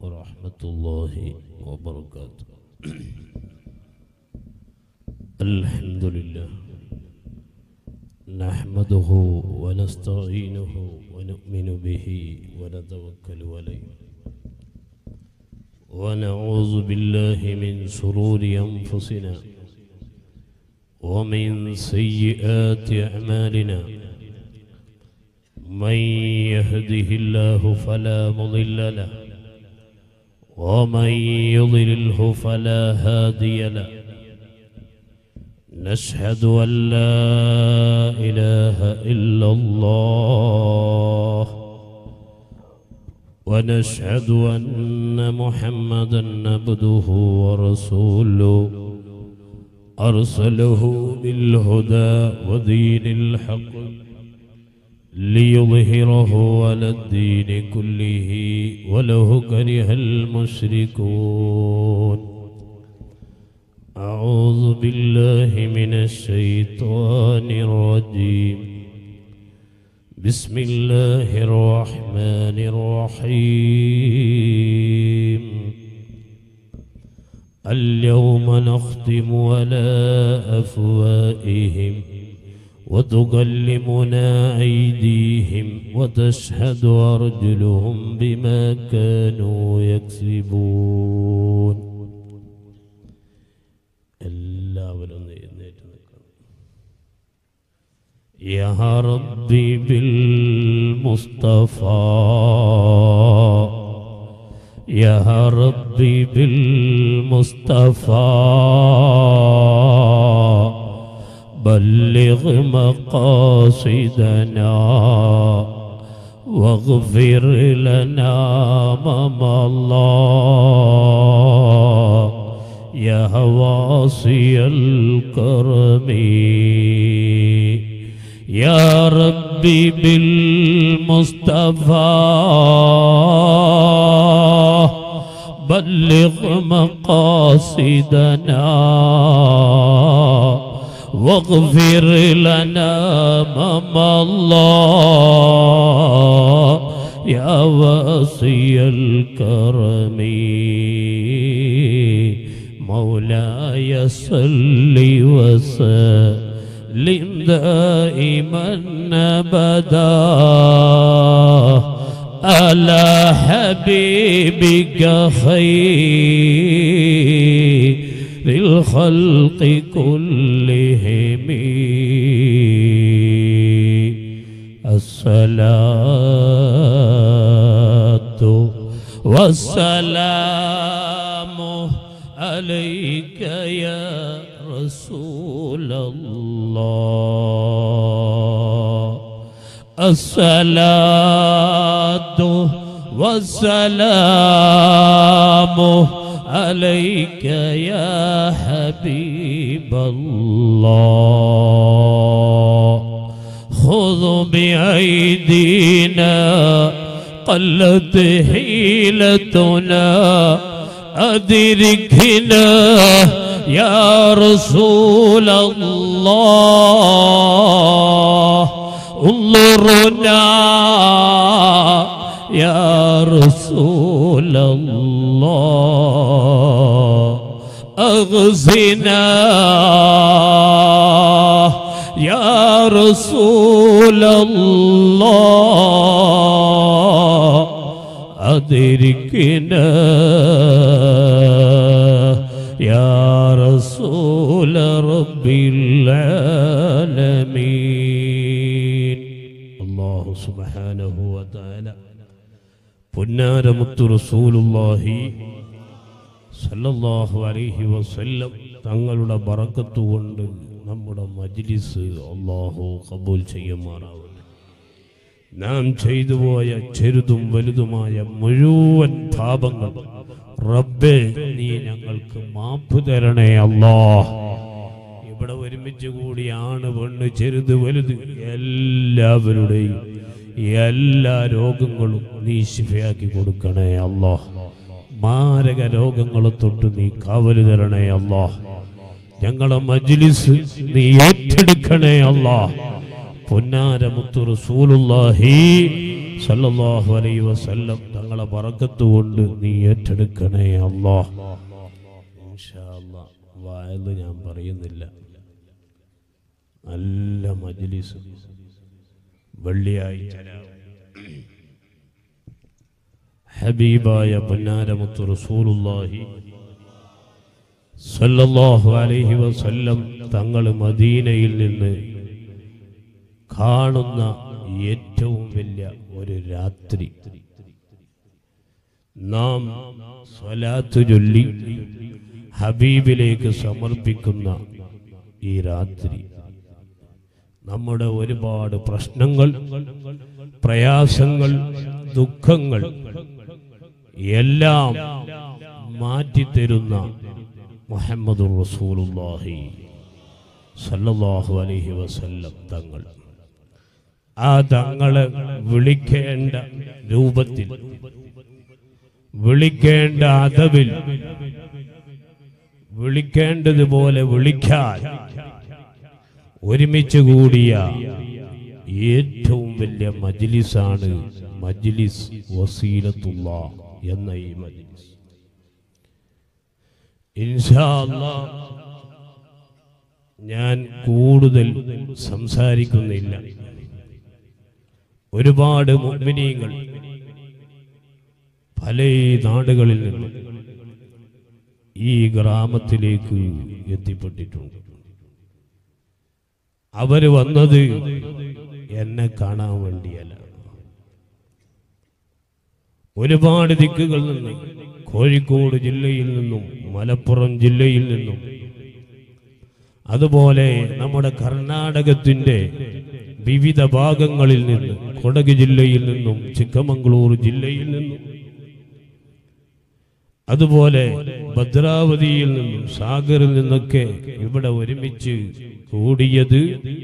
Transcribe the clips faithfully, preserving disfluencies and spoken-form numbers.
ورحمة الله وبركاته. الحمد لله نحمده ونستعينه ونؤمن به ونتوكل عليه ونعوذ بالله من شرور أنفسنا ومن سيئات أعمالنا. من يهده الله فلا مضل له ومن يضلله فلا هادي له. نشهد أن لا إله إلا الله ونشهد أن محمدا عبده ورسوله أرسله بالهدى ودين الحق ليظهره على الدين كله ولو كره المشركون. أعوذ بالله من الشيطان الرجيم. بسم الله الرحمن الرحيم. اليوم نختم على أفواههم وتكلمنا أيديهم وتشهد أرجلهم بما كانوا يكسبون. يا ربي بالمصطفى يا ربي بالمصطفى بلغ مقاصدنا واغفر لنا ما مضى يا واسع الكرم. يا ربي بالمصطفى بلغ مقاصدنا واغفر لنا ما مضى يا واسع الكرم. مولاي صل وسلم دائما أبدا على حبيبك خير للخلق كلهم. الصلاة والسلام عليك يا رسول الله. الصلاة والسلام عليك يا حبيب الله. خذ بأيدينا قلت حيلتنا أدركنا يا رسول الله. انظرنا يا رسول الله. أغزنا يا رسول الله. أدركنا يا رسول رب العالمين. الله سبحانه وتعالى പുന്നാരമുത്തു റസൂലുള്ളാഹി സല്ലല്ലാഹു അലൈഹി വസല്ലം തങ്ങളുടെ ബറക്കത്ത് കൊണ്ട് നമ്മുടെ മജ്ലിസ് അല്ലാഹു ഖബൂൽ ചെയ്യുമാറാവട്ടെ. നാം ചെയ്തു പോയ ചെറുതും വലുതുമായ മുഴുവൻ പാപങ്ങൾ റബ്ബേ നീ ഞങ്ങൾക്ക് മാപ്പ് തരണേ അല്ലാഹ്. ഇവിടെ ഒരുമിച്ച് കൂടി ആണ് പെണ്ണ് ചെറുത് വലുത് എല്ലാവരുടെയും എല്ലാ രോഗങ്ങളും നീ ശിഫയാക്കി കൊടുക്കണേ അല്ലാഹ്. മാരക രോഗങ്ങളെ തൊട്ട് നീ കാവല് തരണേ അല്ലാഹ്. ഞങ്ങളെ മജ്ലിസ് നീ ഏറ്റെടുക്കണേ അല്ലാഹ്. പൊന്നാര മുത്തു റസൂലുള്ളാഹി സല്ലല്ലാഹു അലൈഹി വസല്ലം തങ്ങളെ ബറക്കത്ത് കൊണ്ട് നീ ഏറ്റെടുക്കണേ അല്ലാഹ്. ഇൻഷാ അല്ലാഹ് വഅദ് ഞാൻ പറയുന്നില്ല. നല്ല മജ്ലിസ് വെള്ളിയാഴ്ച ഹബീബായ പൊന്നാരമുത്ത് റസൂലുള്ളാഹി സല്ലല്ലാഹു അലൈഹി വസല്ലം തങ്ങൾ മദീനയിൽ നിന്ന് കാണുന്ന ഏറ്റവും വലിയ ഒരു രാത്രി നാം സ്വലാത്ത് ചൊല്ലി ഹബീബിലേക്ക് സമർപ്പിക്കുന്ന ഈ രാത്രി നമ്മുടെ ഒരുപാട് പ്രശ്നങ്ങൾ, പ്രയാസങ്ങൾ, ദുഃഖങ്ങൾ എല്ലാം മാറ്റിത്തരുന്ന മുഹമ്മദുർ റസൂലുള്ളാഹി സല്ലല്ലാഹു അലൈഹി വസല്ലം തങ്ങൾ. ആ തങ്ങളെ വിളിക്കേണ്ട രൂപത്തിൽ, വിളിക്കേണ്ട അദബിൽ, വിളിക്കേണ്ടതുപോലെ വിളിക്കാൻ ഒരുമിച്ച് കൂടിയ ഏറ്റവും വലിയ മജ്ലിസാണ് മജ്ലിസ് വസീലത്തുല്ലാഹ് എന്ന ഈ മജ്ലിസ്. ഇൻഷാ അല്ലാഹ് ഞാൻ കൂടുതൽ സംസാരിക്കുന്നില്ല. ഒരുപാട് മുഅ്മിനീങ്ങൾ പല നാടുകളിൽ നിന്ന് ഈ ഗ്രാമത്തിലേക്ക് എത്തിപ്പെട്ടിട്ടുണ്ട്. അവര് വന്നത് എന്നെ കാണാൻ വേണ്ടിയല്ല. ഒരുപാട് ദിക്കുകളിൽ നിന്നും, കോഴിക്കോട് ജില്ലയിൽ നിന്നും, മലപ്പുറം ജില്ലയിൽ നിന്നും, അതുപോലെ നമ്മുടെ കർണാടകത്തിന്റെ വിവിധ ഭാഗങ്ങളിൽ നിന്ന്, കൊടക് ജില്ലയിൽ നിന്നും, ചിക്കമംഗളൂർ ജില്ലയിൽ നിന്നും, അതുപോലെ ഭദ്രാവതിയിൽ നിന്നും, സാഗറിൽ നിന്നൊക്കെ ഇവിടെ ഒരുമിച്ച് കൂടിയത്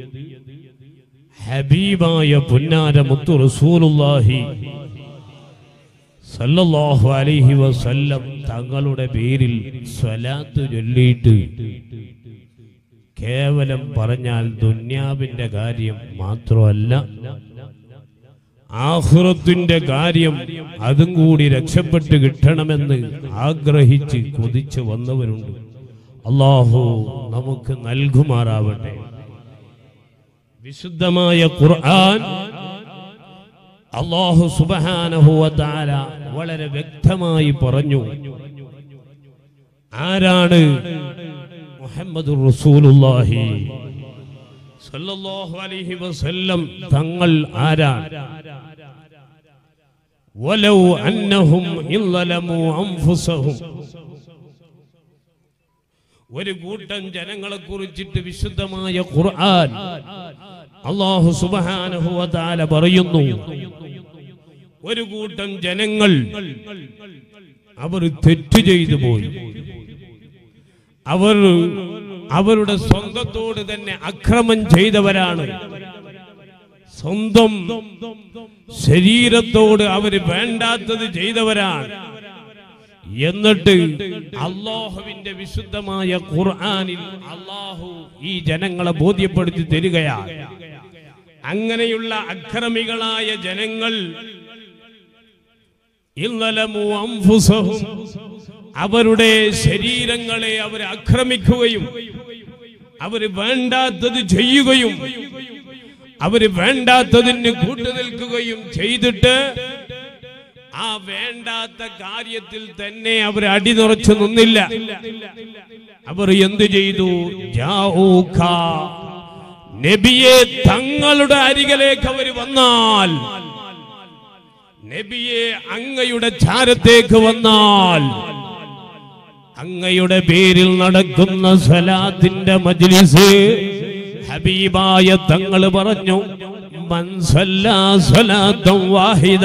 ഹബീബായ പുന്നാര മുത്തു റസൂലുള്ളാഹി സല്ലല്ലാഹു അലൈഹി വസല്ലം തങ്ങളുടെ പേരിൽ സ്വലാത്ത് ചൊല്ലിയിട്ട് കേവലം പറഞ്ഞാൽ ദുന്യാവിന്റെ കാര്യം മാത്രമല്ല, ആഖിറത്തിന്റെ കാര്യം അതും കൂടി രക്ഷപ്പെട്ട് കിട്ടണമെന്ന് ആഗ്രഹിച്ച് കൊതിച്ചു വന്നവരുണ്ട്. അല്ലാഹു നമുക്ക് നൽകുമാറാവട്ടെ. വിശുദ്ധമായ ഖുർആൻ അല്ലാഹു സുബ്ഹാനഹു വ തആല വളരെ വ്യക്തമായി പറഞ്ഞു. ആരാണ് മുഹമ്മദുർ റസൂലുള്ളാഹി സല്ലല്ലാഹു അലൈഹി വസല്ലം തങ്ങൾ? ആരാണ്? വലൗ അന്നഹും ഇല്ലലമു അൻഫുസഹും. ഒരു കൂട്ടം ജനങ്ങളെ കുറിച്ചിട്ട് വിശുദ്ധമായ ഖുർആൻ അല്ലാഹു സുബ്ഹാനഹു വ തആല പറയുന്നു, ഒരു കൂട്ടം ജനങ്ങൾ അവർ തെറ്റ് ചെയ്തു പോയി, അവർ അവരുടെ സ്വന്തത്തോട് തന്നെ അക്രമം ചെയ്തവരാണ്, സ്വന്തം ശരീരത്തോട് അവര് വേണ്ടാത്തത് ചെയ്തവരാണ്. എന്നിട്ട് അല്ലാഹുവിന്റെ വിശുദ്ധമായ ഖുർആനിൽ അല്ലാഹു ഈ ജനങ്ങളെ ബോധ്യപ്പെടുത്തി തരികയാണ്. അങ്ങനെയുള്ള അക്രമികളായ ജനങ്ങൾ ഇല്ലലമു അൻഫുസഹും, അവരുടെ ശരീരങ്ങളെ അവർ ആക്രമിക്കുകയും അവര് വേണ്ടാത്തത് ചെയ്യുകയും അവര് വേണ്ടാത്തതിന് കൂട്ടുനിൽക്കുകയും ചെയ്തിട്ട് ആ വേണ്ടാത്ത കാര്യത്തിൽ തന്നെ അവർ അടിനുറച്ചു നിന്നില്ല. അവർ എന്തു ചെയ്തു? ജാഊക, നബിയെ തങ്ങളുടെ അരികിലേക്ക് അവർ വന്നാൽ, നബിയെ അങ്ങയുടെ ചാരത്തേക്ക് വന്നാൽ, അങ്ങയുടെ പേരിൽ നടക്കുന്ന സ്വലാത്തിന്റെ മജ്ലിസ് ഹബീബായ തങ്ങൾ പറഞ്ഞു, മൻ സല്ലാ സ്വലാത്തൻ വാഹിദ,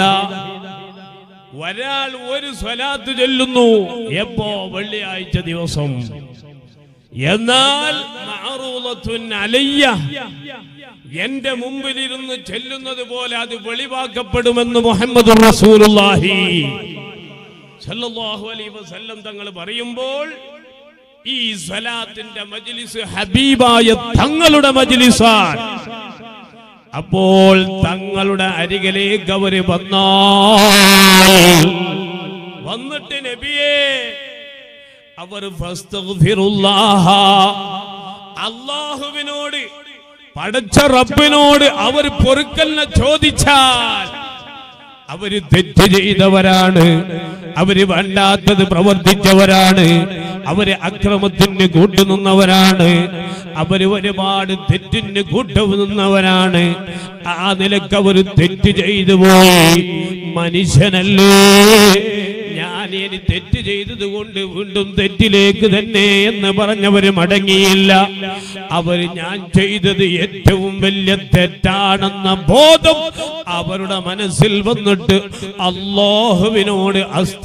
ഒരാൾ ഒരു സ്വലാത്ത് ചൊല്ലുന്നു. എപ്പോ? വെള്ളിയാഴ്ച ദിവസം. എന്നാൽ മഅറൂദത്തുൻ അലയ്യ, എന്റെ മുമ്പിലിരുന്ന് ചെല്ലുന്നത് പോലെ അത് വെളിവാക്കപ്പെടുമെന്ന് മുഹമ്മദുർ റസൂലുള്ളാഹി സല്ലല്ലാഹു അലൈഹി വസല്ലം തങ്ങൾ പറയുമ്പോൾ ഈ സ്വലാത്തിന്റെ മജ്ലിസ് ഹബീബായ തങ്ങളുടെ മജ്ലിസാണ്. അപ്പോൾ തങ്ങളുടെ അരികിലേക്ക് അവര് വന്നാൽ വന്നിട്ട് നബിയേ അവർ ഫസ്തഗ്ഫിറുല്ലാഹ അല്ലാഹുവിനോട് പടച്ച റബ്ബിനോട് അവർ പൊറുക്കലിനെ ചോദിച്ചാൽ അവര് തെറ്റ് ചെയ്തവരാണ്, അവര് വേണ്ടാത്തത് പ്രവർത്തിച്ചവരാണ്, അവര് അക്രമത്തിന് കൂട്ടുനിന്നവരാണ്, അവര് ഒരുപാട് തെറ്റിന് കൂട്ടുനിന്നവരാണ്. ആ നിലക്ക് അവര് തെറ്റ് ചെയ്തു പോയി. മനുഷ്യനല്ലേ ഞാൻ ഇനി തെറ്റ് ചെയ്തത് കൊണ്ട് വീണ്ടും തെറ്റിലേക്ക് തന്നെ എന്ന് പറഞ്ഞവര് മടങ്ങിയില്ല. അവര് ഞാൻ ചെയ്തത് ഏറ്റവും വലിയ തെറ്റാണെന്ന ബോധം അവരുടെ മനസ്സിൽ വന്നിട്ട് അല്ലാഹുവിനോട്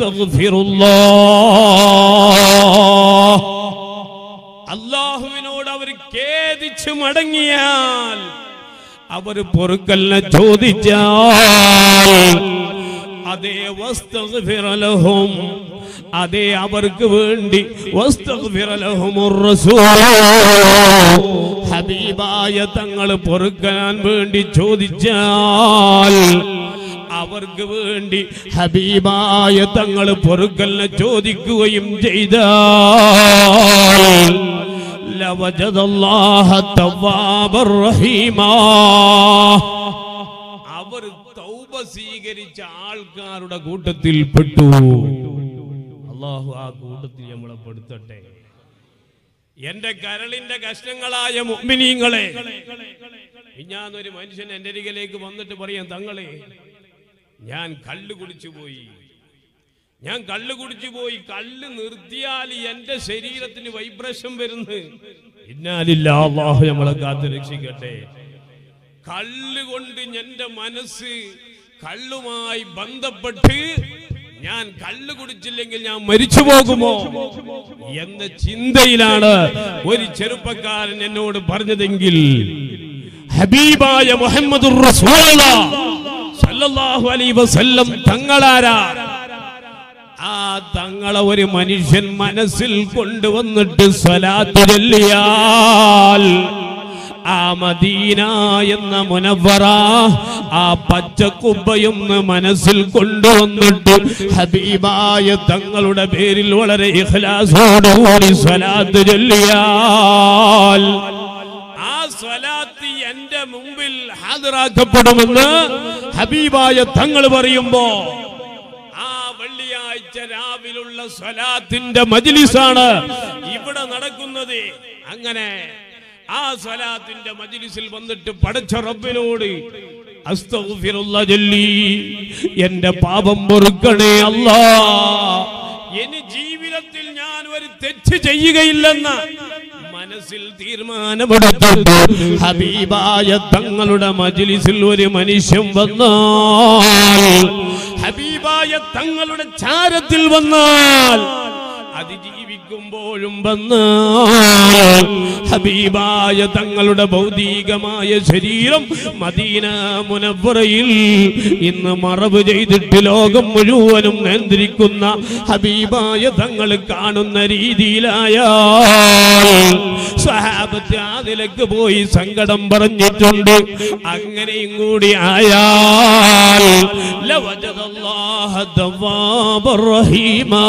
അസ്തഗ്ഫിറുല്ലാഹ് അല്ലാഹുവിനോട് അവർ ഖേദിച്ചു മടങ്ങിയാൽ, അവർ പൊറുക്കലിനെ ചോദിച്ചാൽ അതേ വസ്തഗ്ഫിറ ലഹും അതേ അവർക്ക് വേണ്ടി വസ്തഗ്ഫിറ ലഹുമുർ റസൂൽ ഹബീബായ തങ്ങൾ പൊറുക്കാൻ വേണ്ടി ചോദിച്ചാൽ, അവർക്ക് വേണ്ടി ഹബീബായ തങ്ങൾ പൊറുക്കലിനെ ചോദിക്കുകയും ചെയ്താൽ ലവജദല്ലാഹ തവ്വാബർ റഹീമാ അവർ തൗബ സ്വീകരിച്ച ആൾക്കാരുടെ കൂട്ടത്തിൽ പെട്ടു. അല്ലാഹു ആ കൂട്ടത്തിൽ നമ്മളെ പെടുത്തട്ടെ. എന്റെ കരളിന്റെ കഷ്ണങ്ങളായ മുഅ്മിനീങ്ങളെ, ഞാനൊരു മനുഷ്യൻ എന്റെ അരികിലേക്ക് വന്നിട്ട് പറയാം, തങ്ങളെ ഞാൻ കള്ള് കുടിച്ചു പോയി ഞാൻ കള്ള് കുടിച്ചു പോയി കള്ള് നിർത്തിയാൽ എന്റെ ശരീരത്തിന് വൈബ്രേഷൻ വരുന്നു. ഇന്നാലില്ലാഹി അല്ലാഹു നമ്മളെ കാത്ത് രക്ഷിക്കട്ടെ. കള്ള് കൊണ്ട് എന്റെ മനസ്സ് കള്ളുമായി ബന്ധപ്പെട്ട് ഞാൻ കള്ള് കുടിച്ചില്ലെങ്കിൽ ഞാൻ മരിച്ചു പോകുമോ എന്ന ചിന്തയിലാണ് ഒരു ചെറുപ്പക്കാരൻ എന്നോട് പറഞ്ഞതെങ്കിൽ, ഹബീബായ മുഹമ്മദുർ റസൂലുള്ളാഹി സല്ലല്ലാഹു അലൈഹി വസല്ലം തങ്ങളാരാ? ആ തങ്ങളെ ഒരു മനുഷ്യൻ മനസ്സിൽ കൊണ്ടുവന്നിട്ട് സ്വലാത്ത് ചൊല്ലിയാൽ ആ മദീന എന്ന മുനവ്വറ ആ പച്ചക്കുബ്ബയും മനസ്സിൽ കൊണ്ടുവന്നിട്ട് ഹബീബായ തങ്ങളുടെ പേരിൽ വളരെ ഇഖ്ലാസോടുകൂടി സ്വലാത്ത് ചൊല്ലിയാൽ ആ സ്വലാത്ത് എന്റെ മുമ്പിൽ ഹാജരാക്കപ്പെടുമെന്ന് ഹബീബായ തങ്ങൾ പറയുമ്പോ, ആ വെള്ളിയാഴ്ച രാവിലുള്ള സ്വലാത്തിന്റെ മജ്ലിസാണ് ഇവിടെ നടക്കുന്നത്. അങ്ങനെ ആ സ്വലാത്തിന്റെ മജ്ലിസിൽ വന്നിട്ട് പടച്ച റബ്ബിനോട് അസ്തഗ്ഫിറുല്ലാഹ് ചൊല്ലി, എന്റെ പാപം പൊറുക്കണേ അല്ലാഹ്, ഇനി ജീവിതത്തിൽ ഞാൻ ഒരു തെറ്റ് ചെയ്യുകയില്ലെന്ന മനസ്സിൽ തീരുമാനമെടുത്തിട്ട് ഹബീബായ തങ്ങളുടെ മജ്ലിസിൽ ഒരു മനുഷ്യൻ വന്നാൽ, ഹബീബായ തങ്ങളുടെ ചാരത്തിൽ വന്നാൽ, അതിജീവിക്കുമ്പോഴും വന്നാൽ ഹബീബായ തങ്ങളുടെ ഭൗതികമായ ശരീരം മദീന മുനവ്വറയിൽ ഇന്ന് മറവ് ചെയ്തിട്ട് ലോകം മുഴുവനും നിയന്ത്രിക്കുന്ന ഹബീബായ തങ്ങൾ കാണുന്ന രീതിയിലായാൽ സ്വഹാബത്ത് ആ നിലക്ക് പോയി സങ്കടം പറഞ്ഞിട്ടുണ്ട്. അങ്ങനെയും കൂടി ആയാൽ ലവജദല്ലാഹ തവ്വാബർ റഹീമാ,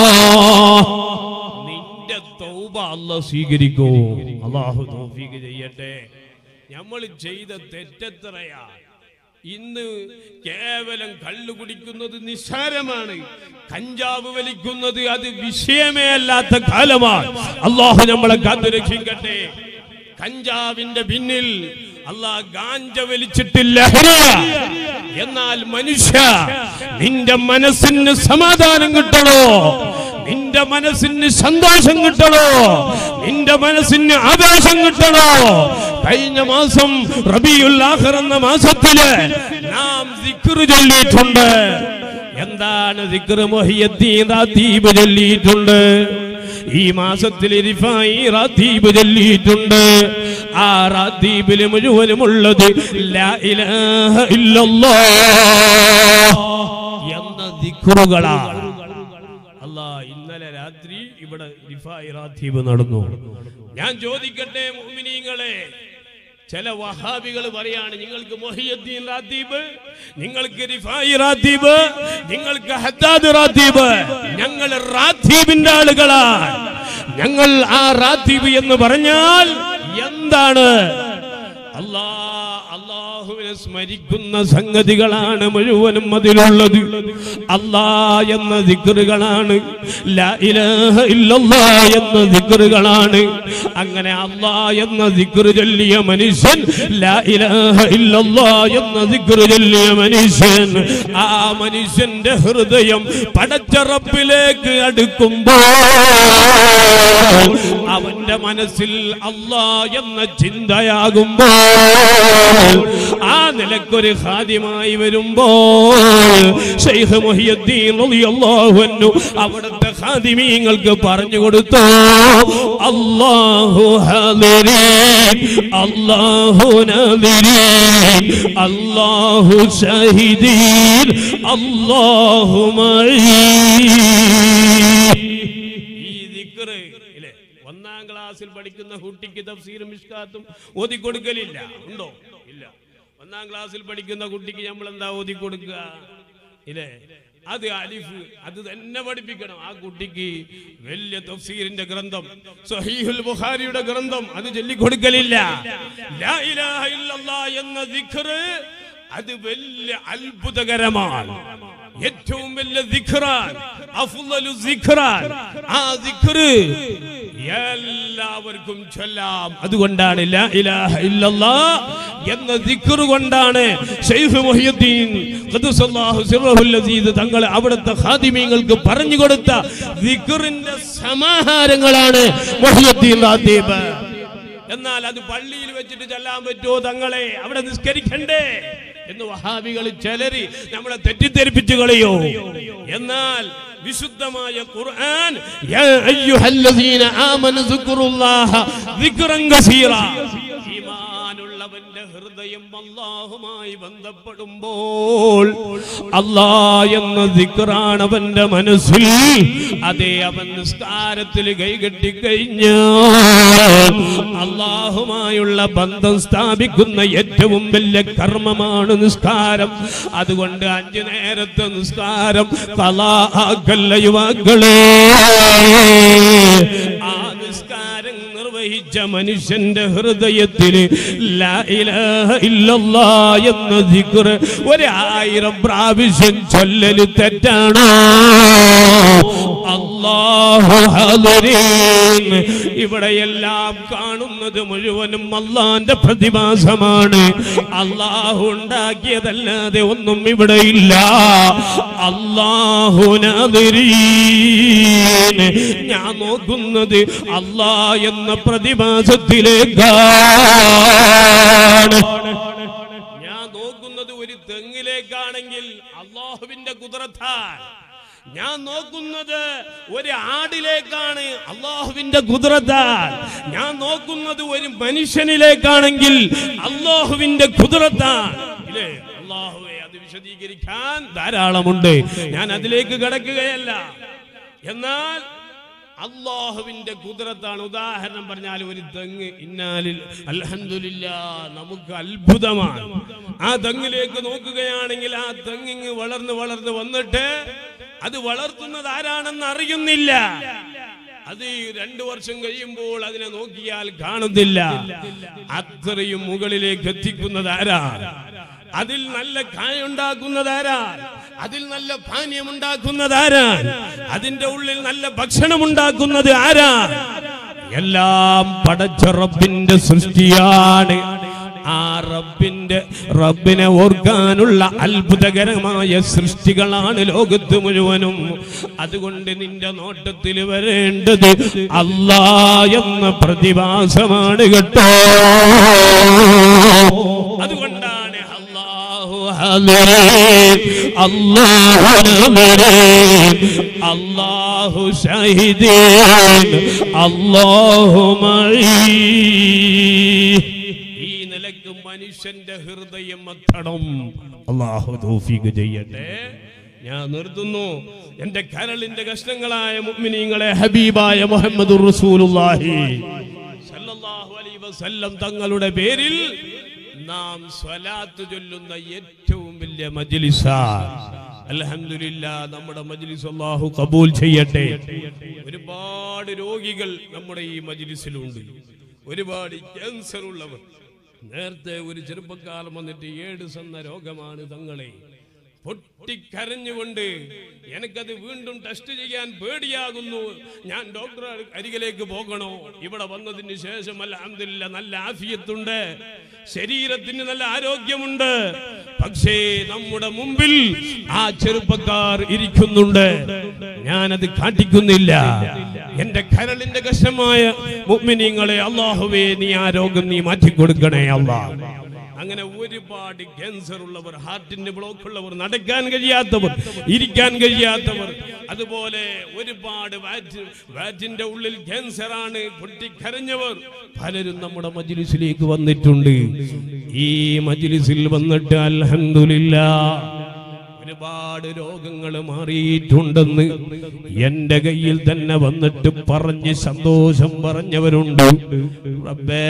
നിന്റെ തൗബ അല്ലാഹു സ്വീകരിക്കൂ. അല്ലാഹു തൗഫീഖ് ചെയ്യട്ടെ. നമ്മൾ ചെയ്ത തെറ്റെത്രയാ. ഇന്ന് കേവലം കള്ളു കുടിക്കുന്നത് നിസ്സാരമാണ്, കഞ്ചാവ് വലിക്കുന്നത് അത് വിഷയമേ അല്ലാത്ത കാലമാണ്. അല്ലാഹു നമ്മളെ കാത്തു രക്ഷിക്കട്ടെ. കഞ്ചാവിന്റെ പിന്നിൽ അല്ലാഹ് ഗാഞ്ച വലിച്ചിട്ടില്ല. എന്നാൽ മനുഷ്യ, നിന്റെ മനസ്സിന് സമാധാനം കിട്ടണോ, നിന്റെ മനസ്സിന് സന്തോഷം കിട്ടണോ, നിന്റെ മനസ്സിന് ആവേശം കിട്ടണോ? കഴിഞ്ഞ മാസം റബീഉൽ ആഖിർ എന്ന മാസത്തില് നാം സിക്ർ ചൊല്ലിയിട്ടുണ്ട്. എന്താണ് സിക്ർ? മുഹിയദ്ദീൻ റാത്തീബ് ചൊല്ലിയിട്ടുണ്ട്. ഈ മാസത്തിൽ റിഫായി റാത്തീബ് ചൊല്ലിയിട്ടുണ്ട്. ആ റാത്തീബില് മുഴുവനുമുള്ളത് ലാ ഇലാഹ ഇല്ലല്ലാഹ് എന്ന ദിക്റുകളാണ്. അല്ലാഹ് ഇന്നലെ രാത്രി ഇവിടെ റിഫായി റാത്തീബ് നടന്നു. ഞാൻ ചോദിക്കട്ടെ മുഅ്മിനീങ്ങളെ, ചില വഹാബികൾ പറയാണ് നിങ്ങൾക്ക് മുഹിയുദ്ദീൻ റാത്തീബ്, നിങ്ങൾക്ക് റിഫായി റാത്തീബ്, നിങ്ങൾക്ക് ഹദ്ദാദ് റാത്തീബ്. ഞങ്ങൾ റാത്തീബിന്റെ ആളുകളാണ്. ഞങ്ങൾ ആ റാത്തീബ് എന്ന് പറഞ്ഞാൽ എന്താണ്? അല്ലാ അല്ലാഹുവിനെ സ്മരിക്കുന്ന സംഗതികളാണ് മുഴുവനും അതിലുള്ളത്. അല്ലാ എന്ന ദിക്റുകളാണ്, ലാ ഇലാഹ ഇല്ലല്ലാഹ് എന്ന ദിക്റുകളാണ്. അങ്ങനെ അല്ലാ എന്ന ദിക്റ് ചൊല്ലിയ മനുഷ്യൻ, ലാ ഇലാഹ ഇല്ലല്ലാഹ് എന്ന ദിക്റ് ചൊല്ലിയ മനുഷ്യൻ, ആ മനുഷ്യന്റെ ഹൃദയം പടച്ച റബ്ബിലേക്ക് അടുക്കുമ്പോൾ അവന്റെ മനസ്സിൽ അല്ലാ എന്ന ചിന്തയാകുമ്പോൾ, ആ നിലക്കൊരു ഖാദിമായി വരുമ്പോൾ ശൈഖ് മുഹിയുദ്ദീൻ റളിയല്ലാഹു അൻഹു അവിടുത്തെ ഖാദിമീങ്ങൾക്ക് പറഞ്ഞു കൊടുത്തു, അല്ലാഹു ഹാദിരീൻ, അല്ലാഹു നാദിരീൻ, അല്ലാഹു ഷാഹിദീൻ, അല്ലാഹു മഈ. ഈ ദിക്റ് ഇല്ലേ ഒന്നാം ക്ലാസ്സിൽ പഠിക്കുന്ന കുട്ടിക്ക് തഫ്സീറും മിഷ്കാത്തും ഓതി കൊടുക്കലില്ല, ഉണ്ടോ? ഇല്ല. ഒന്നാം ക്ലാസ്സിൽ പഠിക്കുന്ന കുട്ടിക്ക് നമ്മൾ എന്താ ഓതി കൊടുക്കുക? ഇല്ലേ, അത് അലിഫ് അത് തന്നെ പഠിപ്പിക്കണം. ആ കുട്ടിക്ക് വലിയ തഫ്സീറിന്റെ ഗ്രന്ഥം, സ്വഹീഹുൽ ബുഖാരിയുടെ ഗ്രന്ഥം അത് ചൊല്ലിക്കൊടുക്കലില്ല. ലാ ഇലാഹ ഇല്ലല്ലാഹ് എന്ന ദിക്റ് അത് വലിയ അത്ഭുതകരമാണ്, ഏറ്റവും വലിയ ദിക്റാണ്, അഫ്ളലു ദിക്റാണ്. ആ ദിക്റ് എല്ലാവർക്കും ചൊല്ലാം. അതുകൊണ്ടാണ് ലാ ഇലാഹ ഇല്ലല്ലാഹ് എന്ന ദിക്റ് കൊണ്ടാണ് ശൈഖ് മുഹിയുദ്ദീൻ ഖദ്ദസല്ലാഹു സിർറഹുൽ അസീസ് തങ്ങൾ അവിടുത്തെ ഖാദിമീങ്ങൾക്ക് പറഞ്ഞു കൊടുത്ത ദിക്റിന്റെ സമാഹാരങ്ങളാണ് മുഹിയുദ്ദീൻ റാത്തീബ്. എന്നാൽ അത് പള്ളിയിൽ വെച്ചിട്ട് ചൊല്ലാൻ പറ്റുമോ തങ്ങളെ? അവിടെ നിസ്കരിക്കണ്ടേ എന്ന് വഹാബികൾ ചിലര് നമ്മളെ തെറ്റിദ്ധരിപ്പിച്ചു കളയോ? എന്നാൽ വിശുദ്ധമായ ഖുർആൻ, യാ അയ്യുഹല്ലദീന ആമനു സിക്റുല്ലാഹ ദിക്റൻ കസീറാ, ഈമാനുള്ളവന്റെ ഹൃദയം അല്ലാഹുമായി ബന്ധപ്പെടുമ്പോൾ അല്ലാ എന്ന ദിക്റാണ് അവന്റെ മനസ്സിൽ. അതേ, അവൻ നിസ്കാരത്തിൽ കൈകെട്ടി കഴിഞ്ഞാൽ അല്ലാഹുമായുള്ള ബന്ധം സ്ഥാപിക്കുന്ന ഏറ്റവും വലിയ കർമ്മമാണ് നിസ്കാരം. അതുകൊണ്ട് അഞ്ചു നേരത്തെ നിസ്കാരം ഖളാ ആക്കല്ല യുവാക്കളെ. ആ നിസ്കാരം നിർവഹിച്ച മനുഷ്യന്റെ ഹൃദയത്തിൽ ലാ ഇലാഹ ഇല്ലല്ലാഹ് എന്ന ദിക്ർ ഒരായിരം പ്രാവശ്യം ചൊല്ലല് തെറ്റാണോ? അല്ലാഹു ഹാദിരീൻ. ഇവിടെയെല്ലാം കാണുന്നത് മുഴുവനും അല്ലാഹുവിന്റെ പ്രതിഭാസമാണ്. അല്ലാഹു ഉണ്ടാക്കിയതല്ലാതെ ഒന്നും ഇവിടെ ഇല്ല. അല്ലാഹു നാദിരീൻ. ഞാൻ നോക്കുന്നത് അല്ലാഹ് എന്ന പ്രതിഭാസത്തിലേക്കാണ്. ഞാൻ നോക്കുന്നത് ഒരു തെങ്ങിലേക്കാണെങ്കിൽ അല്ലാഹുവിന്റെ ഖുദ്റത്താണ്. ഞാൻ നോക്കുന്നത് ഒരു ആടിലേക്കാണ്, അല്ലാഹുവിന്റെ ഖുദ്റത്താണ്. ഞാൻ നോക്കുന്നത് ഒരു മനുഷ്യനിലേക്കാണെങ്കിൽ അല്ലാഹുവിന്റെ ഖുദ്റത്താണ്. ഇല്ലേ, അല്ലാഹുവേ, അത് വിശദീകരിക്കാൻ ധാരാളമുണ്ട്, ഞാൻ അതിലേക്ക് കടക്കുകയല്ല. എന്നാൽ അല്ലാഹുവിന്റെ ഖുദ്റത്താണ്. ഉദാഹരണം പറഞ്ഞാൽ ഒരു തെങ്ങ്, ഇന്നാലിൽ അൽഹംദുലില്ലാഹ്, നമുക്ക് അത്ഭുതമാണ്. ആ തെങ്ങിലേക്ക് നോക്കുകയാണെങ്കിൽ ആ തെങ്ങിങ് വളർന്ന് വളർന്ന് വന്നിട്ട് അത് വളർത്തുന്നത് ആരാണെന്ന് അറിയുന്നില്ല. അത് രണ്ടു വർഷം കഴിയുമ്പോൾ അതിനെ നോക്കിയാൽ കാണുന്നില്ല. അത്രയും മുകളിലേക്ക് എത്തിക്കുന്നത് ആരാണ്? അതിൽ നല്ല കായുണ്ടാക്കുന്നത് ആരാണ്? അതിൽ നല്ല പാനീയം ഉണ്ടാക്കുന്നത് ആരാണ്? അതിന്റെ ഉള്ളിൽ നല്ല ഭക്ഷണം ഉണ്ടാക്കുന്നത് ആരാണ്? എല്ലാം പടച്ച റബ്ബിന്റെ സൃഷ്ടിയാണ്. ആ റബ്ബിന്റെ റബ്ബിനെ ഓർക്കാനുള്ള അത്ഭുതകരമായ സൃഷ്ടികളാണ് ലോകത്ത് മുഴുവനും. അതുകൊണ്ട് നിന്റെ നോട്ടത്തിൽ വരേണ്ടത് അല്ലാഹ് എന്ന പ്രതിഭാസമാണ് കേട്ടോ. അതുകൊണ്ടാണ് അല്ലാഹു ഹാദിരീൻ, അല്ലാഹു നാദിരീൻ, അല്ലാഹു ഷാഹിദീൻ, അല്ലാഹു മഈ. മനുഷ്യന്റെ ഹൃദയം എത്തണം. അല്ലാഹു തൗഫീഖ് ചെയ്യട്ടെ. ഞാൻ നിർത്തുന്നു. എന്റെ കരളിന്റെ കഷ്ണങ്ങളായ മുഅ്മിനീങ്ങളെ, ഹബീബായ മുഹമ്മദുർ റസൂലുള്ളാഹി സല്ലല്ലാഹു സല്ലല്ലാഹു അലൈഹി വസല്ലം തങ്ങളുടെ പേരിൽ നാം സ്വലാത്ത് ചൊല്ലുന്ന ഏറ്റവും വലിയ മജ്ലിസാണ്. അൽഹംദുലില്ലാഹ് നമ്മുടെ മജ്ലിസ് അല്ലാഹു ഖബൂൽ ചെയ്യട്ടെ. ഒരുപാട് രോഗികൾ നമ്മുടെ ഈ മജ്ലിസിലുണ്ട്. ഒരുപാട് ക്യാൻസർ ഉള്ളവർ. നേരത്തെ ഒരു ചെറുപ്പക്കാരൻ വന്നിട്ട് എയ്ഡ്സ് എന്ന രോഗമാണ് തങ്ങളെ. പൊട്ടിക്കരഞ്ഞുകൊണ്ട് എനിക്കത് വീണ്ടും ടെസ്റ്റ് ചെയ്യാൻ പേടിയാകുന്നു, ഞാൻ ഡോക്ടർ അരികിലേക്ക് പോകണോ? ഇവിടെ വന്നതിന് ശേഷം അൽഹംദുലില്ലാഹ് നല്ല ആഫിയത്തുണ്ട്, ശരീരത്തിന് നല്ല ആരോഗ്യമുണ്ട്. പക്ഷേ നമ്മുടെ മുമ്പിൽ ആ ചെറുപ്പക്കാർ ഇരിക്കുന്നുണ്ട്, ഞാനത് കാട്ടിക്കുന്നില്ല. എന്റെ കരളിന്റെ കഷമായ മുഅ്മിനീങ്ങളെ, അല്ലാഹുവേ നീ ആ രോഗം നീ മാറ്റിക്കൊടുക്കണേ അല്ലാഹ്. അങ്ങനെ ഒരുപാട് ക്യാൻസർ ഉള്ളവർ, ഹാർട്ടിന്റെ ബ്ലോക്ക് ഉള്ളവർ, നടക്കാൻ കഴിയാത്തവർ, ഇരിക്കാൻ കഴിയാത്തവർ, അതുപോലെ ഒരുപാട് വാറ്റിന്റെ ഉള്ളിൽ ക്യാൻസർ ആണ്, പൊട്ടിക്കരഞ്ഞവർ പലരും നമ്മുടെ മജ്ലിസിലേക്ക് വന്നിട്ടുണ്ട്. ഈ മജ്ലിസിൽ വന്നിട്ട് അൽഹംദുലില്ലാഹ് ഒരുപാട് രോഗങ്ങൾ മാറിയിട്ടുണ്ടെന്ന് എന്റെ കയ്യിൽ തന്നെ വന്നിട്ട് പറഞ്ഞ് സന്തോഷം പറഞ്ഞവരുണ്ട്. റബ്ബേ,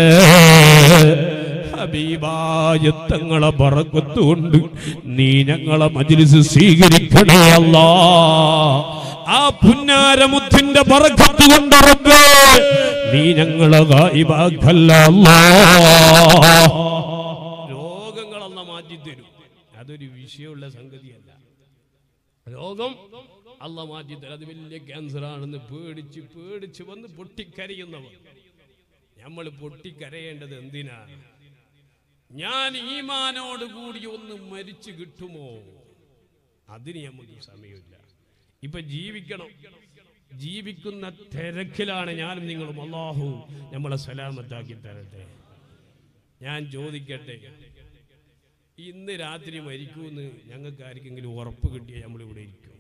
ഹബീബായ തങ്ങളെ ബറക്കത്ത് കൊണ്ട് നീ ഞങ്ങളെ മജ്ലിസ് സ്വീകരിക്കണേ അല്ലാഹ്. ആ പുന്നാരമുത്തിന്റെ ബറക്കത്ത് കൊണ്ട് റബ്ബേ നീ ഞങ്ങളെ ഗായിബാക്കല്ല അല്ലാഹ്. രോഗങ്ങളെല്ലാം മാറ്റി തരും, അതൊരു വിഷയമുള്ള സംഗതിയല്ല. രോഗം അല്ല മാറ്റി തരും. അത് വലിയ ക്യാൻസർ ആണെന്ന് പേടിച്ച് പേടിച്ച് വന്ന് പൊട്ടിക്കരയുന്നവർ. നമ്മൾ പൊട്ടിക്കരയേണ്ടത് എന്തിനാണ്? ഞാൻ ഈമാനോട് കൂടി ഒന്ന് മരിച്ചു കിട്ടുമോ? അതിന് നമുക്ക് സമയമില്ല. ഇപ്പൊ ജീവിക്കണം, ജീവിക്കുന്ന തിരക്കിലാണ് ഞാനും നിങ്ങളും. അല്ലാഹു നമ്മളെ സലാമത്താക്കി തരട്ടെ. ഞാൻ ചോദിക്കട്ടെ, ഇന്ന് രാത്രി മരിക്കൂന്ന് ഞങ്ങൾക്ക് ആർക്കെങ്കിലും ഉറപ്പ് കിട്ടിയ നമ്മളിവിടെ ഇരിക്കും?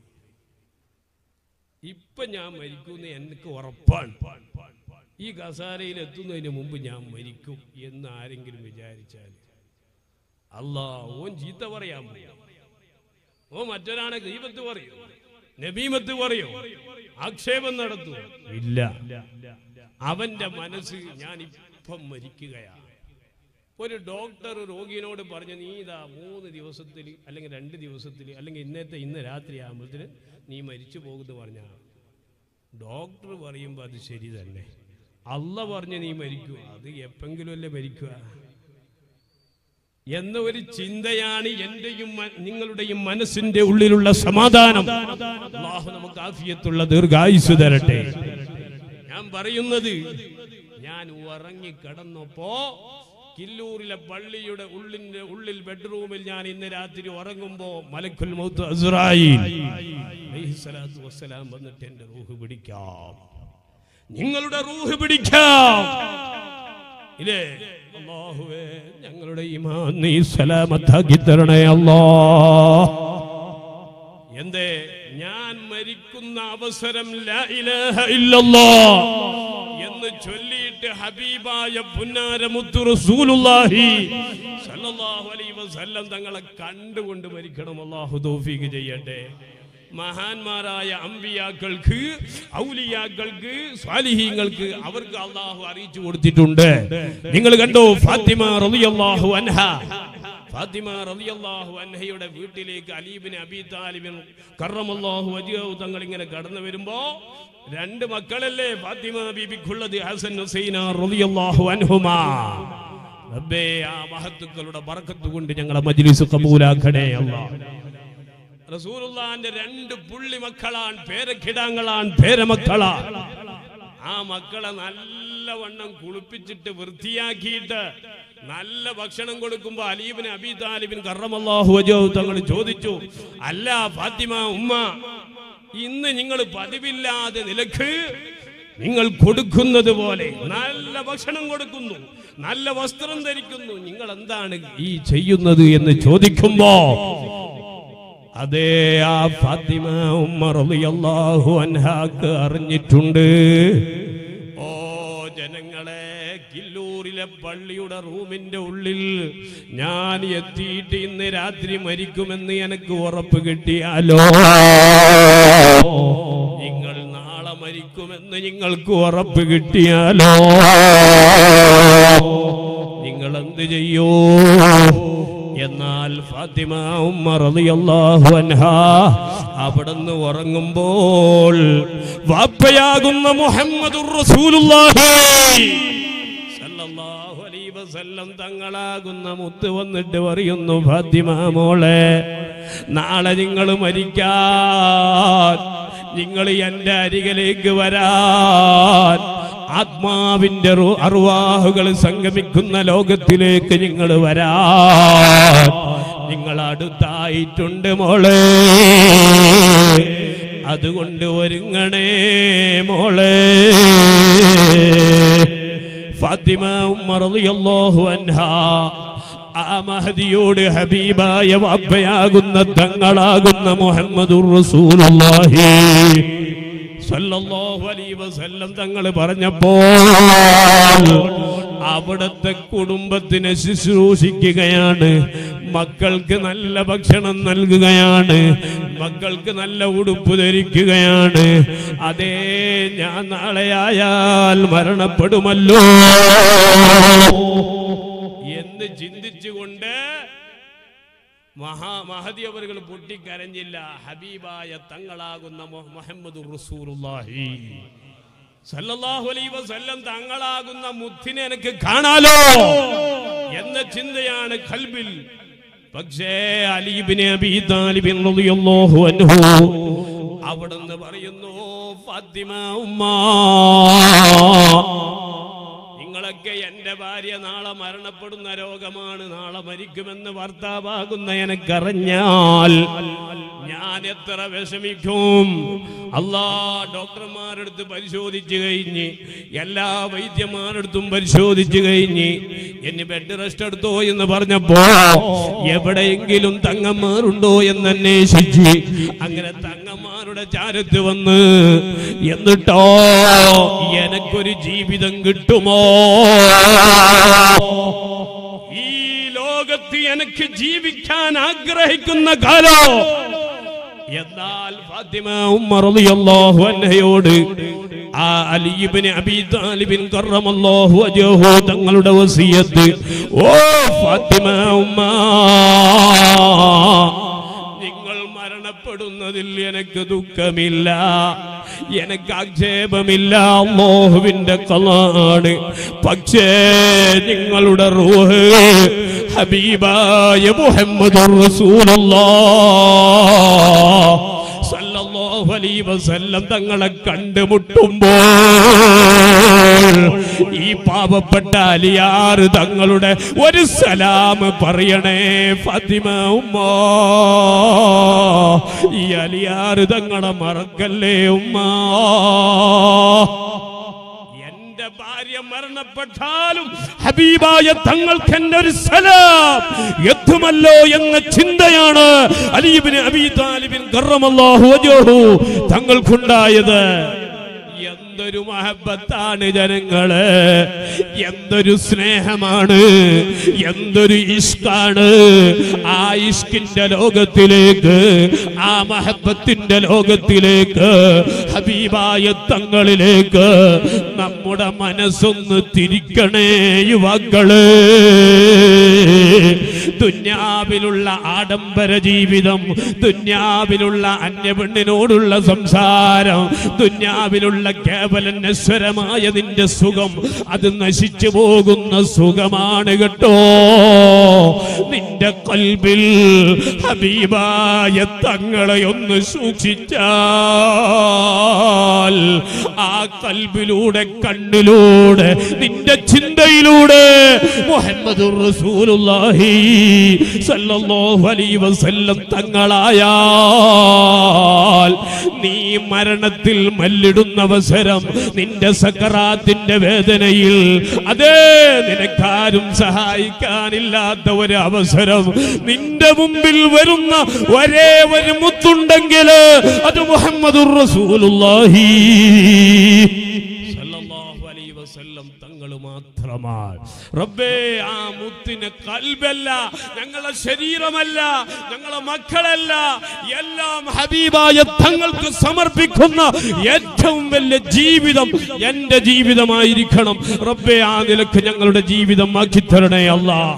ഇപ്പൊ ഞാൻ മരിക്കൂന്ന് എനിക്ക് ഉറപ്പാണ്. ഈ കസാരയിൽ എത്തുന്നതിന് മുമ്പ് ഞാൻ മരിക്കും എന്ന് ആരെങ്കിലും വിചാരിച്ചാൽ അല്ലാഹ് ഓൻ ചീത്ത പറയാൻ പോയാ, ഓ മറ്റൊരാളെ ഗീബത്ത് പറയോ, നബീമത്ത് പറയോ, ആക്ഷേപം നടത്തുമോ? ഇല്ല. അവന്റെ മനസ്സ് ഞാൻ ഇപ്പം മരിക്കുകയാണ്. ഒരു ഡോക്ടർ രോഗിയോട് പറഞ്ഞു, നീ ഇതാ മൂന്ന് ദിവസത്തിൽ അല്ലെങ്കിൽ രണ്ട് ദിവസത്തിൽ അല്ലെങ്കിൽ ഇന്നത്തെ ഇന്ന് രാത്രി ആകുമ്പോഴത്തിന് നീ മരിച്ചു പോകുമെന്ന് പറഞ്ഞ ഡോക്ടർ പറയുമ്പോൾ അത് ശരി തന്നെ. അല്ല പറഞ്ഞ് നീ മരിക്കുക, അത് എപ്പെങ്കിലും അല്ലേ മരിക്കുക എന്ന ഒരു ചിന്തയാണ് എന്റെയും നിങ്ങളുടെയും മനസ്സിന്റെ ഉള്ളിലുള്ള സമാധാനം. അല്ലാഹു നമുക്ക് ആഫിയത്തുള്ള ദീർഘായുസ്സ് തരട്ടെ. ഞാൻ പറയുന്നത്, ഞാൻ ഉറങ്ങി കിടന്നപ്പോ കില്ലൂരിലെ പള്ളിയുടെ ഉള്ളിന്റെ ഉള്ളിൽ ബെഡ്റൂമിൽ ഞാൻ ഇന്ന് രാത്രി ഉറങ്ങുമ്പോ മലക്കുൽ മൗത്ത് അസ്റായീൽ അലൈഹിസ്സലാത്തു വസ്സലാം വന്നിട്ട് എന്റെ റൂഹ് പിടിക്കാം, നിങ്ങളുടെ റൂഹ് പിടിക്കാം. ഇല്ലേ അല്ലാഹുവേ, ഞങ്ങളുടെ ഈമാൻ നീ സലാമത്താക്കി തരണേ അല്ലാഹ്. എന്തേ ഞാൻ മരിക്കുന്ന അവസരം ലാ ഇലാഹ ഇല്ലല്ലാഹ് എന്ന് ചൊല്ലിയിട്ട് ഹബീബായ പുന്നാരമുത്തു റസൂലുള്ളാഹി സ്വല്ലല്ലാഹു അലൈഹി വസല്ലം തങ്ങളെ കണ്ടുകൊണ്ട് മരിക്കണം. അല്ലാഹു തൗഫീഖ് ചെയ്യട്ടെ. മഹാന്മാരായ അമ്പിയാക്കൾക്ക്, ഔലിയാക്കൾക്ക്, സ്വാലിഹീങ്ങൾക്ക് അവർക്ക് അല്ലാഹു അറിയിച്ചു കൊടുത്തിട്ടുണ്ട്. നിങ്ങൾ കണ്ടോ, ഫാത്തിമ റളിയല്ലാഹു അൻഹ ഫാത്തിമ റളിയല്ലാഹു അൻഹയുടെ വീട്ടിലേക്ക് അലി ഇബ്നു അബീ താലിബ് കറമല്ലാഹു വജ്ഹഹു തങ്ങൾ ഇങ്ങനെ കടന്നു വരുമ്പോ രണ്ട് മക്കളല്ലേ ഫാത്തിമ ബീബിക്കുള്ളത്, ഹസൻ ഹുസൈന റളിയല്ലാഹു അൻഹുമാ. റബ്ബേ, ആ മഹത്തുക്കളുടെ ബറക്കത്ത് കൊണ്ട് ഞങ്ങളെ മജ്ലിസ് ഖബൂലാക്കണേ അല്ലാഹ്. റസൂലുള്ളാഹിന്റെ രണ്ട് പുള്ളി മക്കളാണ്, പേരക്കിടാങ്ങളാണ്, പേരമക്കളാണ്. ആ മക്കളെ നല്ലവണ്ണം കുളിപ്പിച്ചിട്ട് വൃത്തിയാക്കിയിട്ട് നല്ല ഭക്ഷണം കൊടുക്കുമ്പോ അലി ഇബ്നു അബീ താലിബ് കറമല്ലാഹു വജ്ഹഹു തങ്ങൾ ചോദിച്ചു, അല്ല ഫാത്തിമ ഉമ്മ, ഇന്ന് നിങ്ങൾ പതിവില്ലാതെ നിലക്ക് നിങ്ങൾ കൊടുക്കുന്നത് പോലെ നല്ല ഭക്ഷണം കൊടുക്കുന്നു, നല്ല വസ്ത്രം ധരിക്കുന്നു, നിങ്ങൾ എന്താണ് ഈ ചെയ്യുന്നത് എന്ന് ചോദിക്കുമ്പോ അതേ ആ ഫാത്തിമ ഉമ്മ റളിയല്ലാഹു അൻഹാക്ക് അറിഞ്ഞിട്ടുണ്ട്. ഓ ജനങ്ങളെ, കില്ലൂരിലെ പള്ളിയുടെ റൂമിന്റെ ഉള്ളിൽ ഞാൻ എത്തിയിട്ട് ഇന്ന് രാത്രി മരിക്കുമെന്ന് എനിക്ക് ഉറപ്പ് കിട്ടിയാലോ നിങ്ങൾ നാളെ മരിക്കുമെന്ന് നിങ്ങൾക്ക് ഉറപ്പ് കിട്ടിയാലോ നിങ്ങൾ എന്ത് ചെയ്യൂ? എന്നാൽ ഫാത്തിമ ഉമ്മ റളിയല്ലാഹു അൻഹാ അവിടുന്ന് ഉറങ്ങുമ്പോൾ വാപ്പയാകുന്ന മുഹമ്മദുർ റസൂലുള്ളാഹി സല്ലല്ലാഹു അലൈഹി വസല്ലം തങ്ങളാകുന്ന മുത്ത് വന്നിട്ട് പറയുന്നു, ഫാത്തിമ മോളെ, നാളെ നിങ്ങൾ മരിക്കാൻ നിങ്ങൾ എൻ്റെ അരികിലേക്ക് വരാൻ, ആത്മാവിന്റെ അർവാഹുകൾ സംഗമിക്കുന്ന ലോകത്തിലേക്ക് നിങ്ങൾ വരാൻ നിങ്ങൾ അടുത്തായിട്ടുണ്ട് മോളെ. അതുകൊണ്ട് ഒരുങ്ങണേ മോളെ. ഫാത്തിമ ഉമ്മ റളിയല്ലാഹു അൻഹാ ആ മഹദിയോട് ഹബീബായ വാപ്പയാകുന്ന തങ്ങളാകുന്ന മുഹമ്മദുർ റസൂലുള്ളാഹി സല്ലല്ലാഹു അലൈഹി വസല്ലം തങ്ങൾ പറഞ്ഞപ്പോൾ അവിടുത്തെ കുടുംബത്തിനെ ശുശ്രൂഷിക്കുകയാണ്, മക്കൾക്ക് നല്ല ഭക്ഷണം നൽകുകയാണ്, മക്കൾക്ക് നല്ല ഉടുപ്പ് ധരിക്കുകയാണ്. അതേ, ഞാൻ നാളെയായാൽ മരണപ്പെടുമല്ലോ എന്ന് ചിന്തിച്ചുകൊണ്ട് മഹാ മഹദി അവர்கள் പൊട്ടിക്കരഞ്ഞില്ല. ഹബീബായ തങ്ങളാകുന്ന മുഹമ്മദുർ റസൂലുള്ളാഹി സല്ലല്ലാഹു അലൈഹി വസല്ലം തങ്ങളാകുന്ന മുത്തിനെ എനിക്ക് കാണാലോ എന്ന ചിന്തയാണ് ഖൽബിൽ. പക്ഷേ അലി ഇബ്നു അബീ താലിബ് റളിയല്ലാഹു അൻഹു അവിടുന്ന് പറയുന്നു, ഫാത്തിമ ഉമ്മ, നിങ്ങളൊക്കെ എൻ്റെ ഭാര്യ നാളെ മരണപ്പെടുന്ന രോഗമാണ്, നാളെ മരിക്കുമെന്ന് ഭർത്താവാകുന്ന എനിക്കറിഞ്ഞാൽ ഞാൻ എത്ര വിഷമിക്കും. അല്ലാ, ഡോക്ടർമാരെടുത്ത് പരിശോധിച്ചു കഴിഞ്ഞ്, എല്ലാ വൈദ്യന്മാരെടുത്തും പരിശോധിച്ചു കഴിഞ്ഞ് എന്നെ ബെഡ് റെസ്റ്റ് എടുത്തോ എന്ന് പറഞ്ഞപ്പോ എവിടെയെങ്കിലും തങ്ങന്മാരുണ്ടോ എന്ന് അന്വേഷിച്ച് അങ്ങനെ തങ്ങന്മാരുടെ ചാരത്ത് വന്ന്, എന്നിട്ടോ എനക്കൊരു ജീവിതം കിട്ടുമോ, ഈ ലോകത്ത് എനിക്ക് ജീവിക്കാൻ ആഗ്രഹിക്കുന്ന കാലം. എന്നാൽ ഫാത്തിമ ഉമ്മ റളിയല്ലാഹു അൻഹയോട് ആ അലി ഇബ്നു അബീ താലിബ് കറമല്ലാഹു വജ്ഹഹു തങ്ങളുടെ വസിയത്ത്, ഓ ഫാത്തിമ ഉമ്മ, നിങ്ങൾ മരണപ്പെടുന്നതിൽ എനിക്ക് ദുഃഖമില്ല, എനിക്ക് ആക്ഷേപമില്ല, അല്ലാഹുവിന്റെ ഖളാണ്. പക്ഷേ നിങ്ങളുടെ റൂഹ് ഹബീബായ മുഹമ്മദുർ റസൂലുള്ളാഹ് സല്ലല്ലാഹു അലൈഹി വസല്ലം തങ്ങളെ കണ്ടുമുട്ടുമ്പോൾ ഈ പാവപ്പെട്ട അലിയാർ തങ്ങളുടെ ഒരു സലാം പറയണേ ഫാത്തിമ ഉമ്മ. ഈ അലിയാർ തങ്ങളെ മറക്കല്ലേ ഉമ്മ. എന്റെ ഭാര്യ മരണപ്പെട്ടാലും ഹബീബായ തങ്ങൾക്ക് എന്റെ ഒരു സലാം എത്തുമല്ലോ എന്ന ചിന്തയാണ് അലി ഇബ്നു അബീ താലിബ് കറമല്ലാഹു വജ്ഹഹു തങ്ങൾക്കുണ്ടായത്. എന്തൊരു മഹബത്താണ് ജനങ്ങള്, എന്തൊരു സ്നേഹമാണ്, എന്തൊരു ഇഷ്കാണ്. ആ ഇഷ്കിന്റെ ലോകത്തിലേക്ക്, ആ മഹബത്തിന്റെ ലോകത്തിലേക്ക്, ഹബീബായ തങ്ങളിലേക്ക് നമ്മുടെ മനസ്സൊന്ന് തിരിക്കണേ യുവാക്കള്. ദുന്യാവിലുള്ള ആഡംബര ജീവിതം, ദുന്യാവിലുള്ള അന്യപെണ്ണിനോടുള്ള സംസാരം, ദുന്യാവിലുള്ള കേവല നശ്വരമായ നിന്റെ സുഖം, അത് നശിച്ചു പോകുന്ന സുഖമാണ് കേട്ടോ. നിന്റെ ഖൽബിൽ ഹബീബായ തങ്ങളെ ഒന്ന് സൂക്ഷിച്ചാൽ ആ ഖൽബിലൂടെ, കണ്ണിലൂടെ, നിന്റെ ചിന്തയിലൂടെ മുഹമ്മദുർ റസൂലുള്ളാഹി സല്ലല്ലാഹു അലൈഹി വസല്ലം തങ്ങളായാൽ നീ മരണത്തിൽ മല്ലിടുന്ന അവസരം, നിന്റെ സക്കറാത്തിന്റെ വേദനയിൽ, അതേ നിനക്കാരും സഹായിക്കാനില്ലാത്ത ഒരു അവസരം, നിന്റെ മുമ്പിൽ വരുന്ന ഒരേ ഒരു മുത്തുണ്ടെങ്കിൽ അത് മുഹമ്മദുർ റസൂലുള്ളാഹി സല്ലല്ലാഹു അലൈഹി വസല്ലം വസല്ലം തങ്ങൾ മാത്രമാണ്. റബ്ബേ, ആ മുത്തിനെ ഖൽബല്ല, ഞങ്ങളുടെ ശരീരമല്ല, ഞങ്ങളുടെ മക്കളല്ല, എല്ലാം ഹബീബായ തങ്ങൾക്ക് സമർപ്പിക്കുന്ന ഏറ്റവും വലിയ ജീവിതം എന്റെ ജീവിതമായിരിക്കണം റബ്ബേ. ആ നിലക്ക് ഞങ്ങളുടെ ജീവിതം ആക്കിത്തരണേ അല്ലാഹ്.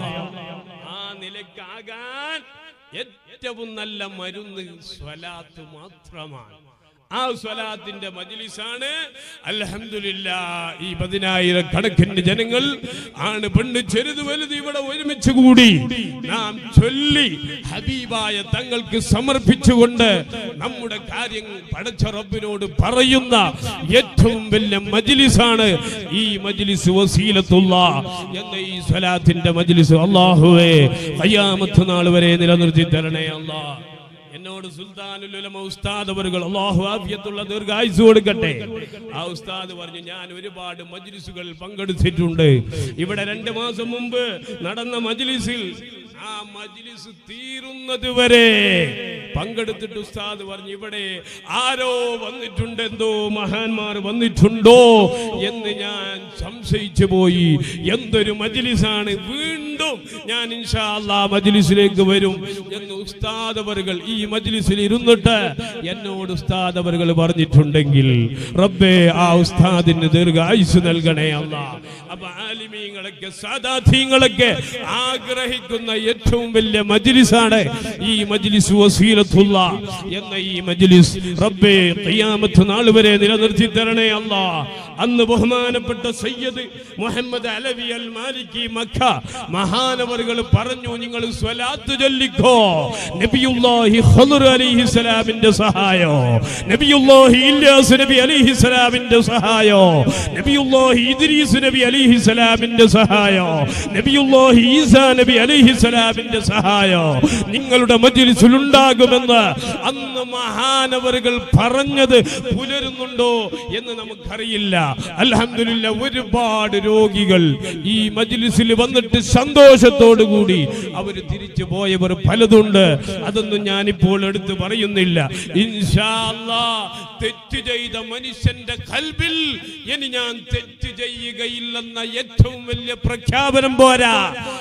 ആ നിലക്കാകാൻ ഏറ്റവും നല്ല മരുന്ന് സ്വലാത്ത് മാത്രമാണ്. ആ സ്വലാത്തിന്റെ മജ്ലിസാണ്. അൽഹംദുലില്ലാഹ്, ഈ പതിനായിരം കണക്കിന് ജനങ്ങൾ ആണ് പെണ്ണ് ചെറുത് വലുത് ഇവിടെ ഒരുമിച്ച് കൂടി നാം ചൊല്ലി ഹബീബായ തങ്ങൾക്ക് സമർപ്പിച്ചുകൊണ്ട് നമ്മുടെ കാര്യങ്ങൾ പടച്ച റബ്ബിനോട് പറയുന്ന ഏറ്റവും വലിയ മജ്ലിസാണ് ഈ മജ്ലിസ് വസീലത്തുല്ലാഹ് എന്ന ഈ സ്വലാത്തിന്റെ മജ്ലിസ്. അല്ലാഹുവേ, ഖിയാമത്ത് നാൾ വരെ നിലനിർത്തി തരണേ അല്ലാഹ്. എന്നോട് സുൽത്താനുൽ ഉലമ ഉസ്താദ് അവர்கள் അല്ലാഹു ആഫിയത്തുള്ള ദീർഘായുസ്സ് കൊടുക്കട്ടെ. ആ ഉസ്താദ് പറഞ്ഞു, ഞാൻ ഒരുപാട് മജ്ലിസുകൾ പങ്കെടുത്തിട്ടുണ്ട്. ഇവിടെ രണ്ട് മാസം മുമ്പ് നടന്ന മജ്ലിസിൽ ആ മജ്ലിസ് തീരുന്നത് വരെ പങ്കെടുത്തിട്ട് ഉസ്താദ് പറഞ്ഞു, ഇവിടെ ആരോ വന്നിട്ടുണ്ട്, എന്തോ മഹാന്മാർ വന്നിട്ടുണ്ടോ എന്ന് ഞാൻ സംശയിച്ചു പോയി. എന്തൊരു മജ്ലിസാണ്, വീണ്ടും ഞാൻ ഇൻഷാ അല്ലാഹ് മജ്ലിസിലേക്ക് വരും എന്ന് ഉസ്താദ് അവர்கள் ഈ മജ്ലിസിൽ ഇരുന്നിട്ട് എന്നോട് ഉസ്താദ് അവர்கள் പറഞ്ഞിട്ടുണ്ടെങ്കിൽ റബ്ബേ, ആ ഉസ്താദിന് ദീർഘായുസ്സ് നൽകണേ അല്ലാഹ്. അപ്പൊ ആലിമീങ്ങളൊക്കെ സാദാതീങ്ങളൊക്കെ ആഗ്രഹിക്കുന്ന ഏറ്റവും വലിയ മജ്ലിസാണ് ഈ മജ്ലിസ് വസീലത്തുല്ലാഹ് എന്ന ഈ മജ്ലിസ്. റബ്ബേ, ഖിയാമത്ത് നാൾ വരെ നിലനിർത്തി തരണേ അല്ലാഹ്. അന്ന് ബഹുമാനപ്പെട്ട Sayyid Muhammad Alawi al Maliki Mecca മഹാനവറുകൾ പറഞ്ഞു, നിങ്ങൾ സ്വലാത്ത് ചൊല്ലിക്കോ. നബിയുല്ലാഹി ഖദർ അലൈഹിസ്സലാമിന്റെ സഹായോ, നബിയുല്ലാഹി ഇല്യാസ് നബി അലൈഹിസ്സലാമിന്റെ സഹായോ, നബിയുല്ലാഹി ഇദ്രീസ് നബി അലൈഹിസ്സലാമിന്റെ സഹായോ, നബിയുല്ലാഹി ഈസാ നബി അലൈഹിസ്സലാമിന്റെ സഹായോ നിങ്ങളുടെ മജ്ലിസിൽ ഉണ്ടാകുമെന്ന് അന്ന് മഹാനവറുകൾ പറഞ്ഞത് പുലരുന്നുണ്ടോ എന്ന് നമുക്കറിയില്ല. അൽഹംദുലില്ലാഹ്, ഒരുപാട് രോഗികൾ ഈ മജ്ലിസിൽ വന്നിട്ട് സന്തോഷത്തോടു കൂടി അവർ തിരിച്ചു പോയവർ പലതുണ്ട്. അതൊന്നും ഞാനിപ്പോൾ എടുത്ത് പറയുന്നില്ല. ഇൻഷാ അല്ലാഹ്, തെറ്റ് ചെയ്ത മനുഷ്യന്റെ ഖൽബിൽ ഇനി ഞാൻ തെറ്റ് ചെയ്യുകയില്ലെന്ന ഏറ്റവും വലിയ പ്രഖ്യാപനം പോരാ,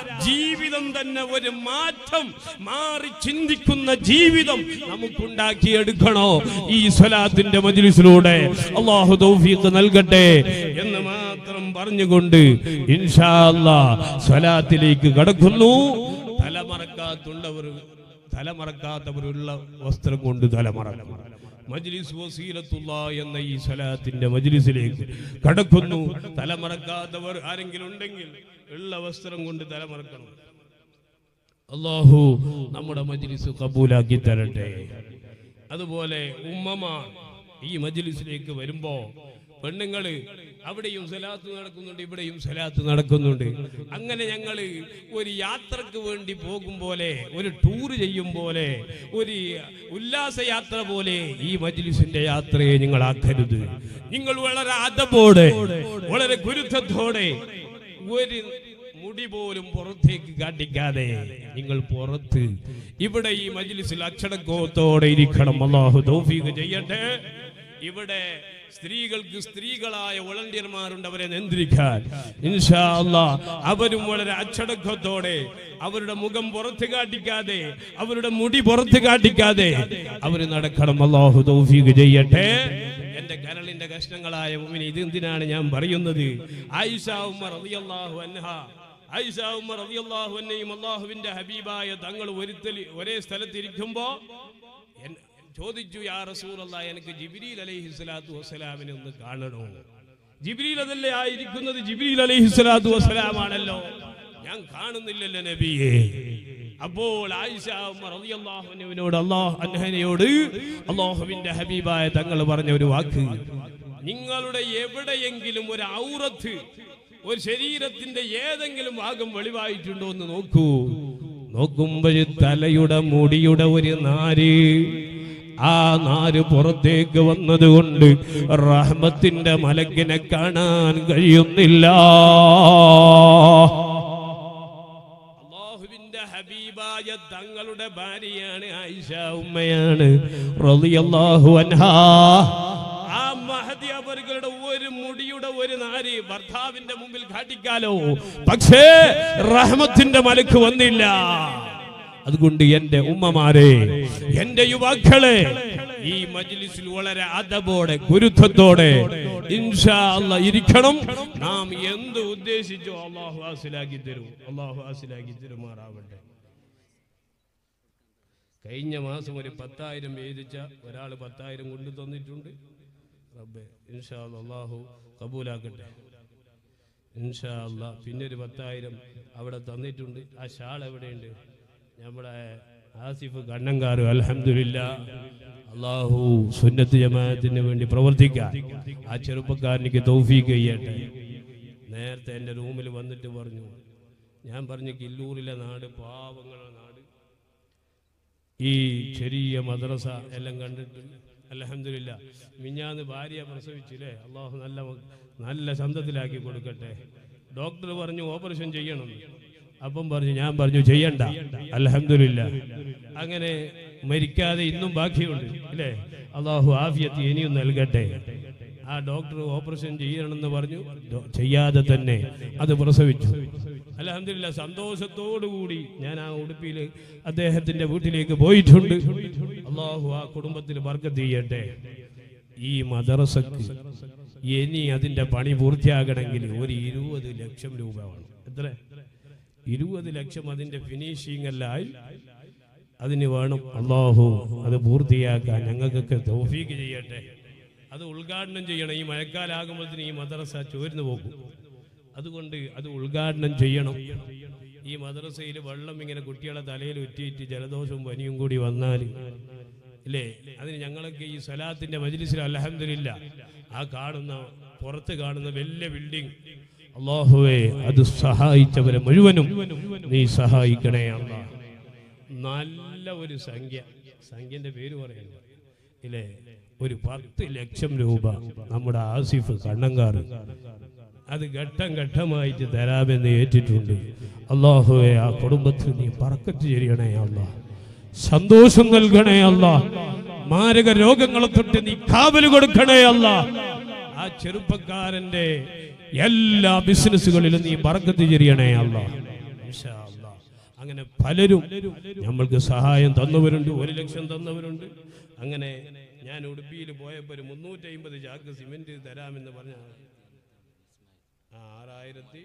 ജീവിതം തന്നെ ഒരു മാറ്റം മാറി ചിന്തിക്കുന്ന ജീവിതം നമുക്കുണ്ടാക്കിയെടുക്കണോ ഈ സ്വലാത്തിന്റെ മജ്ലിസിലൂടെ. അല്ലാഹു തൗഫീഖ് നൽകട്ടെ എന്ന് മാത്രം പറഞ്ഞുകൊണ്ട് ഇൻഷാ അല്ലാഹ് സ്വലാത്തിലേക്ക് കടക്കുന്നു. തലമറക്കാത്തുള്ളവർ തലമറക്കാത്തവരുള്ള വസ്ത്രം കൊണ്ട് തലമറക്കണം. മജ്ലിസ് വസീലത്തുല്ലാഹ് എന്ന ഈ സ്വലാത്തിന്റെ മജ്ലിസിലേക്ക് കടക്കുന്നു. തലമറക്കാത്തവർ ആരെങ്കിലും ഉണ്ടെങ്കിൽ ഉള്ള വസ്ത്രം കൊണ്ട് തലമറക്കണം. അല്ലാഹു നമ്മുടെ മജ്ലിസ് ഖബൂലാക്കി തരട്ടെ. അതുപോലെ ഉമ്മമാർ ഈ മജ്ലിസിലേക്ക് വരുമ്പോ പെണ്ണുങ്ങള് അവിടെയും സലാത്ത് നടക്കുന്നുണ്ട്, ഇവിടെയും സലാത്ത് നടക്കുന്നുണ്ട്. അങ്ങനെ ഞങ്ങൾ ഒരു യാത്രക്ക് വേണ്ടി പോകും പോലെ, ഒരു ടൂർ ചെയ്യും പോലെ, ഒരു ഉല്ലാസയാത്ര പോലെ ഈ മജ്ലിസിന്റെ യാത്രയെ നിങ്ങൾ ആക്കരുത്. നിങ്ങൾ വളരെ അദബോടെ, വളരെ ഗുരുത്വത്തോടെ, ഒരു മുടി പോലും പുറത്തേക്ക് കാട്ടിക്കാതെ നിങ്ങൾ പുറത്ത് ഇവിടെ ഈ മജ്ലിസിൽ അച്ചടക്കത്തോടെ ഇരിക്കണം. അല്ലാഹു തൗഫീഖ് ചെയ്യട്ടെ. ഇവിടെ സ്ത്രീകൾക്ക് സ്ത്രീകളായ വോളണ്ടിയർമാരുണ്ട്, അവരെ നിയന്ത്രിക്കാൻ. ഇൻഷാ അല്ലാഹ് അവരും വളരെ അച്ചടക്കത്തോടെ, അവരുടെ മുഖം പുറത്ത് കാട്ടിക്കാതെ, അവരുടെ മുടി പുറത്ത് കാട്ടിക്കാതെ അവർ നടക്കണം. അല്ലാഹു തൗഫീഖ് ചെയ്യട്ടെ. എന്റെ കരളിന്റെ കഷ്ണങ്ങളായ മുഅ്മിനീ, ഇത് എന്തിനാണ് ഞാൻ പറയുന്നത്? ആയിഷ ഉമ്മ റളിയല്ലാഹു അൻഹ ആയിഷ ഉമ്മ റളിയല്ലാഹു അൻഹയും അല്ലാഹുവിന്റെ ഹബീബായ തങ്ങൾ ഒരുത്തൽ ഒരേ സ്ഥലത്തിരിക്കുമ്പോ ചോദിച്ചു, യാ റസൂലല്ലാഹ്, എനിക്ക് ജിബ്രീൽ അലൈഹിസ്സലാത്തു വസ്സലാമിനെ ഒന്ന് കാണണോ? ജിബ്രീൽ അതല്ലേ ആയിരിക്കുന്നത്, ജിബ്രീൽ അലൈഹിസ്സലാത്തു വസ്സലാമാണല്ലോ, ഞാൻ കാണുന്നില്ലല്ലോ നബിയെ. അപ്പോൾ ആയിഷ ഉമ്മ റളിയല്ലാഹു അൻഹയോട് അല്ലാഹു അൻഹയോട് അല്ലാഹുവിന്റെ ഹബീബായ തങ്ങൾ പറഞ്ഞ ഒരു വാക്ക്, നിങ്ങളുടെ എവിടെയെങ്കിലും ഒരു ഔറത്ത്, ഒരു ശരീരത്തിന്റെ ഏതെങ്കിലും ഭാഗം വെളിവായിട്ടുണ്ടോ എന്ന് നോക്കൂ. നോക്കുമ്പോൾ തലയുടെ മുടിയുടെ ഒരു നാര്, ആ നാര് പുറത്തേക്ക് വന്നതുകൊണ്ട് റഹ്മത്തിന്റെ മലക്കിനെ കാണാൻ കഴിയുന്നില്ല. അല്ലാഹുവിന്റെ ഹബീബായ തങ്ങളുടെ ഭാര്യയാണ് ആയിഷ ഉമ്മയാണ് റളിയല്ലാഹു അൻഹാ. ആ മഹദി അവരുടെ ഒരു മുടിയുടെ ഒരു നാരി ഭർത്താവിന്റെ മുമ്പിൽ കാട്ടിക്കാലോ, പക്ഷേ റഹ്മത്തിന്റെ മലക്ക് വന്നില്ല. അതുകൊണ്ട് എന്റെ ഉമ്മമാരെ, എന്റെ യുവാക്കളെ, ഈ മജ്ലിസിൽ വളരെ അദബോടെ ഗുരുത്വത്തോടെ ഇൻഷാ അല്ലാഹ് ഇരിക്കണം. നാം എന്ത് ഉദ്ദേശിച്ചോ അല്ലാഹു ഹാസിലാക്കി തരും. അല്ലാഹു ഹാസിലാക്കി തരുമാറാവട്ടെ. കഴിഞ്ഞ മാസം ഒരു പത്തായിരം എഴുതിച്ച ഒരാൾ പത്തായിരം കൊണ്ടു തന്നിട്ടുണ്ട്. റബ്ബേ ഇൻഷാ അല്ലാഹ് അല്ലാഹു കബൂലാക്കട്ടെ ഇൻഷാ അല്ലാഹ്. പിന്നെ ഒരു പത്തായിരം അവിടെ തന്നിട്ടുണ്ട്. ആ ഷാൾ എവിടെയുണ്ട്? നമ്മുടെ ആസിഫ് കണ്ണങ്കാർ. അൽഹംദുലില്ലാഹ്, അല്ലാഹു സുന്നത്ത് ജമാഅത്തിന് വേണ്ടി പ്രവർത്തിക്കാൻ ആ ചെറുപ്പക്കാരനിക്ക് തൗഫീഖ് ചെയ്യട്ടെ. നേരത്തെ എൻ്റെ റൂമിൽ വന്നിട്ട് പറഞ്ഞു, ഞാൻ പറഞ്ഞു കില്ലൂരിലെ നാട് പാവങ്ങളുടെ നാട്, ഈ ചെറിയ മദ്രസ എല്ലാം കണ്ടിട്ട് അൽഹംദുലില്ലാഹ്. മിഞ്ഞാന്ന് ഭാര്യ പ്രസവിച്ചില്ലേ, അല്ലാഹു നല്ല നല്ല സന്തതിലാക്കി കൊടുക്കട്ടെ. ഡോക്ടർ പറഞ്ഞു ഓപ്പറേഷൻ ചെയ്യണം. അപ്പം പറഞ്ഞു, ഞാൻ പറഞ്ഞു ചെയ്യണ്ട, അൽഹംദുലില്ലാഹ്. അങ്ങനെ മരിക്കാതെ ഇന്നും ബാക്കിയുണ്ട് ഇല്ലേ. അല്ലാഹു ആഫിയത്ത് ഇനിയും നൽകട്ടെ. ആ ഡോക്ടർ ഓപ്പറേഷൻ ചെയ്യണമെന്ന് പറഞ്ഞു, ചെയ്യാതെ തന്നെ അത് പ്രസവിച്ചു. അൽഹംദുലില്ലാഹ്. സന്തോഷത്തോടുകൂടി ഞാൻ ആ ഉടുപ്പിയിൽ അദ്ദേഹത്തിന്റെ വീട്ടിലേക്ക് പോയിട്ടുണ്ട്. അല്ലാഹു ആ കുടുംബത്തിൽ ബർക്കത്ത് ചെയ്യട്ടെ. ഈ മദ്രസക്ക് ഇനി അതിന്റെ പണി പൂർത്തിയാകണമെങ്കിൽ ഒരു ഇരുപത് ലക്ഷം രൂപ വേണം. എത്ര? ഇരുപത് ലക്ഷം അതിന്റെ ഫിനിഷിംഗ് എല്ലായി അതിന് വേണം. അല്ലാഹു അത് പൂർത്തിയാക്കാൻ ഞങ്ങൾക്കൊക്കെ തൗഫീഖ് ചെയ്യട്ടെ. അത് ഉദ്ഘാടനം ചെയ്യണം. ഈ മഴക്കാലാകുമ്പോഴത്തേന് ഈ മദ്രസ ചോർന്നു പോകും. അതുകൊണ്ട് അത് ഉദ്ഘാടനം ചെയ്യണം. ഈ മദ്രസയിൽ വെള്ളം ഇങ്ങനെ കുട്ടികളെ തലയിൽ ഉറ്റിയിട്ട് ജലദോഷവും പനിയും കൂടി വന്നാൽ ഇല്ലേ, അതിന് ഞങ്ങളൊക്കെ ഈ സ്വലാത്തിന്റെ മജ്ലിസിൽ അൽഹംദുലില്ലാഹ് ആ കാണുന്ന പുറത്ത് കാണുന്ന വലിയ ബിൽഡിംഗ്, അല്ലാഹുവേ അത് സഹായിച്ചവരെ മുഴുവനും നീ സഹായിക്കണേ അല്ലാഹ്. നല്ല ഒരു സംഖ്യ, സംഖ്യന്റെ പേര് പറയണ്ട ഇല്ലേ, ഒരു പത്ത് ലക്ഷം രൂപ നമ്മുടെ ആസിഫ് കണ്ണങ്കാർ അത് ഘട്ടം ഘട്ടമായിട്ട് തരാമെന്ന് ഏറ്റിട്ടുണ്ട്. അല്ലാഹുവേ ആ കുടുംബത്തിൽ നീ ബർക്കത്ത് ചെയ്യണേ അല്ലാഹ്, സന്തോഷം നൽകണേ അല്ലാഹ്, മാരക രോഗങ്ങളെ തൊട്ട് നീ കാവൽ കൊടുക്കണേ അല്ലാഹ്. ആ ചെറുപ്പക്കാരന്റെ എല്ലാ ബിസിനസ്സുകളിലും നീ ബർക്കത്ത് ചെയ്യണേ അല്ലാഹ്. ഇൻഷാ അല്ലാഹ്. അങ്ങനെ പലരും നമ്മൾക്ക് സഹായം തന്നവരുണ്ട്, ഒരു ലക്ഷം തന്നവരുണ്ട്. അങ്ങനെ ഞാൻ ഉടുപ്പിയിൽ പോയപ്പോൾ ഒരു മുന്നൂറ്റി അമ്പത് ചാക്ക് സിമെന്റ് തരാമെന്ന് പറഞ്ഞ ആറായിരത്തി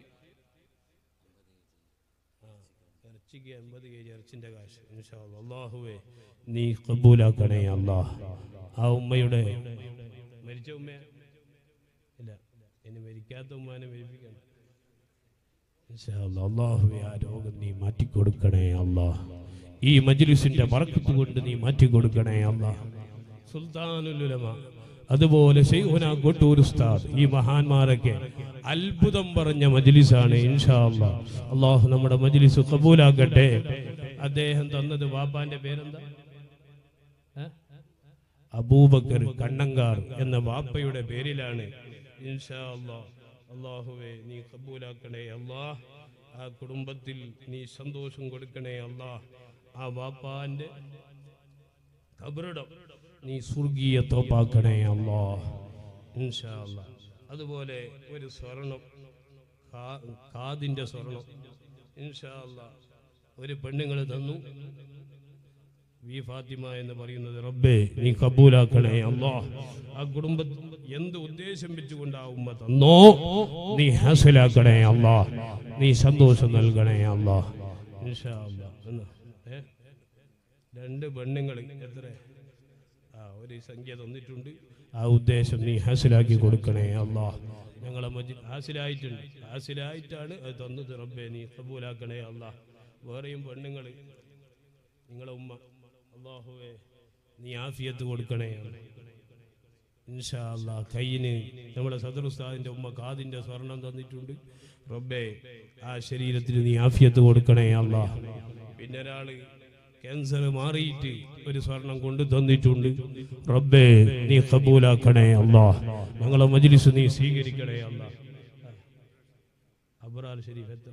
ഇറച്ചിക്ക് എൺപത് കെ ജി ഇറച്ചിന്റെ കാശ് ഇൻഷാ അല്ലാഹ്. അല്ലാഹുവേ നീ ഖബൂലാക്കണേ അല്ലാഹ്. ആ ഉമ്മയുടെ മരിച്ച ഉമ്മ ഇല്ല, ഇനി മരിക്കാത്ത ഉമ്മാനെ മരിപ്പിക്കണം ഇൻഷാ അല്ലാഹ്. അല്ലാഹുവേ ആ രോഗം നീ മാറ്റിക്കൊടുക്കണേ അല്ലാഹ്. ഈ മജ്ലിസിന്റെ ബർക്കത്ത് കൊണ്ട് നീ മാറ്റിക്കൊടുക്കണേ അല്ലാഹ്. സുൽത്താനുൽ ഉലമ അതുപോലെ ശൈഖുനാ കൊട്ടൂർ ഉസ്താദ്, ഈ മഹാന്മാരൊക്കെ അത്ഭുതം പറഞ്ഞ മജ്ലിസാണ് ഇൻഷാ അല്ലാഹ്. അല്ലാഹു നമ്മുടെ മജ്ലിസ് ഖബൂലാക്കട്ടെ. അദ്ദേഹം തന്നത് വാപ്പാന്റെ പേരെന്താ? അബൂബക്കർ കണ്ണങ്കാർ എന്ന വാപ്പയുടെ പേരിലാണ് ഇൻഷാ അല്ലാഹ്. അല്ലാഹുവേ നീ ഖബൂലാക്കണേ അല്ലാഹ്. ആ കുടുംബത്തിൽ നീ സന്തോഷം കൊടുക്കണേ അല്ലാഹ്. ആ വാപ്പാന്റെ ഖബറിടം നീ സ്വർഗീയ തോപ്പാക്കണേ അല്ലാഹ് ഇൻഷാ അല്ലാഹ്. അതുപോലെ ഒരു സ്വർണം, കാതിന്റെ സ്വർണം ഇൻഷാ അല്ലാഹ് ഒരു പെണ്ണുങ്ങൾ തന്നു, വി ഫാത്തിമ എന്ന് പറയുന്നത്. റബ്ബേ നീ കബൂലാക്കണേ അല്ലാഹ്. ആ കുടുംബ എന്ത് ഉദ്ദേശം വെച്ചുകൊണ്ട് ആ ഉമ്മ തന്നോ നീ ഹാസിലാക്കണേ അല്ലാഹ്, നീ സന്തോഷം നൽകണേ അല്ലാഹ് ഇൻഷാ അല്ലാഹ്. രണ്ട് പെണ്ണുങ്ങൾ എത്ര ആ ഒരു സംഖ്യ തന്നിട്ടുണ്ട്. ആ ഉദ്ദേശം നീ ഹാസിലാക്കി കൊടുക്കണേ അല്ലാഹ്. ഞങ്ങളെ മജ്ലിസ് ഹാസിലായിട്ടുണ്ട്, ഹാസിലായിട്ടാണ് അത് തന്നത്. റബ്ബേ നീ കബൂലാക്കണേ അല്ലാഹ്. വേറെയും പെണ്ണുങ്ങൾ നിങ്ങളെ ഉമ്മ, അല്ലാഹുവേ നീ ആഫിയത്ത് കൊടുക്കണേ ഇൻഷാ അല്ലാഹ്. കയ്യിന് നമ്മുടെ സദർ ഉസ്താദിന്റെ ഉമ്മ കാതിന്റെ സ്വർണം തന്നിട്ടുണ്ട്. റബ്ബേ ആ ശരീരത്തിന് നീ ആഫിയത്ത് കൊടുക്കണേ അല്ലാഹ്. പിന്നെ ഒരാള് ക്യാൻസർ മാറിയിട്ട് ഒരു സ്വർണം കൊണ്ടു തന്നിട്ടുണ്ട്. റബ്ബേ നീ ഖബൂലാക്കണേ അല്ലാഹ്. ഞങ്ങളെ മജ്ലിസ് നീ സ്വീകരിക്കണേ അല്ലാഹ്. അബ്റാർ ഷരീഫ് എത്ര?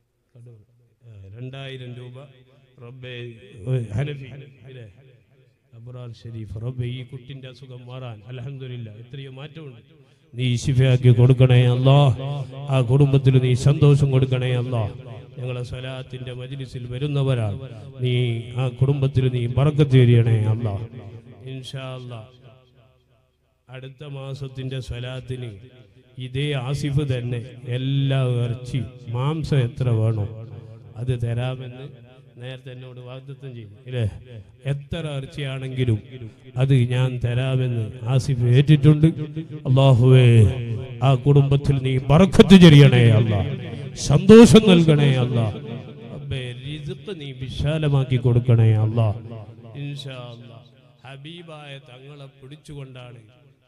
രണ്ടായിരം രൂപ. റബ്ബേ ഹനഫി അല്ലേ, അബ്റാർ ഷരീഫ് റബ്ബേ ഈ കുട്ടിന്റെ അസുഖം മാറാൻ അൽഹംദുലില്ലാഹ് എത്രയോ മാറ്റമുണ്ട്. നീ ശിഫയാക്കി കൊടുക്കണേ അല്ലാഹ്. ആ കുടുംബത്തിൽ നീ സന്തോഷം കൊടുക്കണേ അല്ലാഹ്. ഞങ്ങളെ സ്വലാത്തിന്റെ മജ്ലിസിൽ വരുന്നവരാണ്. നീ ആ കുടുംബത്തിൽ നീ ബറക്കത്ത് ചെയ്യണേ അല്ലാഹ്. ഇൻഷാ അല്ലാഹ് അടുത്ത മാസത്തിന്റെ സ്വലാത്തിന് ഇതേ ആസിഫ് തന്നെ എല്ലാ ഇറച്ചി മാംസം എത്ര വേണോ അത് തരാമെന്ന് നേരത്തെ എന്നോട് വാഗ്ദത്തം ചെയ്തു ഇല്ലേ. എത്ര ഇറച്ചിയാണെങ്കിലും അത് ഞാൻ തരാമെന്ന് ആസിഫ് ഏറ്റിട്ടുണ്ട്. അല്ലാഹുവേ ആ കുടുംബത്തിൽ നീ ബറക്കത്ത് ചെയ്യണേ അല്ലാഹ്. സന്തോഷം നൽകണേ അല്ലാഹ്. റബ്ബേ റിസ്ഖ് നീ വിശാലമാക്കി കൊടുക്കണേ അല്ലാഹ്. ഇൻഷാ അല്ലാഹ് ഹബീബായ തങ്ങളെ പിടിച്ചുകൊണ്ടാണ്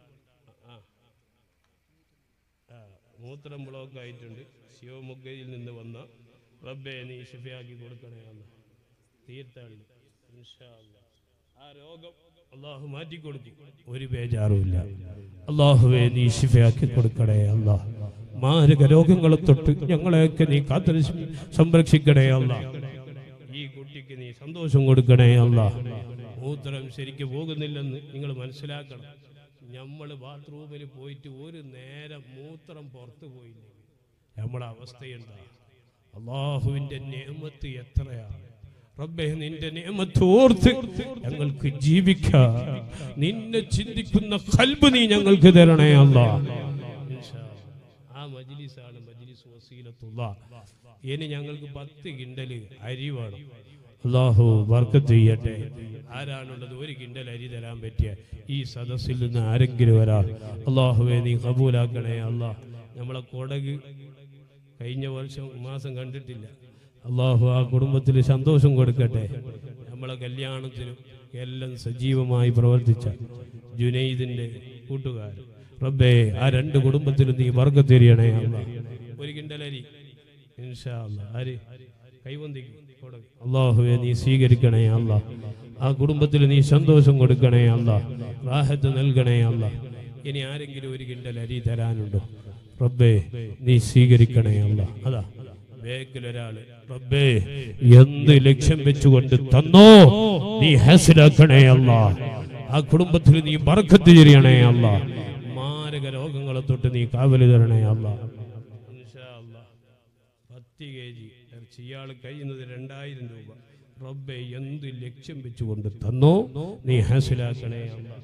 മൂത്രം ബ്ലോക്ക് ആയിട്ടുണ്ട്. ശിവമുഖയിൽ നിന്ന് വന്ന റബ്ബേ നീ ശിഫയാക്കി കൊടുക്കണേ അല്ലാഹ്. തീർത്ഥാടനം ഇൻഷാ അല്ലാഹ് ആ രോഗം അല്ലാഹു മാറ്റി കൊടുക്കും. ഒരു ബേജാറുമില്ല. അല്ലാഹുവേ നീ ശിഫയാക്കി കൊടുക്കണേ അല്ലാഹ്. മാരക രോഗങ്ങളെ തൊട്ട് ഞങ്ങളെയൊക്കെ നീ കാത്തു സംരക്ഷിക്കണേ അല്ലാഹ്. ഈ കുട്ടിക്ക് നീ സന്തോഷം കൊടുക്കണേ അല്ലാഹ്. മൂത്രം ശരിക്ക് പോകുന്നില്ലെന്ന് നിങ്ങൾ മനസ്സിലാക്കണം. നമ്മൾ ബാത്റൂമിൽ പോയിട്ട് ഒരു നേരം മൂത്രം പുറത്തു പോയില്ലെങ്കിൽ നമ്മളെ അവസ്ഥയുണ്ടാ. അല്ലാഹുവിന്റെ നിഅമത്ത് എത്രയാണ് റബ്ബേ. നിന്റെ നിഅമത്ത് ഓർത്ത് ഞങ്ങൾക്ക് ജീവിക്കാൻ നിന്നെ ചിന്തിക്കുന്ന ഖൽബ് നീ ഞങ്ങൾക്ക് തരണേ അല്ലാഹ്. ഇൻഷാ അല്ലാഹ് ആ മജ്ലിസാണ് മജ്ലിസ് വസീലത്തുല്ലാഹ്. ഇനി ഞങ്ങൾക്ക് പത്ത് കിണ്ടൽ അരി വേണം. അല്ലാഹു ബർക്കത്ത് ചെയ്യട്ടെ. ആരാണുള്ളത് ഒരു കിണ്ടൽ അരി തരാൻ പറ്റിയ ഈ സദസ്സിൽ നിന്ന് ആരെങ്കിലും ഒരാൾ അല്ലാഹുവേ നീ കബൂലാക്കണേ അല്ലാഹ്. നമ്മളെ കൊടക് കഴിഞ്ഞ വർഷം മാസം കണ്ടിട്ടില്ല. അല്ലാഹു ആ കുടുംബത്തിൽ സന്തോഷം കൊടുക്കട്ടെ. നമ്മളെ കല്യാണത്തിനും എല്ലാം സജീവമായി പ്രവർത്തിച്ച ജുനൈദിന്റെ കൂട്ടുകാരൻ റബ്ബേ ആ രണ്ട് കുടുംബത്തിലും നീ ബർക്കത്ത് ചെയ്യണേ അല്ലാഹ്. ഒരു കിണ്ടൽ അരി ഇൻഷാ അല്ലാഹ് ആര് കൈവന്തിക്കും. അല്ലാഹുവേ നീ സ്വീകരിക്കണേ അല്ലാഹ്. ആ കുടുംബത്തിൽ നീ സന്തോഷം കൊടുക്കണേ അല്ലാഹ്. റാഹത്ത് നൽകണേ അല്ലാഹ്. ഇനി ആരെങ്കിലും ഒരു കിണ്ടൽ അരി തരാനുണ്ടോ റബ്ബേ നീ സ്വീകരിക്കണേ അല്ലാഹ്. അതാ ബേക്കിലൊരാള് റബ്ബേ എന്ത് ലക്ഷ്യം വെച്ചുകൊണ്ട് തന്നോ നീ ഹാസിലാക്കണേ അല്ലാഹ്. ആ കുടുംബത്തിൽ നീ ബർക്കത്ത് ചെയ്യണേ അല്ലാഹ്. മാരക രോഗങ്ങളെ തൊട്ട് നീ കാവല് തരണേ അല്ലാഹ്. ഇൻഷാ അല്ലാഹ് പത്ത് കെ ജി ഇയാൾ കഴിയുന്നത് രണ്ടായിരം രൂപ റബ്ബേ എന്ത് ലക്ഷ്യം വെച്ചുകൊണ്ട് തന്നോ നീ ഹാസിലാക്കണേ അല്ലാഹ്.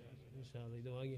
ഇത് വാങ്ങി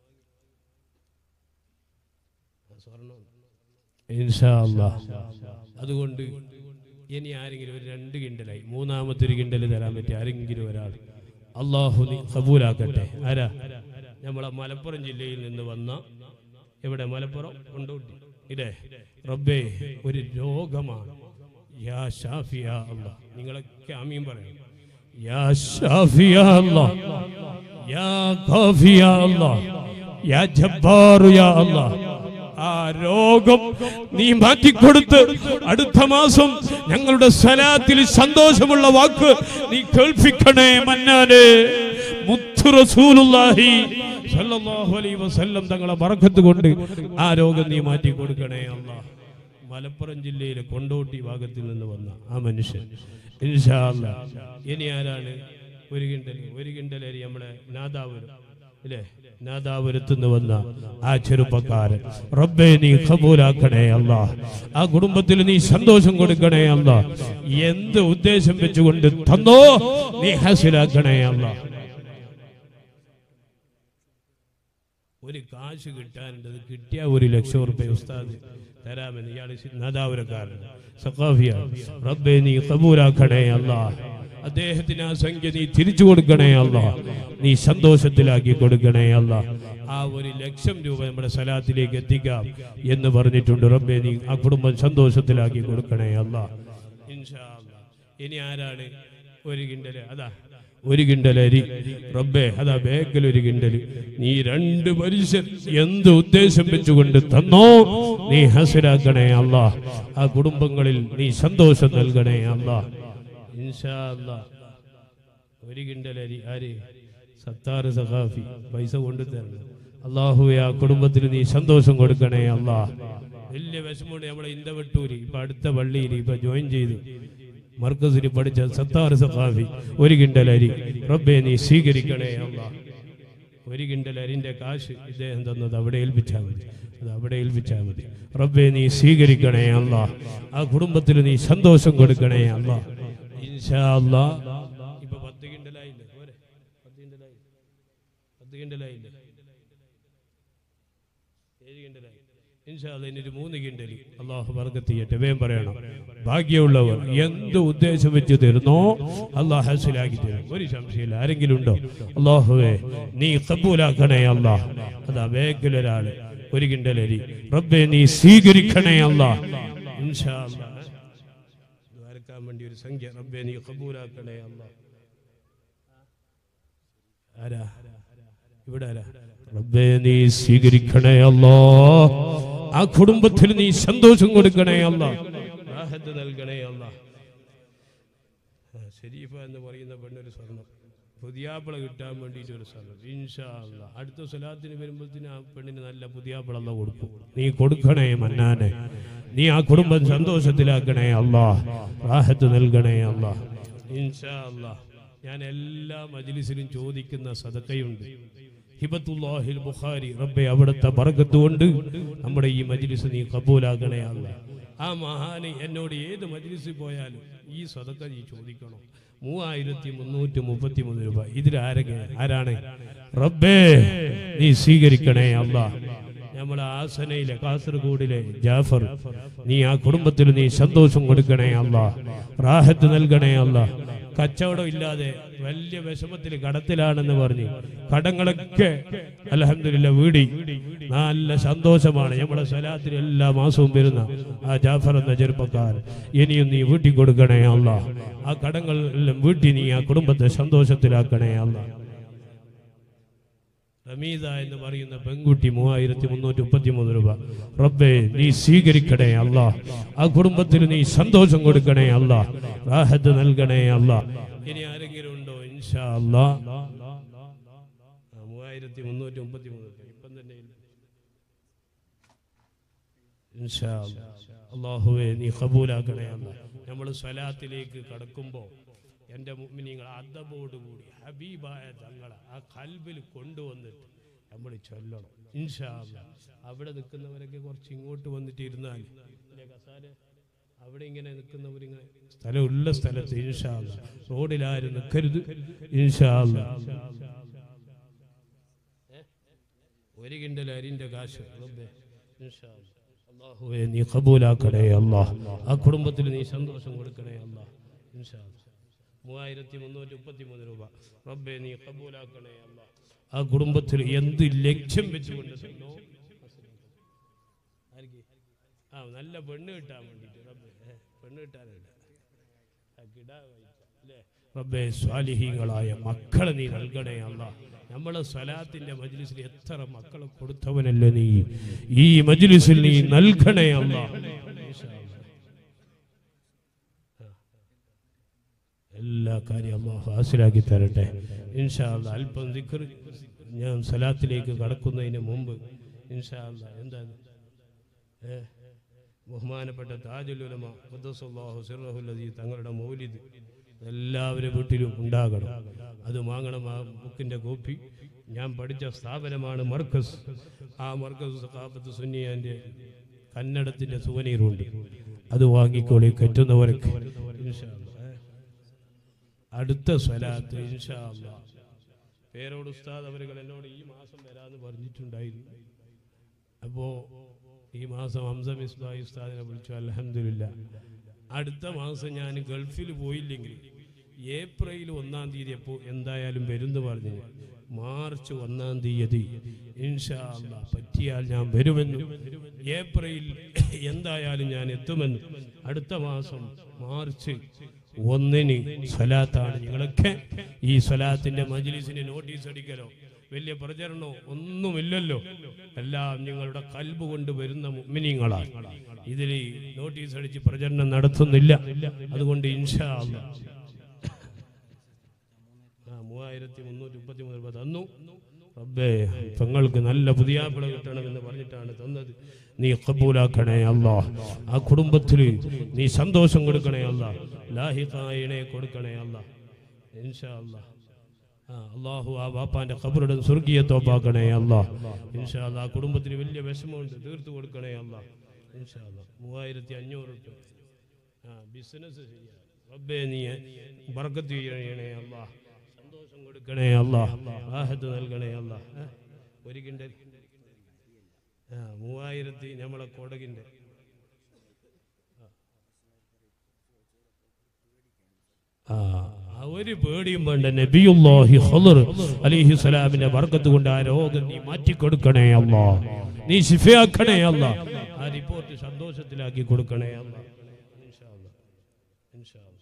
ഇൻഷാ അല്ലാഹ്. അതുകൊണ്ട് ഇനി ആരെങ്കിലും ഒരു രണ്ട് കിണ്ടലായി മൂന്നാമത്തെ ഒരു കിണ്ടൽ തരാൻ പറ്റി ആരെങ്കിലും ഒരാൾ അല്ലാഹു നീ കബൂലാക്കട്ടെ. ആരാ? നമ്മളെ മലപ്പുറം ജില്ലയിൽ നിന്ന് വന്ന എവിടെ മലപ്പുറം കൊണ്ടോട്ടി ഇല്ലേ റബ്ബേ ഒരു രോഗമാണ്. യാ ഷാഫി യാ അല്ലാഹ്. നിങ്ങളൊക്കെ ആമീൻ പറയണം. യാ ഷാഫി യാ അല്ലാഹ്, യാ ഖാഫി യാ അല്ലാഹ്, യാ ജബ്ബാർ യാ അല്ലാഹ്. ആ രോഗം നീ മാറ്റിക്കൊടുത്ത് അടുത്ത മാസം ഞങ്ങളുടെ സ്വലാത്തിൽ സന്തോഷമുള്ള വാക്ക് നീ കേൾപ്പിക്കണേ മന്നാനെ. മുത്തു റസൂലുള്ളാഹി സല്ലല്ലാഹു അലൈഹി വസല്ലം തങ്ങളെ ബറക്കത്ത് കൊണ്ട് ആ രോഗം നീ മാറ്റി കൊടുക്കണേ അല്ലാഹ്. മലപ്പുറം ജില്ലയിലെ കൊണ്ടോട്ടി ഭാഗത്തിൽ നിന്ന് വന്ന ആ മനുഷ്യൻ ഇൻഷാ അല്ലാഹ്. ഇനി ആരാണ്? ഒരു കിണ്ടൽ ഒരു കിണ്ടൽ അരി നമ്മളെ നാദാപുരം ഇല്ലേ നാദാപുരത്ത് നിന്ന് വന്ന ആ ചെറുപ്പക്കാരൻ റബ്ബേ നീ ഖബൂലാക്കണേ അല്ലാഹ്. ആ കുടുംബത്തിൽ നീ സന്തോഷം കൊടുക്കണേ അല്ലാഹ്. എന്ത് ഉദ്ദേശം വെച്ചുകൊണ്ട് തന്നോ നീ ഹാസിലാക്കണേ അല്ലാഹ്. ഒരു കാശ് കിട്ടാനുണ്ട്, കിട്ടിയ ഒരു ലക്ഷം റുപ്യ ഉസ്താദ് തരാമെന്ന് ഇയാൾ നാദാപുരക്കാരൻ സഖാഫിയ. റബ്ബേ നീ ഖബൂലാക്കണേ അല്ലാഹ്. അദ്ദേഹത്തിന് ആ സംഖ്യ നീ തിരിച്ചു കൊടുക്കണേ അല്ലാഹ്. നീ സന്തോഷത്തിലാക്കി കൊടുക്കണേ അല്ലാഹ്. ആ ഒരു ലക്ഷം രൂപ നമ്മുടെ സലാത്തിലേക്ക് എത്തിക്കാം എന്ന് പറഞ്ഞിട്ടുണ്ട്. റബ്ബേ നീ ആ കുടുംബം സന്തോഷത്തിലാക്കി കൊടുക്കണേ അല്ലാഹ്. ഇൻഷാ അല്ലാഹ്. ഇനി ആരാണ്? ഒരു കിണ്ടല് അതാ ഒരു കിണ്ടലരി റബ്ബേ അതാ ബേക്കൽ ഒരു കിണ്ടല് നീ രണ്ട് മനുഷ്യർ എന്ത് ഉദ്ദേശം വെച്ചുകൊണ്ട് തന്നോ നീ ഹാസിലാക്കണേ അല്ലാഹ്. ആ കുടുംബങ്ങളിൽ നീ സന്തോഷം നൽകണേ അല്ലാഹ്. ഇൻഷാ അല്ലാഹ്. ഒരു കിണ്ടലരി ആര്? സത്താർ സഖാഫി പൈസ കൊണ്ടു തരണം. അല്ലാഹുവേ ആ കുടുംബത്തിൽ നീ സന്തോഷം കൊടുക്കണേ അല്ലാഹ്. വലിയ വിഷമമുണ്ട്. നമ്മളെ ഇന്ദവട്ടൂര് ഇപ്പൊ അടുത്ത പള്ളിയിൽ ഇപ്പൊ ജോയിൻ ചെയ്തു മർക്കസിൽ പഠിച്ച സത്താർ സഖാഫി ഒരു കിണ്ടൽ അരി റബ്ബേ നീ സ്വീകരിക്കണേ അല്ലാഹ്. ഒരു കിണ്ടൽ അരിന്റെ കാശ് ഇദ്ദേഹം തന്നത് അവിടെ ഏൽപ്പിച്ചാൽ മതി, അത് അവിടെ ഏൽപ്പിച്ചാൽ മതി. റബ്ബേ നീ സ്വീകരിക്കണേ അല്ലാഹ്. ആ കുടുംബത്തിൽ നീ സന്തോഷം കൊടുക്കണേ അല്ലാഹ്. ഇൻഷാ അല്ലാഹ്. ഇപ്പൊ പത്ത് കിണ്ടലായില്ലേ? പോരെ, പത്ത് കിണ്ടലായി, പത്ത് കിണ്ടലായില്ലേ, ഏഴ് കിണ്ടലായി. ഇൻഷാ അല്ലാഹ് ഇനി ഒരു മൂന്ന് കിണ്ടൽ അല്ലാഹു ബർക്കത്ത് ചെയ്യട്ടെ. വേഗം പറയണം. ഭാഗ്യമുള്ളവർ എന്ത് ഉദ്ദേശം വെച്ച് തരുന്നോ അല്ലാഹു ഹസിലാക്കി തരും, ഒരു സംശയമില്ല. ആരെങ്കിലും ഉണ്ടോ? അല്ലാഹുവേ നീ ഖബൂലാക്കണേ അല്ലാഹ്. അതാ വേഗിലൊരാള് ഒരു കിണ്ടലരി റബ്ബേ നീ സ്വീകരിക്കണേ അല്ലാഹ്. ഇൻഷാ അല്ലാഹ് ദ്വാരക്കാൻ വേണ്ടി ഒരു സംഖ്യ റബ്ബേ നീ ഖബൂലാക്കണേ അല്ലാഹ്. ആരാ ഇവിടെ? ആരാ? റബ്ബേ നീ സ്വീകരിക്കണേ അല്ലാഹ്. ആ കുടുംബത്തിൽ നീ സന്തോഷം കൊടുക്കണേ അല്ലാഹ്, റാഹത്ത് നൽകണേ അല്ലാഹ്. ശരീഫ എന്ന് പറയുന്ന പെണ്ണൊരു സ്വർണം, പുതിയാപ്പിള കിട്ടാൻ വേണ്ടിയിട്ട് ഒരു സ്വർണം. ഇൻഷാ അല്ലാഹ് അടുത്ത സ്വലാത്തിന് വരുമ്പോഴത്തേന് ആ പെണ്ണിന് നല്ല പുതിയാപ്പിള അല്ലാഹ് കൊടുക്കും. നീ കൊടുക്കണേ മന്നാനെ, നീ ആ കുടുംബം സന്തോഷത്തിലാക്കണേ അല്ലാഹ്, റാഹത്ത് നൽകണേ അല്ലാഹ്. ഇൻഷാ അല്ലാഹ് ഞാൻ എല്ലാ മജ്ലിസിലും ചോദിക്കുന്ന സദഖയുണ്ട്, ഹിബത്തുല്ലാഹിൽ ബുഖാരി. റബ്ബേ അവിടുത്തെ ബർക്കത്ത് കൊണ്ട് നമ്മുടെ ഈ മജ്ലിസ് നീ ഖബൂലാക്കണേ അല്ലാഹ്. ആ മഹാന് എന്നോട് ഏത് മജ്ലിസിൽ പോയാലും ഈ സദഖ നീ ചോദിക്കണം. മൂവായിരത്തി മുന്നൂറ്റി മുപ്പത്തി മൂന്ന് രൂപ. ഇതിലാരൊക്കെ ആരാണ്? റബ്ബേ നീ സ്വീകരിക്കണേ അല്ലാഹ്. നമ്മളെ ആസനയിലെ കാസർഗോഡിലെ ജാഫർ, നീ ആ കുടുംബത്തിൽ നീ സന്തോഷം കൊടുക്കണേ അല്ലാഹ്, റാഹത്ത് നൽകണേ അല്ലാഹ്. കച്ചവടം ഇല്ലാതെ വലിയ വിഷമത്തിൽ കടത്തിലാണെന്ന് പറഞ്ഞ് കടങ്ങളൊക്കെ അൽഹംദുലില്ലാഹ് വീടി നല്ല സന്തോഷമാണ്. നമ്മുടെ സ്വലാത്തിന് എല്ലാ മാസവും വരുന്ന ആ ജാഫർ എന്ന ചെറുപ്പക്കാരൻ ഇനിയും നീ വീട്ടി കൊടുക്കണേ അല്ലാഹ്. ആ കടങ്ങൾ എല്ലാം വീട്ടി നീ ആ കുടുംബത്തെ സന്തോഷത്തിലാക്കണേ അല്ലാഹ്. റമീദ എന്ന് പറയുന്ന പെൺകുട്ടി മൂവായിരത്തി മുന്നൂറ്റി മുപ്പത്തി മൂന്ന് രൂപ. റബ്ബേ നീ സ്വീകരിക്കണേ അല്ലാഹ്. ആ കുടുംബത്തിന് നീ സന്തോഷം കൊടുക്കണേ അല്ലാഹ്, റാഹത്ത് നൽകണേ അല്ലാഹ്. ഇനി ആരെങ്കിലും ഉണ്ടോ? ഇൻഷാ അല്ലാഹ് മൂവായിരത്തി മുന്നൂറ്റി മുപ്പത്തി മൂന്ന് ഇപ്പം തന്നെ ഇൻഷാ അല്ലാഹ്. അല്ലാഹുവേ നീ ഖബൂലാക്കണേ അല്ലാഹ്. നമ്മൾ സ്വലാത്തിലേക്ക് കടക്കുമ്പോൾ എൻ്റെ മുഅ്മിനീങ്ങൾ അദബോടുകൂടി ഹബീബായ തങ്ങളെ ആ ഖൽബിൽ കൊണ്ടുവന്നിട്ട് നമ്മൾ ചൊല്ലണം ഇൻഷാ അല്ലാഹ്. അവിടെ നിൽക്കുന്നവരൊക്കെ കുറച്ച് ഇങ്ങോട്ട് വന്നിട്ട് ഇരുന്നാൽ കസാല അവിടെ ഇങ്ങനെ നിൽക്കുന്നവരിങ്ങനെ സ്ഥലമുള്ള സ്ഥലത്ത് ഇൻഷാ അല്ലാഹ്, റോഡിലാരും നിൽക്കരുത് ഇൻഷാ അല്ലാഹ്. ഒരു കിണ്ടൽ അരിൻ്റെ കാശ് റബ്ബേ ഇൻഷാ അല്ലാഹ്. അല്ലാഹുവേ നീ ഖബൂലാക്കണേ അല്ലാഹ്. ആ കുടുംബത്തിൽ നീ സന്തോഷം കൊടുക്കണേ അല്ലാഹ്. ഇൻഷാ അല്ലാഹ് മൂവായിരത്തി മുന്നൂറ്റി മുപ്പത്തി മൂന്ന് രൂപ. റബ്ബേ നീ ഖബൂലാക്കണേ അല്ലാഹ്. ആ കുടുംബത്തിൽ എന്ത് ലക്ഷ്യം വെച്ചുകൊണ്ട് ആ നല്ല പെണ്ണ് കിട്ടാൻ വേണ്ടിയിട്ട് റബ്ബേ പെണ്ണ് കിട്ടാനില്ല റബ്ബേ സ്വാലിഹീങ്ങളായ മക്കളെ നീ നൽകണേ അല്ലാഹ്. നമ്മളെ സ്വലാത്തിന്റെ മജ്ലിസിൽ എത്ര മക്കളെ കൊടുത്തവനല്ലേ നീ, ഈ മജ്ലിസിൽ നീ നൽകണേ അല്ലാഹ്. എല്ലാ കാര്യം അല്ലാഹു ഹാസിലാക്കി തരട്ടെ ഇൻഷാ അല്ലാഹ്. അല്പം ദിക്ർ ഞാൻ സ്വലാത്തിലേക്ക് കടക്കുന്നതിന് മുമ്പ് ഇൻഷാ അല്ലാഹ് എന്താണ് ബഹുമാനപ്പെട്ട താജുൽ ഉലമ ഖദ്ദസല്ലാഹു സിർറഹുൽ അസീസ് തങ്ങളുടെ മൗലിദ് എല്ലാവരുടെ വീട്ടിലും ഉണ്ടാകണം. അത് വാങ്ങണം. ആ ബുക്കിൻ്റെ കോപ്പി ഞാൻ പഠിച്ച സ്ഥാപനമാണ് മർക്കസ്. ആ മർക്കസ് സഖാഫത്ത് സുന്നിയാൻ്റെ കന്നഡത്തിൻ്റെ സുവനീറുണ്ട്, അത് വാങ്ങിക്കോളി കറ്റുന്നവർക്ക് ഇൻഷാ അല്ലാഹ്. അടുത്ത സ്വലാത്ത് ഇൻഷാ അല്ലാഹ് പേരോട് ഉസ്താദ് അവരുകൾ എന്നോട് ഈ മാസം വരാമെന്ന് പറഞ്ഞിട്ടുണ്ടായിരുന്നു. അപ്പോൾ ഈ മാസം ഹംസ മിസ്ബാഹി ഉസ്താദിനെ വിളിച്ചു. അൽഹംദുലില്ലാ അടുത്ത മാസം ഞാൻ ഗൾഫിൽ പോയില്ലെങ്കിൽ ഏപ്രിൽ ഒന്നാം തീയതി അപ്പോൾ എന്തായാലും വരുമെന്ന് പറഞ്ഞു. മാർച്ച് ഒന്നാം തീയതി ഇൻഷാ അല്ലാഹ് പറ്റിയാൽ ഞാൻ വരുമെന്നും ഏപ്രിൽ എന്തായാലും ഞാൻ എത്തുമെന്നും അടുത്ത മാസം മാർച്ച് ഒന്നിന് സ്വലാത്താണ്. നിങ്ങളൊക്കെ ഈ സ്വലാത്തിന്റെ മജ്ലിസിന് നോട്ടീസ് അടിക്കലോ വലിയ പ്രചരണോ ഒന്നുമില്ലല്ലോ, എല്ലാം നിങ്ങളുടെ കൽബ് കൊണ്ട് വരുന്ന മുഅ്മിനീങ്ങളാണ്. ഇതിൽ നോട്ടീസ് അടിച്ച് പ്രചരണം നടത്തുന്നില്ല. അതുകൊണ്ട് ഇൻഷാ അല്ലാഹ് മൂവായിരത്തി മുന്നൂറ്റി മുപ്പത്തി മൂന്ന് രൂപ തന്നു. റബ്ബേ പെങ്ങൾക്ക് നല്ല പുതിയാപ്പിള കിട്ടണമെന്ന് പറഞ്ഞിട്ടാണ് തന്നത്. നീ ഖബൂലാക്കണേ അല്ലാഹ്. ആ കുടുംബത്തിൽ നീ സന്തോഷം കൊടുക്കണേ അല്ലാഹ്. ലാഹിഖായിനെ കൊടുക്കണേ അല്ലാഹ്. ഇൻഷാ അല്ലാഹ്. ആ അല്ലാഹു ആ വാപ്പാന്റെ ഖബറുടെ സ്വർഗീയ തോപ്പാക്കണേ അല്ലാഹ്. ഇൻഷാ അല്ലാഹ്. ആ കുടുംബത്തിന് വലിയ വിഷമമുണ്ട്, തീർത്തു കൊടുക്കണേ അല്ലാഹ്. ഇൻഷാ അല്ലാഹ്. മൂവായിരത്തി അഞ്ഞൂറ് രൂപ ആ ബിസിനസ് ചെയ്യാം. റബ്ബേ നീ ബർക്കത്ത് ചെയ്യണേ അല്ലാഹ്. സന്തോഷം കൊടുക്കണേ അല്ലാഹ്. റാഹത്ത് നൽകണേ അല്ലാഹ്. ഒരു കിണ്ടൽ ആ മൂവായിരത്തി നമ്മളെ കൊടകിൻ്റെ ആ ഒരു പേടിയും വേണ്ട. നബിയുല്ലാഹി ഖദർ അലൈഹിസ്സലാമിന്റെ ബർക്കത്ത് കൊണ്ട് ആ രോഗം നീ മാറ്റിക്കൊടുക്കണേ അല്ലാഹ്. നീ ശിഫയാക്കണേ അല്ലാഹ്. ആ റിപ്പോർട്ട് സന്തോഷത്തിലാക്കി കൊടുക്കണേ അല്ലാഹ്. ഇൻഷാ അല്ലാഹ്. ഇൻഷാ അല്ലാഹ്.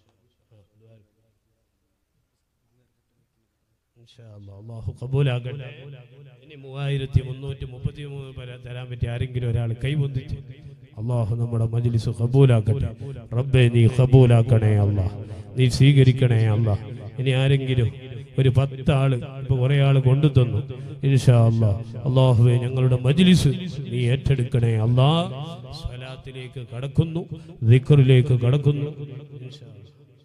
ഇൻഷാ അല്ലാഹ്. അല്ലാഹു ഖബൂലാക്കട്ടെ. ഇനി മൂവായിരത്തി മുന്നൂറ്റി മുപ്പത്തി മൂന്ന് തരാൻ പറ്റിയ ആരെങ്കിലും ഒരാൾ കൈവന്നിട്ട് അല്ലാഹു നമ്മുടെ മജ്ലിസ് ഖബൂലാക്കട്ടെ. റബ്ബേ നീ ഖബൂലാക്കണേ അല്ലാഹ്. നീ സ്വീകരിക്കണേ അല്ലാഹ്. ഇനി ആരെങ്കിലും ഒരു പത്താള് ഇപ്പൊ കുറെ ആള് കൊണ്ടു തന്നു. ഇൻഷാ അല്ലാഹ്. അല്ലാഹുവേ ഞങ്ങളുടെ മജ്ലിസ് നീ ഏറ്റെടുക്കണേ അല്ലാഹ്. സ്വലാത്തിലേക്ക് കടക്കുന്നു, ദിക്റിലേക്ക് കടക്കുന്നു. ഇൻഷാ അല്ലാഹ്.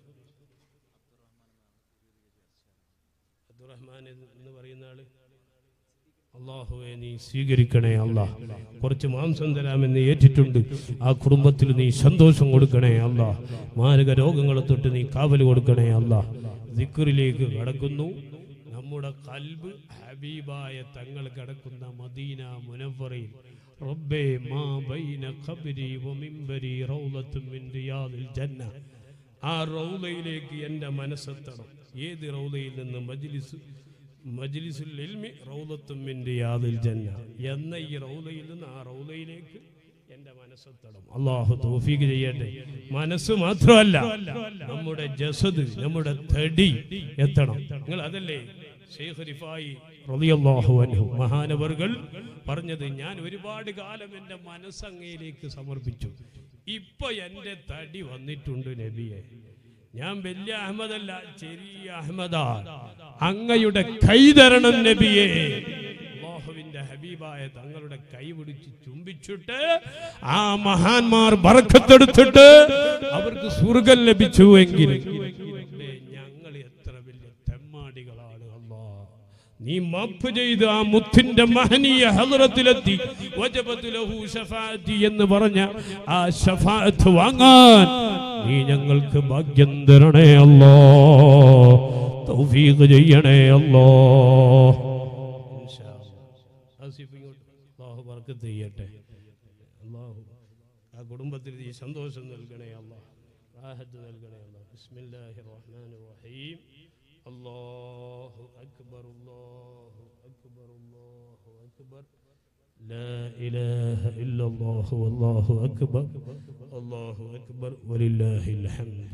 അബ്ദുറഹ്മാൻ എന്ന് പറയുന്ന ആള് അല്ലാഹുവേ നീ സ്വീകരിക്കണേ അല്ലാഹ്. കുറച്ച് മാംസം തരാമെന്ന് ഏറ്റിട്ടുണ്ട്. ആ കുടുംബത്തിൽ നീ സന്തോഷം കൊടുക്കണേ അല്ലാഹ്. മാരക റോഗങ്ങളെ തൊട്ട് നീ കാവൽ കൊടുക്കണേ അല്ലാഹ്. ദിക്റിലേക്ക് കടക്കുന്നു. നമ്മുടെ ഖൽബ് ഹബീബായ തങ്ങൾ കിടക്കുന്ന മദീന മുനവ്വറയിൽ റബ്ബേ മാ ബൈന ഖബ്രി വ മിൻബരി റൗളത്തുൻ മിൻ റിയാദിൽ ജന്ന. ആ റൗളയിലേക്ക് എൻ്റെ മനസ്സെത്തണം. ഏത് റൗളയിൽ നിന്ന്? മജ്ലിസ് മജ്ലിസുൽ ഇൽമി റൗളത്തുൻ മിൻ റിയാദിൽ ജന്ന എന്ന ഈ റൗളയിൽ നിന്ന് ആ റൗളയിലേക്ക് എൻ്റെ മനസ്സെത്തണം. അല്ലാഹു തൗഫീഖ് ചെയ്യട്ടെ. മനസ്സ് മാത്രമല്ല, നമ്മുടെ ജസദ്, നമ്മുടെ തടി എത്തണം. നിങ്ങൾ അതല്ലേ ശൈഖ് റിഫായി റളിയല്ലാഹു അൻഹു മഹാനവർകൾ പറഞ്ഞത്? ഞാൻ ഒരുപാട് കാലം എൻ്റെ മനസ്സങ്ങയിലേക്ക് സമർപ്പിച്ചു. ഇപ്പൊ എൻ്റെ തടി വന്നിട്ടുണ്ട് നബിയെ. ഞാൻ വലിയ അഹമ്മദല്ല, ചെറിയ അഹമ്മദാ. അങ്ങയുടെ കൈ തരണം നബിയെ. അല്ലാഹുവിന്റെ ഹബീബായ തങ്ങളുടെ കൈ പിടിച്ച് ചുംബിച്ചിട്ട് ആ മഹാന്മാർ ബർക്കത്തെടുത്തിട്ട് അവർക്ക് സ്വർഗ്ഗം ലഭിച്ചുവെങ്കിൽ ഞങ്ങൾ എത്ര വലിയ തെമ്മാടികളാണ്. അല്ലാഹ് നീ മാപ്പ് ചെയ്ത് ആ മുത്തിന്റെ മഹനീയ ഹദ്റത്തിലെത്തി വജബത് ലഹു ശഫാഅത്തി എന്ന് പറഞ്ഞ ആ ശഫാഅത്ത് വാങ്ങാൻ നീ ഞങ്ങൾക്ക് ഭാഗ്യം തരണേ അല്ലാഹ്. തൗഫീഖ് ചെയ്യണേ അല്ലാഹ്. ഇൻഷാ അല്ലാഹ്. ആസിഫ് ഇങ്ങോട്ട്. അല്ലാഹു ബർക്കത്ത് ചെയ്യട്ടെ. അല്ലാഹു ആ കുടുംബത്തിൽ ഈ സന്തോഷം നൽകണേ അല്ലാഹ്. റാഹത്ത് നൽകണേ അല്ലാഹ്. ബിസ്മില്ലാഹിർ റഹ്മാനിർ റഹീം. അല്ലാഹു അക്ബർ അല്ലാഹു അക്ബർ അല്ലാഹു അക്ബർ. لا إله إلا الله والله أكبر الله أكبر ولله الحمد.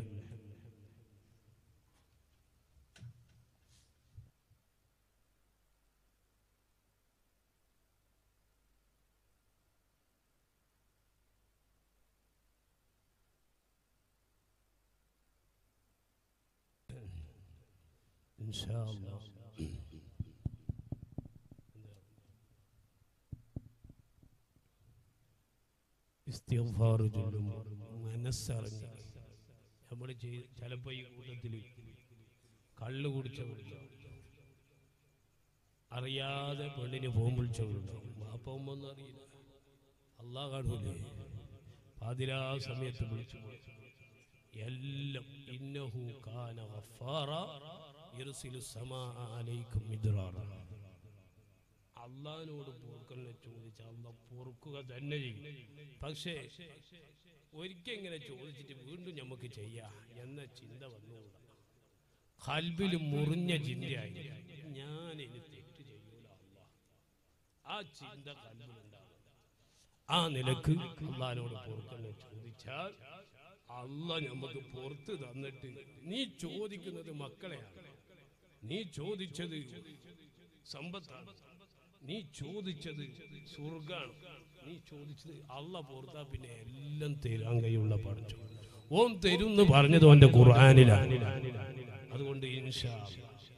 إن شاء الله. ഇസ്തിഗ്ഫാർ ചൊല്ലുമ്പോൾ മനസ്സറിഞ്ഞ് നമ്മൾ ചിലപ്പോൾ ഈ കൂട്ടത്തിൽ കള്ളു കുടിച്ചവരുണ്ടോ, അറിയാതെ പെണ്ണിന് ഫോൺ വിളിച്ചവരുണ്ടോ. വാപ്പൊന്നും അറിയില്ല, അല്ലാഹ് കാണൂലേ, പാതിരാ സമയത്ത് വിളിച്ചു എല്ലാം. ഇന്നഹു കാന ഗഫാറ യർസിലു സമാ അലൈക്കും മിദ്റാറ. അള്ളാഹിനോട് പൊറുക്കലിനെ ചോദിച്ച അള്ളാഹ് പൊറുക്കുക തന്നെ ചെയ്യും. പക്ഷേ ഒരിക്കൽ ഇങ്ങനെ ചോദിച്ചിട്ട് വീണ്ടും നമുക്ക് ചെയ്യാം എന്ന ചിന്ത വന്നുകൂടാ. ഖൽബിൽ മുറിഞ്ഞ ചിന്തയായി ഞാൻ ഇനി തെറ്റ് ചെയ്യൂല അള്ളാഹ്, ആ ചിന്ത ഖൽബിലുണ്ടാകും. ആ നിലക്ക് അള്ളാഹിനോട് പൊറുക്കലിനെ ചോദിച്ചാൽ അള്ളാഹ് നമുക്ക് പുറത്ത് തന്നിട്ട്, നീ ചോദിക്കുന്നത് മക്കളെയാണ്, നീ ചോദിച്ചത് സമ്പത്താണ്, നീ ചോദിച്ചത് സ്വർഗാണ്, നീ ചോദിച്ചത് അള്ളാഹ് പുറത്താ പിന്നെ എല്ലാം തരാൻ കഴിയുള്ള പഠിച്ചു. ഓൻ തരും എന്ന് പറഞ്ഞത് ഓന്റെ ഖുർആനിലാണ്. അതുകൊണ്ട് ഇൻഷാ അല്ലാഹ്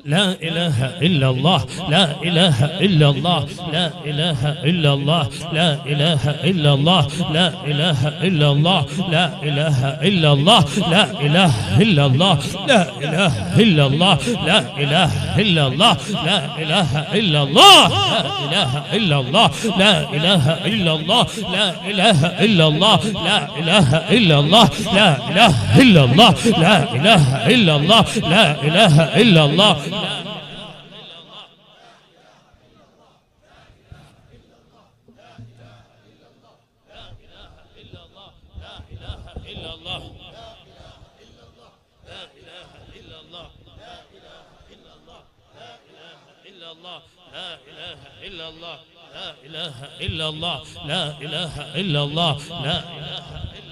لا إله إلا الله لا إله إلا الله لا إله إلا الله لا إله إلا الله لا إله إلا الله لا إله إلا الله لا إله إلا الله لا إله إلا الله لا إله إلا الله لا إله إلا الله لا إله إلا الله لا إله إلا الله لا إله إلا الله لا إله إلا الله لا إله إلا الله لا إله إلا الله لا إله إلا الله إلا الله لا إله إلا الله لا إله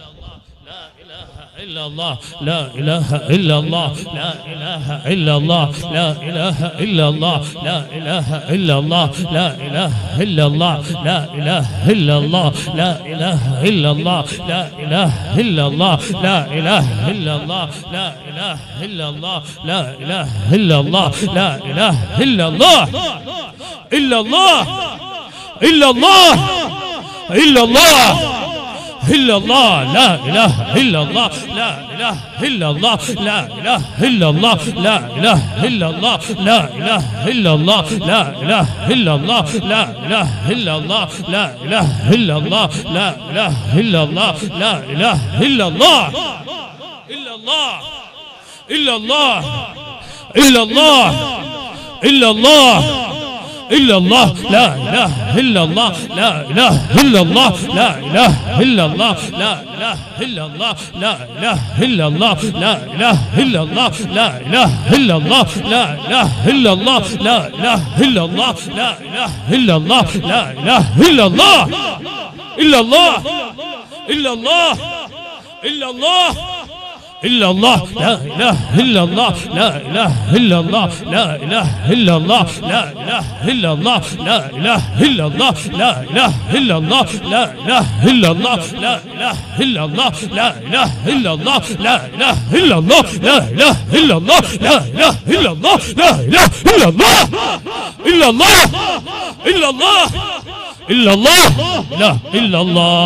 إلا الله لا إله إلا الله لا إله إلا الله لا إله إلا الله لا إله إلا الله لا إله إلا الله لا إله إلا الله لا إله إلا الله لا إله إلا الله لا إله إلا الله لا إله إلا الله لا إله إلا الله لا إله إلا الله إلا الله إلا الله إلا الله إلا الله لا إله إلا الله لا إله إلا الله لا إله إلا الله لا إله إلا الله لا إله إلا الله لا إله إلا الله لا إله إلا الله لا إله إلا الله لا إله إلا الله لا إله إلا الله إلا الله إلا الله إلا الله إلا الله إلا الله لا إله إلا الله لا إله إلا الله لا إله إلا الله لا إله إلا الله لا إله إلا الله لا إله إلا الله لا إله إلا الله لا إله إلا الله لا إله إلا الله لا إله إلا الله لا إله إلا الله إلا الله إلا الله إلا الله إلا الله لا إله إلا الله لا إله إلا الله لا إله إلا الله لا إله إلا الله لا إله إلا الله لا إله إلا الله لا إله إلا الله لا إله إلا الله لا إله إلا الله لا إله إلا الله لا إله إلا الله لا إله إلا الله لا إله إلا الله إلا الله إلا الله إلا الله لا إلا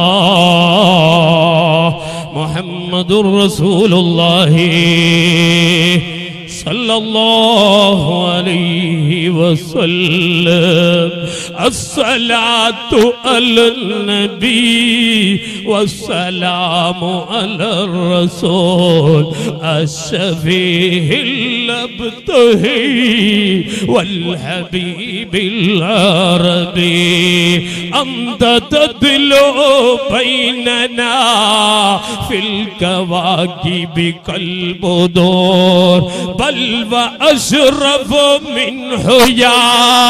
الله محمد رسول الله صلى الله عليه وسلم الصلاة على النبي والسلام على الرسول الشفيع الأبتهي والحبيب العربي أنت تدلو بيننا في الكواكب كالبدور بل وأشرف منه يا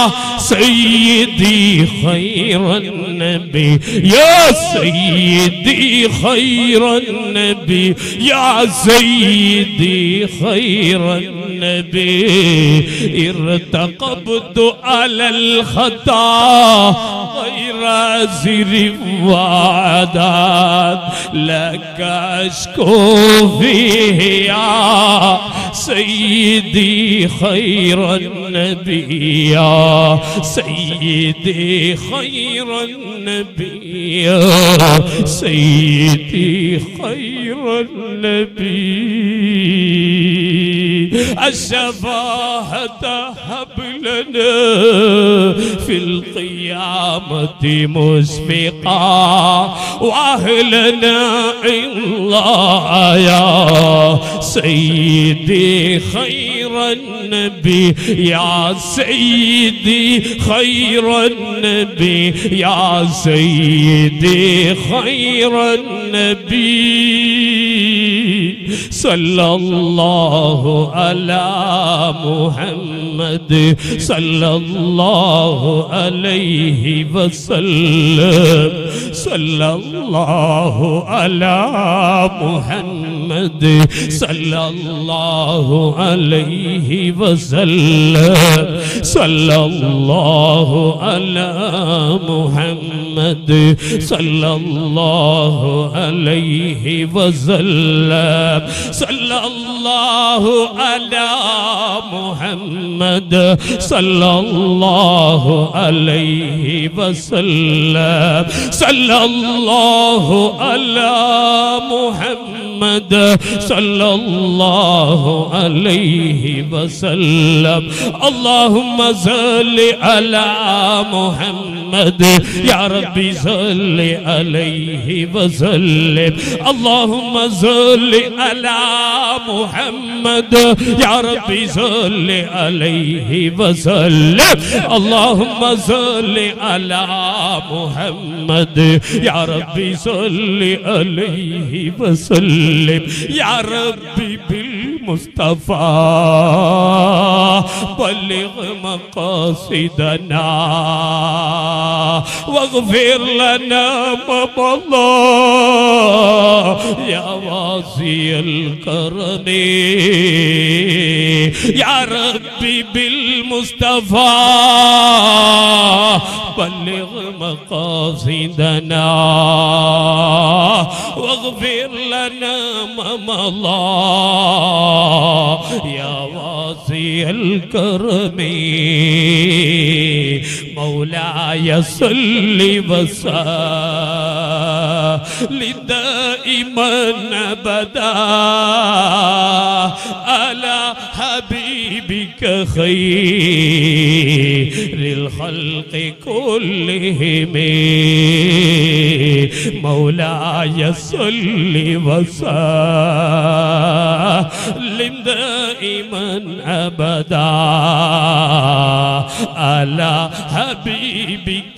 سيدي خير النبي يا سيدي خير النبي يا سيدي خير النبي ارتقبت على الخطا غير زر وعداد لك أشكو فيه يا سيدي خير النبي يا سيدي خير النبي يا سيدي خير النبي الشفاعة هب لنا في القيامة مسبقا وأهلنا الله يا سيدي خير النبي يا سيدي خير النبي يا سيدي خير النبي صلى الله على محمد صلى الله عليه وسلم صلى الله على محمد صلى الله عليه وسلم صلى الله على محمد محمد صلى الله عليه وسلم صلى الله على محمد صلى الله عليه وسلم صلى الله على محمد صلى الله عليه وسلم اللهم صل على محمد يا ربي صل عليه وسلم اللهم صل على محمد يا ربي صل عليه وسلم اللهم صل على محمد يا ربي صل عليه وسلم يا ربي بالمصطفى بلغ مقاصدنا واغفر لنا ما مضى يا واسع الكرم يا ربي بالمصطفى بلغ مقاصدنا واغفر لنا ما مضى يا واسع الكرم مولاي صل وسلم دائما ابدا على حبيبك خير الخلق كلهم مولاي صل وسلم دائما ابدا على حبيبك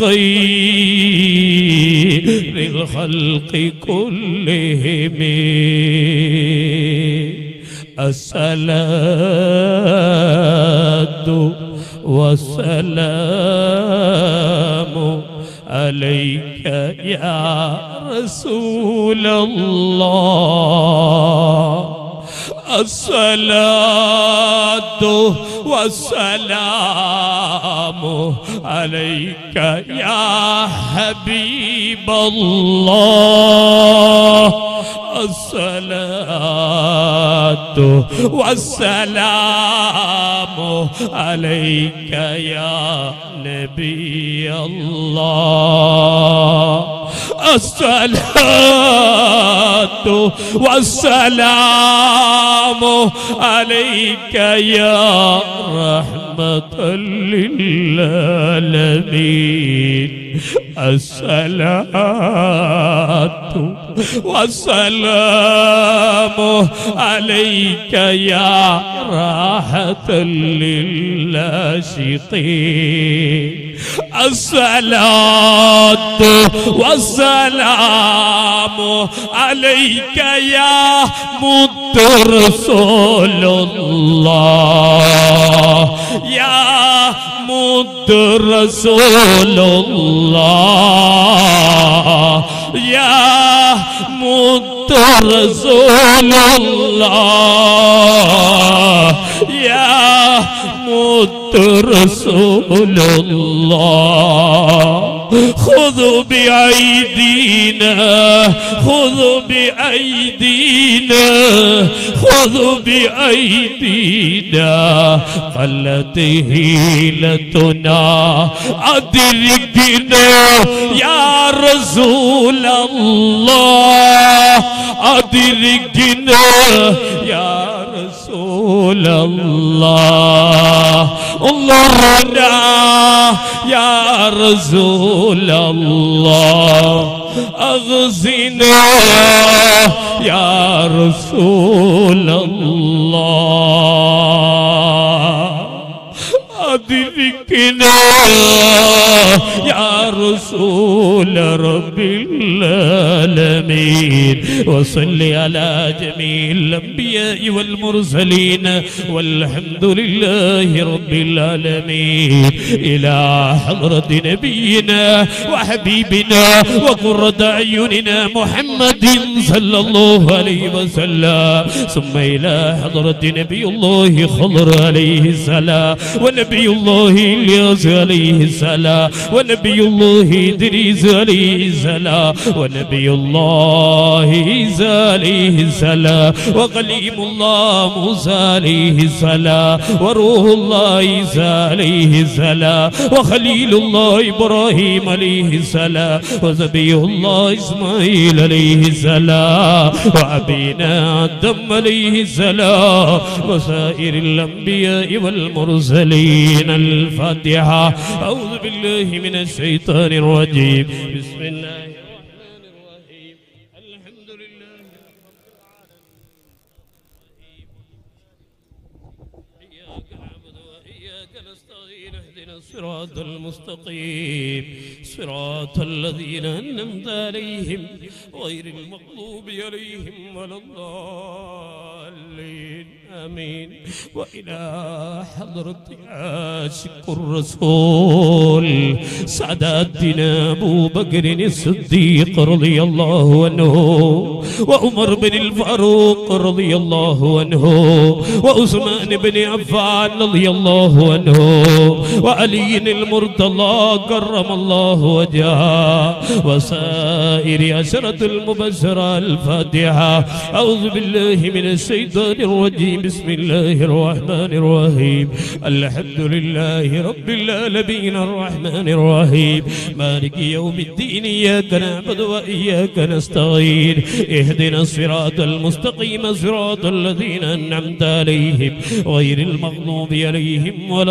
خير الخلق كلهم الصلاة والسلام عليك يا رسول الله الصلاة والسلام عليك يا حبيب الله الصلاة والسلام عليك يا نبي الله الصلاة والسلام عليك يا رحمة للعالمين الصلاة والسلام عليك يا راحة للعاشقين الصلاة والسلام عليك يا مد رسول الله يا مد رسول الله يا مد رسول الله يا مد رسول الله خذوا بأيدينا خذوا بأيدينا خذوا بأيدينا قلت هيلتنا أدركنا يا رسول الله أدركنا يا رسول الله انظرنا يا رسول الله أغزنا يا رسول الله أدركنا يا رسول رب العالمين وصل على جميع الأنبياء والمرسلين والحمد لله رب العالمين. إلى حضرة نبينا وحبيبنا وقرة أعيننا محمد صلى الله عليه وسلم، ثم إلى حضرة نبي الله خضر عليه السلام، ونبي الله إلياس عليه السلام، ونبي الله إدريس عليه السلام، ونبي الله عيسى عليه السلام، وكليم الله موسى عليه السلام، وروح الله عيسى عليه السلام، وخليل الله إبراهيم عليه السلام، وذبي الله إسماعيل عليه السلام، وأبينا آدم عليه السلام، وسائر الأنبياء والمرسلين. الفاتحة. أعوذ بالله من الشيطان الرجيم. بسم الله الرحمن الرحيم. الحمد لله رب العالمين. إياك نعبد وإياك نستعين. اهدنا الصراط المستقيم صراط الذين أنعمت عليهم غير المغضوب عليهم ولا الضالين. آمين. وإلى حضرة عاشق الرسول ساداتنا أبو بكر الصديق رضي الله عنه، وعمر بن الفاروق رضي الله عنه، وعثمان بن عفان رضي الله عنه، وعلي المرتضى كرم الله وجهه، وسائر عشرة المبشرة. الفاتحة. أعوذ بالله من الشيطان الرجيم. بسم الله الرحمن الرحيم. الحمد لله رب العالمين الرحمن الرحيم مالك يوم الدين. إياك نعبد وإياك نستعين. اهدنا الصراط المستقيم صراط الذين أنعمت عليهم غير المغضوب عليهم ولا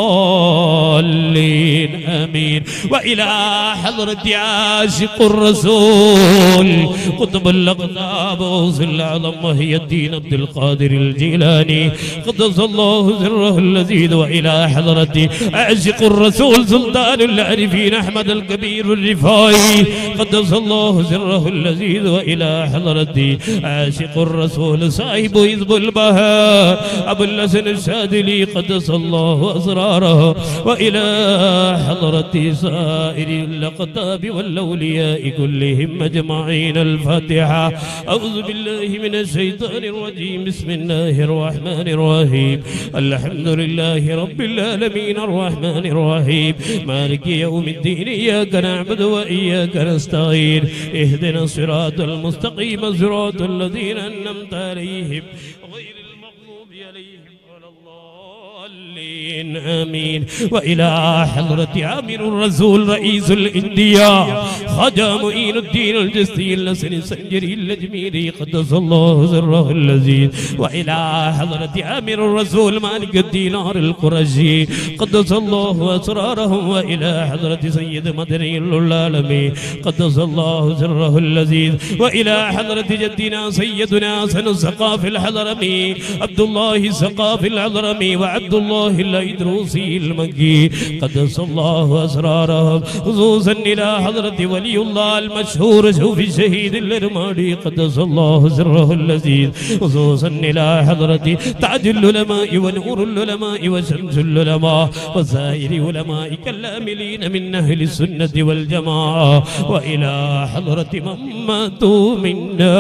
الضالين. آمين. وإلى حضرة عاشق الرسول قطب الأقطاب غوث الأعظم وهي الدين عبد القادر الجيلاني قدس الله سره اللذيذ. وإلى حضرة عاشق الرسول سلطان العارفين أحمد الكبير الرفاعي قدس الله سره اللذيذ. وإلى حضرة عاشق الرسول صاحب حزب البهاء أبو الحسن الشاذلي قدس الله أسراره. وإلى حضرة سائر الأقطاب والأولياء كلهم أجمعين. الفاتحة. أعوذ بالله من الشيطان الرجيم. بسم الله الرحمن الرحيم. الحمد لله رب العالمين الرحمن الرحيم مالك يوم الدين. إياك نعبد وإياك نستعين. اهدنا الصراط المستقيم صراط الذين أنعمت عليهم غير المغضوب عليهم ولا الضالين. آمين. وإلى حضرة عامر الرسول رئيس الإندياء خواجة معين الدين الجسدي الحسن السنجري الأجميري قدس الله سره اللذيذ. وإلى حضرة عامر الرسول مالك الدينار القرشي قدس الله أسرارهم. وإلى حضرة سيد مدني العالمين قدس الله سره اللذيذ. وإلى حضرة جدنا سيدنا حسن الثقافي الحضرمي عبد الله الثقافي الحضرمي وعبد الله الإدروسي المكي قدس الله أسرارهم. خصوصا إلى حضرة ولي الله المشهور شوفي الشهيد الرمادي قدس الله سره اللذيذ. خصوصا إلى حضرة تاج العلماء ونور العلماء وشمس العلماء وسائر علمائك العاملين من أهل السنة والجماعة. وإلى حضرة من ماتوا منا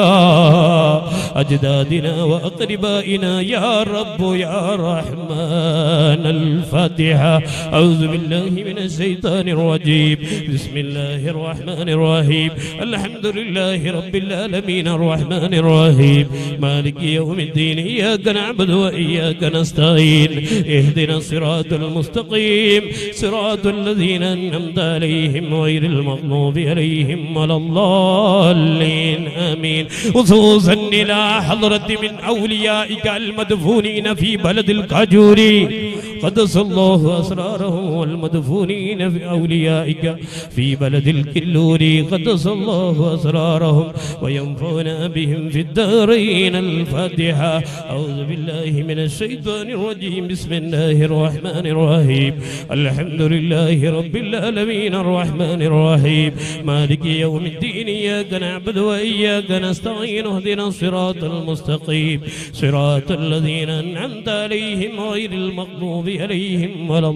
أجدادنا وأقربائنا يا رب يا رحمن. الفاتحة. أعوذ بالله من الشيطان الرجيم. بسم الله الرحمن الرحيم. الحمد لله رب العالمين الرحمن الرحيم مالك يوم الدين. إياك نعبد وإياك نستعين. اهدنا الصراط المستقيم صراط الذين أنعمت عليهم غير المغضوب عليهم ولا الضالين. آمين. خصوصا إلى حضرة من أوليائك المدفونين في بلد الكاجوري قدس الله أسرارهم والمدفونين في أوليائك في بلد الكلور قدس الله أسرارهم وينفعنا بهم في الدارين. الفاتحة. أعوذ بالله من الشيطان الرجيم. بسم الله الرحمن الرحيم. الحمد لله رب العالمين الرحمن الرحيم مالك يوم الدين. إياك نعبد وإياك نستعين. اهدنا الصراط المستقيم صراط الذين أنعمت عليهم غير المغضوب عليهم ولا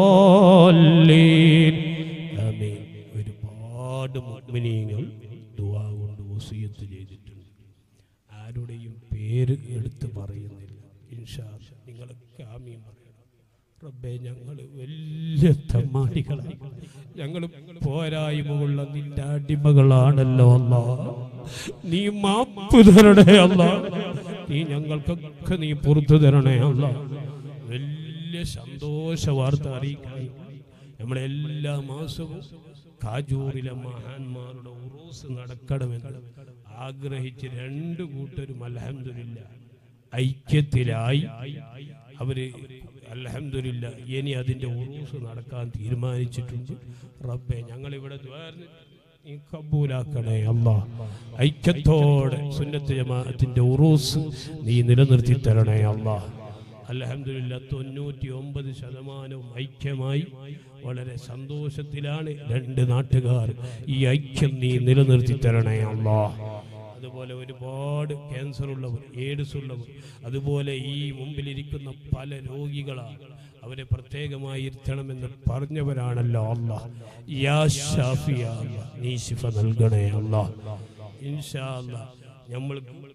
الضالين. آمين. ഒരുപാട് മുഅ്മിനീങ്ങൾ ദുആ കൊണ്ട് വസിയത്ത് ചെയ്തിട്ടുണ്ട്. ആരുടെയും പേര് എടുത്ത് പറയുന്നില്ല. ഇൻഷാ അല്ലാഹ് നിങ്ങളൊക്കെ ആമീൻ പറയണം. റബ്ബേ, ഞങ്ങൾ വലിയ തമ്മാടികളാണ്, ഞങ്ങൾ പോരായ്മകളുള്ള നിന്റെ അടിമകളാണല്ലോ അല്ലാഹ്. നീ മാപ്പ് തരണേ അല്ലാഹ്. നീ ഞങ്ങൾക്കൊക്കെ നീ പുറത്തു തരണേ അല്ലാഹ്. വലിയ സന്തോഷ വാർത്ത അറിയിക്കാൻ നമ്മളെല്ലാ മാസവും കാജൂറിലെ മഹാന്മാരുടെ ഉറൂസ് നടക്കണമെന്ന് ആഗ്രഹിച്ച് രണ്ടു കൂട്ടരും അൽഹംദുലില്ലാ ഐക്യത്തിലായി. അവര് അൽഹംദുലില്ലാ ഇനി അതിൻ്റെ ഉറൂസ് നടക്കാൻ തീരുമാനിച്ചിട്ടുണ്ട്. റബ്ബേ, ഞങ്ങളിവിടെ നീ കബൂലാക്കണേ അല്ലാഹ്. ഐക്യത്തോടെ സുന്നത്ത് ജമാഅത്തിന്റെ ഉറൂസ് നീ നിലനിർത്തി തരണേ അല്ലാഹ്. അൽഹംദുലില്ലാ തൊണ്ണൂറ്റി ഒമ്പത് ശതമാനവും ഐക്യമായി വളരെ സന്തോഷത്തിലാണ് രണ്ട് നാട്ടുകാർ. ഈ ഐക്യം നീ നിലനിർത്തി തരണേ അല്ലാഹ്. അതുപോലെ ഒരുപാട് ക്യാൻസർ ഉള്ളവർ, എയ്ഡ്സ് ഉള്ളവർ, അതുപോലെ ഈ മുമ്പിലിരിക്കുന്ന പല രോഗികളാണ്. അവരെ പ്രത്യേകമായി ഇരുത്തണമെന്ന് പറഞ്ഞവരാണല്ലോ അല്ലാഹ്. യാ ഷാഫിയ അല്ലാഹ്, നീ ശിഫ നൽകണേ അല്ലാഹ്. ഇൻഷാ അല്ലാഹ് നമ്മൾ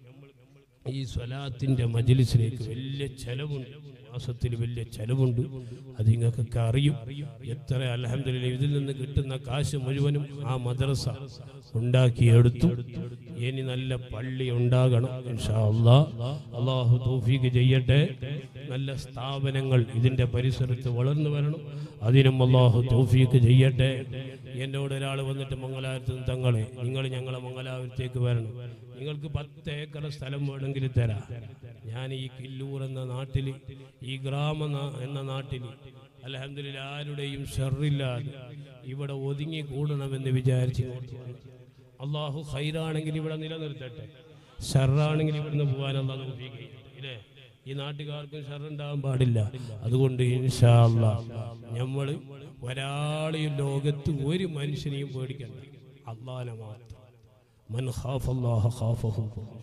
ഈ സ്വലാത്തിന്റെ മജ്ലിസിലേക്ക് വലിയ ചെലവുണ്ട്, മാസത്തിൽ വലിയ ചെലവുണ്ട്. അത് നിങ്ങൾക്കൊക്കെ അറിയും. എത്ര അൽഹംദുലില്ലാ ഇതിൽ നിന്ന് കിട്ടുന്ന കാശ് മുഴുവനും ആ മദ്രസ ഉണ്ടാക്കിയെടുത്തു. ഇനി നല്ല പള്ളി ഉണ്ടാകണം ഇൻഷാ അല്ലാഹ്. അല്ലാഹു തൗഫീഖ് ചെയ്യട്ടെ. നല്ല സ്ഥാപനങ്ങൾ ഇതിൻ്റെ പരിസരത്ത് വളർന്നു വരണം. അതിനും അല്ലാഹു തൗഫീഖ് ചെയ്യട്ടെ. എന്നോട് ഒരാൾ വന്നിട്ട് മംഗലാപുരത്ത് തങ്ങളെ നിങ്ങൾ ഞങ്ങളെ മംഗലാപുരത്തേക്ക് വരണം, നിങ്ങൾക്ക് പത്ത് ഏക്കർ സ്ഥലം വേണമെങ്കിൽ തരാം. ഞാൻ ഈ കില്ലൂർ എന്ന നാട്ടിൽ, ഈ ഗ്രാമ എന്ന നാട്ടിൽ അൽഹംദുലില്ലാ ആരുടെയും ഷർറില്ലാതെ ഇവിടെ ഒതുങ്ങി കൂടണമെന്ന് വിചാരിച്ച് അള്ളാഹു ഖൈറാണെങ്കിൽ ഇവിടെ നിലനിർത്തട്ടെ, ഷർറാണെങ്കിൽ ഇവിടുന്ന് പോകാൻ അല്ലാഹു തൗഫീഖ് ചെയ്യട്ടെ. ഇല്ലേ, ഈ നാട്ടുകാർക്കും ഷർറുണ്ടാകാൻ പാടില്ല. അതുകൊണ്ട് ഇൻഷാ അല്ലാഹ് നമ്മൾ ഒരാളെയും ലോകത്ത് ഒരു മനുഷ്യനെയും പേടിക്കണ്ട, അല്ലാഹനെ മാത്രം. മൻ ഖാഫല്ലാഹ ഖാഫഹു.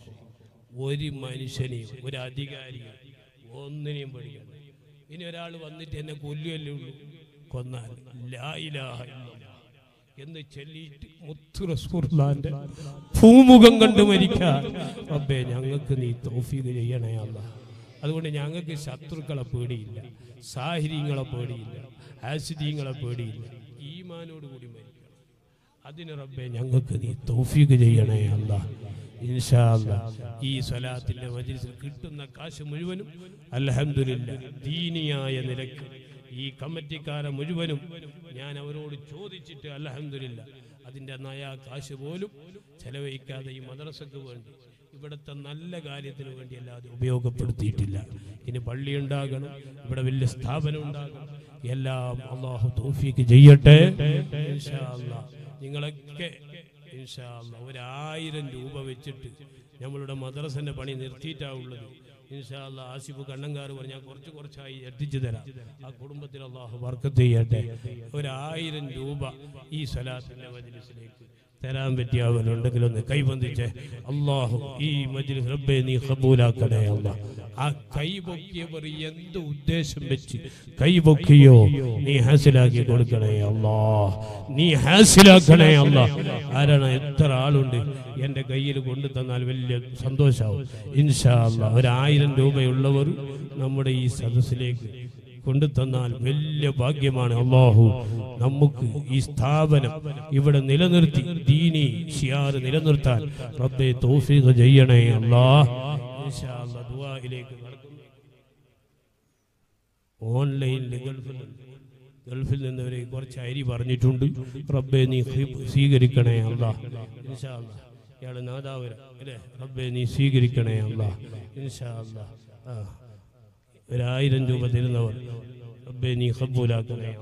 ഒരു മനുഷ്യനെയും ഒരു അധികാരിയും ഒന്നിനെയും പേടിക്കണ്ട. ഇനി ഒരാൾ വന്നിട്ട് എന്നെ കൊല്ലുകയല്ലേ ഉള്ളൂ, കൊന്നാൽ ലാ ഇലാഹ ഇല്ലല്ലാഹ് എന്ന് ചൊല്ലിയിട്ട് മുത്ത് റസൂലുള്ളാഹിന്റെ ഭൂമുഖം കണ്ടു മരിക്കാൻ റബ്ബേ ഞങ്ങൾക്ക് നീ തൗഫീഖ് ചെയ്യണേ അല്ലാഹ്. അതുകൊണ്ട് ഞങ്ങൾക്ക് ശത്രുക്കളെ പേടിയില്ല, സാഹിര്യങ്ങളെ പേടിയില്ല, ആസിദീങ്ങളെ പേടിയില്ല. ഈമാനോട് കൂടി മരിക്കണം. അതിന് റബ്ബേ ഞങ്ങൾക്ക് നീ തൗഫീഖ് ചെയ്യണേ അല്ലാഹ്. ഇൻഷാ അല്ലാഹ് ഈ സ്വലാത്തിന്റെ മജ്ലിസിൽ കിട്ടുന്ന കാശ് മുഴുവനും അൽഹംദുലില്ലാ ദീനിയായ നിലക്ക് ഈ കമ്മിറ്റിക്കാരെ മുഴുവനും ഞാൻ അവരോട് ചോദിച്ചിട്ട് അൽഹംദുലില്ലാ അതിൻ്റെ നയാ കാശ് പോലും ചെലവഴിക്കാതെ ഈ മദ്രസക്ക് വേണ്ടി, ഇവിടുത്തെ നല്ല കാര്യത്തിന് വേണ്ടി അല്ലാതെ ഉപയോഗപ്പെടുത്തിയിട്ടില്ല. ഇനി പള്ളി ഉണ്ടാകണം, ഇവിടെ വലിയ സ്ഥാപനം ഉണ്ടാകണം. എല്ലാം അല്ലാഹു തൗഫീഖ് ചെയ്യട്ടെ ഇൻഷാ അല്ലാഹ്. നിങ്ങളൊക്കെ ഇൻഷാ അല്ലാഹ് ഒരായിരം രൂപ വെച്ചിട്ട് നമ്മളുടെ മദ്രസന്റെ പണി നിർത്തിയിട്ടാണ് ഉള്ളത്. ഇൻഷാ അല്ലാഹ് ആസിഫ് കണ്ണങ്കാർ പറഞ്ഞാൽ കുറച്ച് കുറച്ചായി എത്തിച്ചു തരാം. ആ കുടുംബത്തിൽ അല്ലാഹു ബർക്കത്ത് ചെയ്യട്ടെ. ഒരായിരം രൂപ ഈ സ്വലാത്തിന്റെ മജ്ലിസിലേക്ക് തരാൻ പറ്റിയവരുണ്ടെങ്കിൽ ഒന്ന് കൈബന്ധിച്ച് അല്ലാഹു ഈ മജ്ലിസ് റബ്ബേ നീ ഖബൂലാക്കണേ അല്ലാഹ്. ആ കൈ പൊക്കിയവർ എന്ത് ഉദ്ദേശം വെച്ച് കൈ പൊക്കിയോ നീ ഹാസിലാക്കി കൊടുക്കണേ അല്ലാഹ്, നീ ഹാസിലാക്കണേ അല്ലാഹ്. ആരാണ്, എത്ര ആളുണ്ട് എൻ്റെ കയ്യിൽ കൊണ്ടു തന്നാൽ വലിയ സന്തോഷമാവും ഇൻഷാ അല്ലാഹ്. ഒരായിരം രൂപയുള്ളവർ നമ്മുടെ ഈ സദസ്സിലേക്ക് കൊണ്ടു തന്നാൽ വലിയ ഭാഗ്യമാണ്. അല്ലാഹു നമുക്ക് ഈ സ്ഥാപനം ഇവിടെ നിലനിർത്തി ദീനി ശിയാർ നിലനിർത്താൻ റബ്ബേ തൗഫീഖ് ചെയ്യണേ അല്ലാഹ്. ഇൻഷാ അല്ലാഹ് ദുആയിലേക്ക് കടക്കുന്നു. ഓൺലൈനിൽ ഗൾഫിൽ ഗൾഫിൽ നിന്നവരെ കുറച്ച് അരി പറഞ്ഞിട്ടുണ്ട്. റബ്ബേ നീ സ്വീകരിക്കണേ അല്ലാഹ്. ഇൻഷാ അല്ലാഹ് ഇയാൾ നാദാവര അല്ലേ, റബ്ബേ നീ സ്വീകരിക്കണേ അല്ലാഹ്. ഇൻഷാ അല്ലാഹ് ഒരായിരം രൂപ തരുന്നവർ റബ്ബേ നീ ഖബൂലാക്കണേ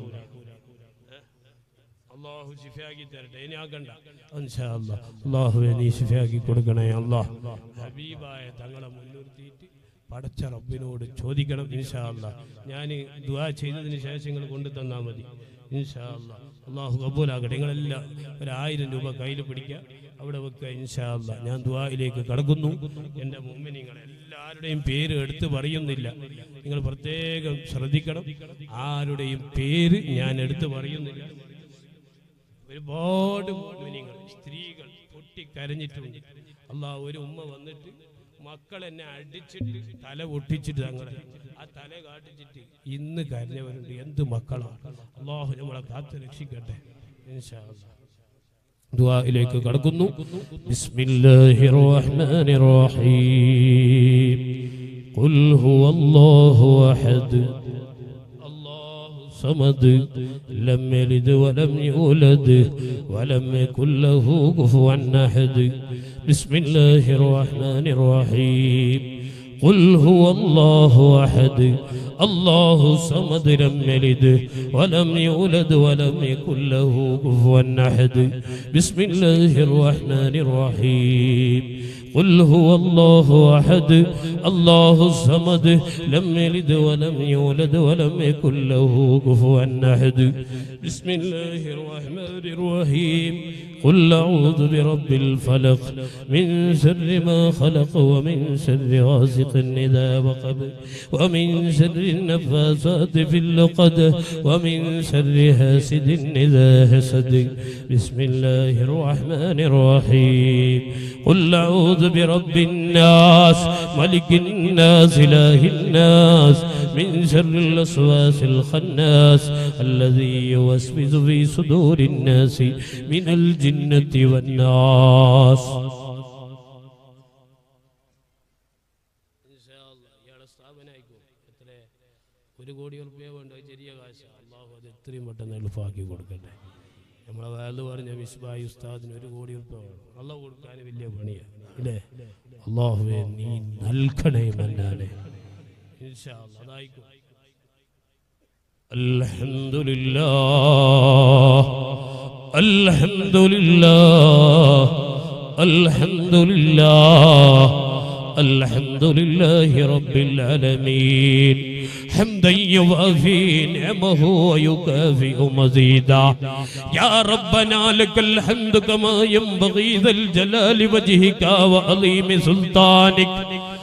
അല്ലാഹു ശിഫയാക്കി തരട്ടെ ഇനി ആക്കണ്ട ഇൻഷാ അല്ലാഹ് അല്ലാഹുവേ നീ ശിഫയാക്കി കൊടുക്കണേ അല്ലാഹ് ഹബീബായ തങ്ങളെ മുൻനിർത്തിയിട്ട് പടച്ച റബ്ബിനോട് ചോദിക്കണം ഇൻഷാ അല്ലാഹ് ഞാൻ ദുആ ചെയ്തതിന് ശേഷം നിങ്ങൾ കൊണ്ടു തന്നാൽ മതി ഇൻഷാ അല്ലാഹ് അല്ലാഹു ഖബൂലാക്കട്ടെ നിങ്ങളെല്ലാം ഒരു ആയിരം രൂപ കയ്യിൽ പിടിക്കുക അവിടെ വെക്കുക ഇൻഷാ അല്ലാഹ് ഞാൻ ദുആയിലേക്ക് കടക്കുന്നു എൻ്റെ മുഅ്മിനീങ്ങളെ എല്ലാവരുടെയും പേര് എടുത്ത് പറയുന്നില്ല നിങ്ങൾ പ്രത്യേകം ശ്രദ്ധിക്കണം ആരുടെയും പേര് ഞാൻ എടുത്ത് പറയുന്നില്ല ഒരുപാട് മുഅ്മിനീങ്ങൾ സ്ത്രീകൾ പൊട്ടിക്കരഞ്ഞിട്ടുണ്ട് അല്ലാഹ് ഒരു ഉമ്മ വന്നിട്ട് മക്കൾ എന്നെ അടിച്ചിട്ട് തല പൊട്ടിച്ചിട്ട് തങ്ങളെ ആ തല കാട്ടിച്ചിട്ട് ഇന്ന് കരഞ്ഞവരുണ്ട് എന്ത് മക്കളാണ് അല്ലാഹു നമ്മളെ കാത്തു രക്ഷിക്കട്ടെ ഇൻഷാ അല്ലാഹ് ദുആയിലേക്ക് കടക്കുന്നു ബിസ്മില്ലാഹിർ റഹ്മാനിർ റഹീം ഖുൽ ഹുവല്ലാഹു അഹദ് അല്ലാഹു സമദ് ലം യലിദ് വലം യൂലദ് വലം യകുൽ ലഹു കുഫുവൻ അഹദ് ബിസ്മില്ലാഹിർ റഹ്മാനിർ റഹീം ഖുൽ ഹുവല്ലാഹു അഹദ് الله صمد لم يلد ولم يولد ولم يكن له كفوا أحد بسم الله الرحمن الرحيم قل هو الله أحد الله الصمد لم يلد ولم يولد ولم يكن له كفوا أحد بسم الله الرحمن الرحيم قل أعوذ برب الفلق من شر ما خلق ومن شر غاسق إذا وقب ومن شر النفاثات في اللقد ومن شر حاسد إذا حسد بسم الله الرحمن الرحيم قل أعوذ برب الناس ملك الناس إله الناس من شر الوسواس الخناس الذي يوسوس في صدور الناس من الجنة والناس ഒരു കോടി റുപ്യ വേണ്ട ചെറിയ കാശ് അള്ളാഹു അത് എത്രയും പെട്ടെന്ന് എളുപ്പമാക്കി കൊടുക്കട്ടെ നമ്മളെ വേല പറഞ്ഞ മിസ്ബായി ഉസ്താദിന് ഒരു കോടി റുപ്യ വേണം അള്ളാഹു കൊടുക്കാൻ വലിയ പണിയാണ് ഇല്ലേ അള്ളാഹുവേ നീ നൽകണേ മന്നാനെ ഇൻഷാ അല്ലാഹ് അതായിക്കോ അൽഹംദുലില്ലാഹ് അൽഹംദുലില്ലാഹ് അൽഹംദുലില്ലാഹ് അൽഹംദുലില്ലാഹി റബ്ബിൽ ആലമീൻ حمدا يوافي نعمه ويكافئ مزيدا يا ربنا لك الحمد كما ينبغي ذا الجلال وجهك وعظيم سلطانك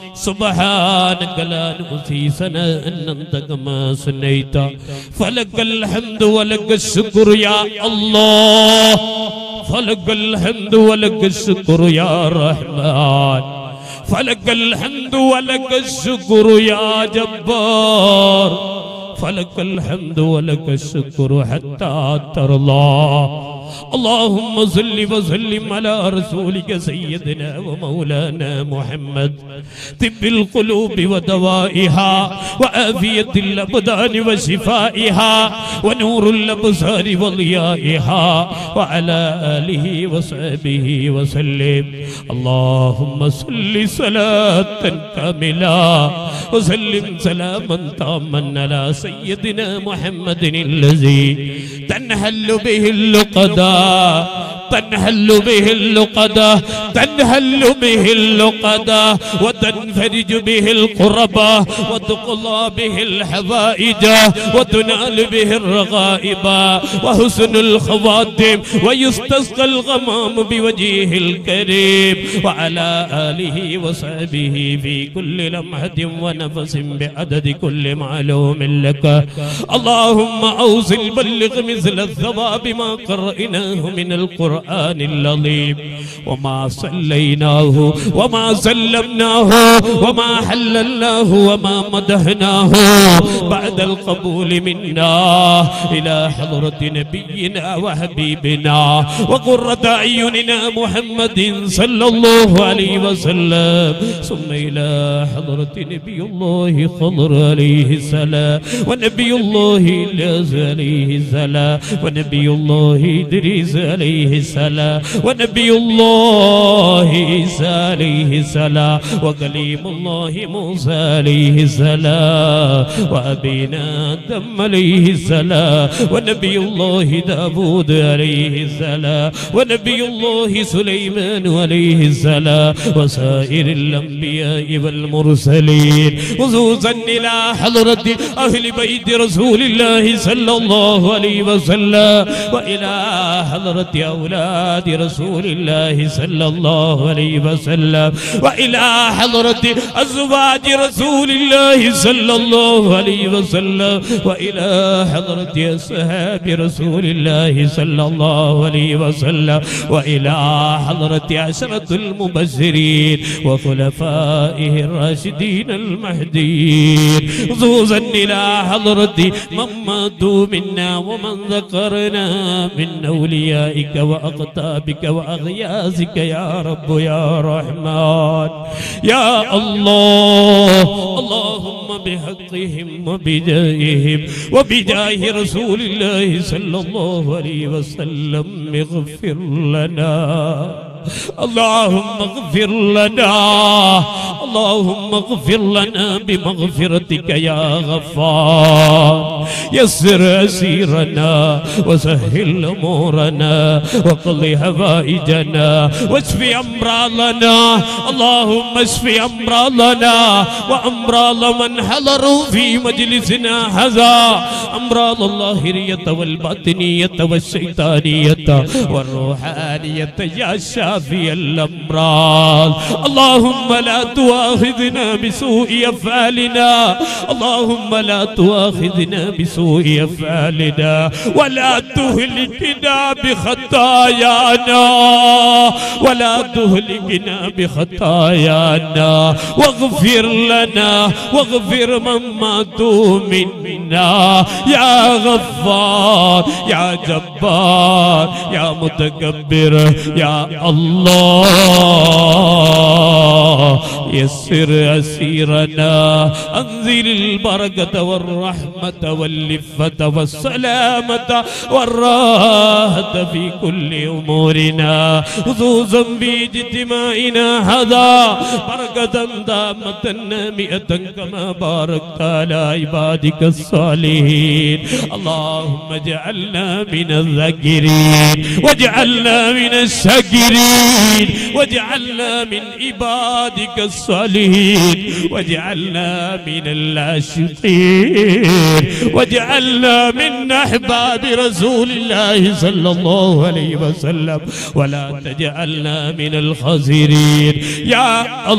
سبحانك لا نحصي ثناء أنت كما ثنيت فلك الحمد ولك الشكر يا الله فلك الحمد ولك الشكر يا رحمن فلك الحمد ولك الشكر يا جبار فلك الحمد ولك الشكر حتى ترضى اللهم صل وسلم على رسولك سيدنا ومولانا محمد طب القلوب ودوائها وعافية الأبدان وشفائها ونور الأبصار وضيائها وعلى آله وصحبه وسلم اللهم صل صلاة كاملة وسلم سلاما تاما على سيدنا محمد الذي تنحل به اللقدا تنحل به اللقدا تنحل به اللقدا وتنفرج به القربى وتقضى به الحوائج وتنال به الرغائب وحسن الخواتم ويستسقى الغمام بوجهه الكريم وعلى آله وصحبه في كل لمحة ونفس بعدد كل معلوم لك اللهم أوصل بلغ مثل الثواب ما قرأناه من القرآن العظيم وما صليناه وما سلمناه وما حللناه وما مدحناه بعد القبول منا إلى حضرة نبينا وحبيبنا وقرة أعيننا محمد صلى الله عليه وسلم ثم إلى حضرة نبي الله خضر عليه السلام ونبي الله إلياس عليه السلام ونبي الله إدريس عليه السلام ونبي الله عيسى عليه السلام وكليم الله موسى عليه السلام وأبينا آدم عليه السلام ونبي الله داود عليه السلام ونبي الله سليمان عليه السلام وسائر الأنبياء والمرسلين خصوصا إلى حضرة أهل بيت رسول الله صلى الله عليه وسلم وإلى حضرة أولاد رسول الله صلى الله عليه وسلم وإلى حضرة أزواج رسول الله صلى الله عليه وسلم وإلى حضرة أصحاب رسول الله صلى الله عليه وسلم وإلى حضرة عشرة المبشرين وخلفائه الراشدين المهديين خصوصا إلى حضرة من ماتوا منا ومن ذكرنا من أوليائك وأقطابك وأغياثك يا رب يا رحمن يا الله اللهم بحقهم وبجاههم وبجاه رسول الله صلى الله عليه وسلم اغفر لنا اللهم اغفر لنا اللهم اغفر لنا بمغفرتك يا غفار يسر أسيرنا وسهل أمورنا وقض هوائجنا واشف أمراضنا اللهم اشف أمراضنا وأمراض من حضروا في مجلسنا هذا أمراض الظاهرية والباطنية والشيطانية والروحانية يا شافي الأمراض اللهم لا تؤاخذنا بسوء أفعالنا اللهم لا تؤاخذنا بسوء أفعالنا ولا تهلكنا بخطايانا ولا تهلكنا بخطايانا واغفر لنا واغفر من ماتوا منا يا غفار يا جبار يا متكبر يا الله يسر أسيرنا أنزل البركة والرحمة واللفة والسلامة والراحة في كل أمورنا خصوصا في اجتماعنا هذا بركة دامة نامئة كما باركت على عبادك الصالحين اللهم اجعلنا من الذاكرين واجعلنا من الشاكرين واجعلنا من عبادك الصالحين واجعلنا من العاشقين واجعلنا من أحباب رسول الله صلى الله عليه وسلم ولا تجعلنا من الخاسرين يا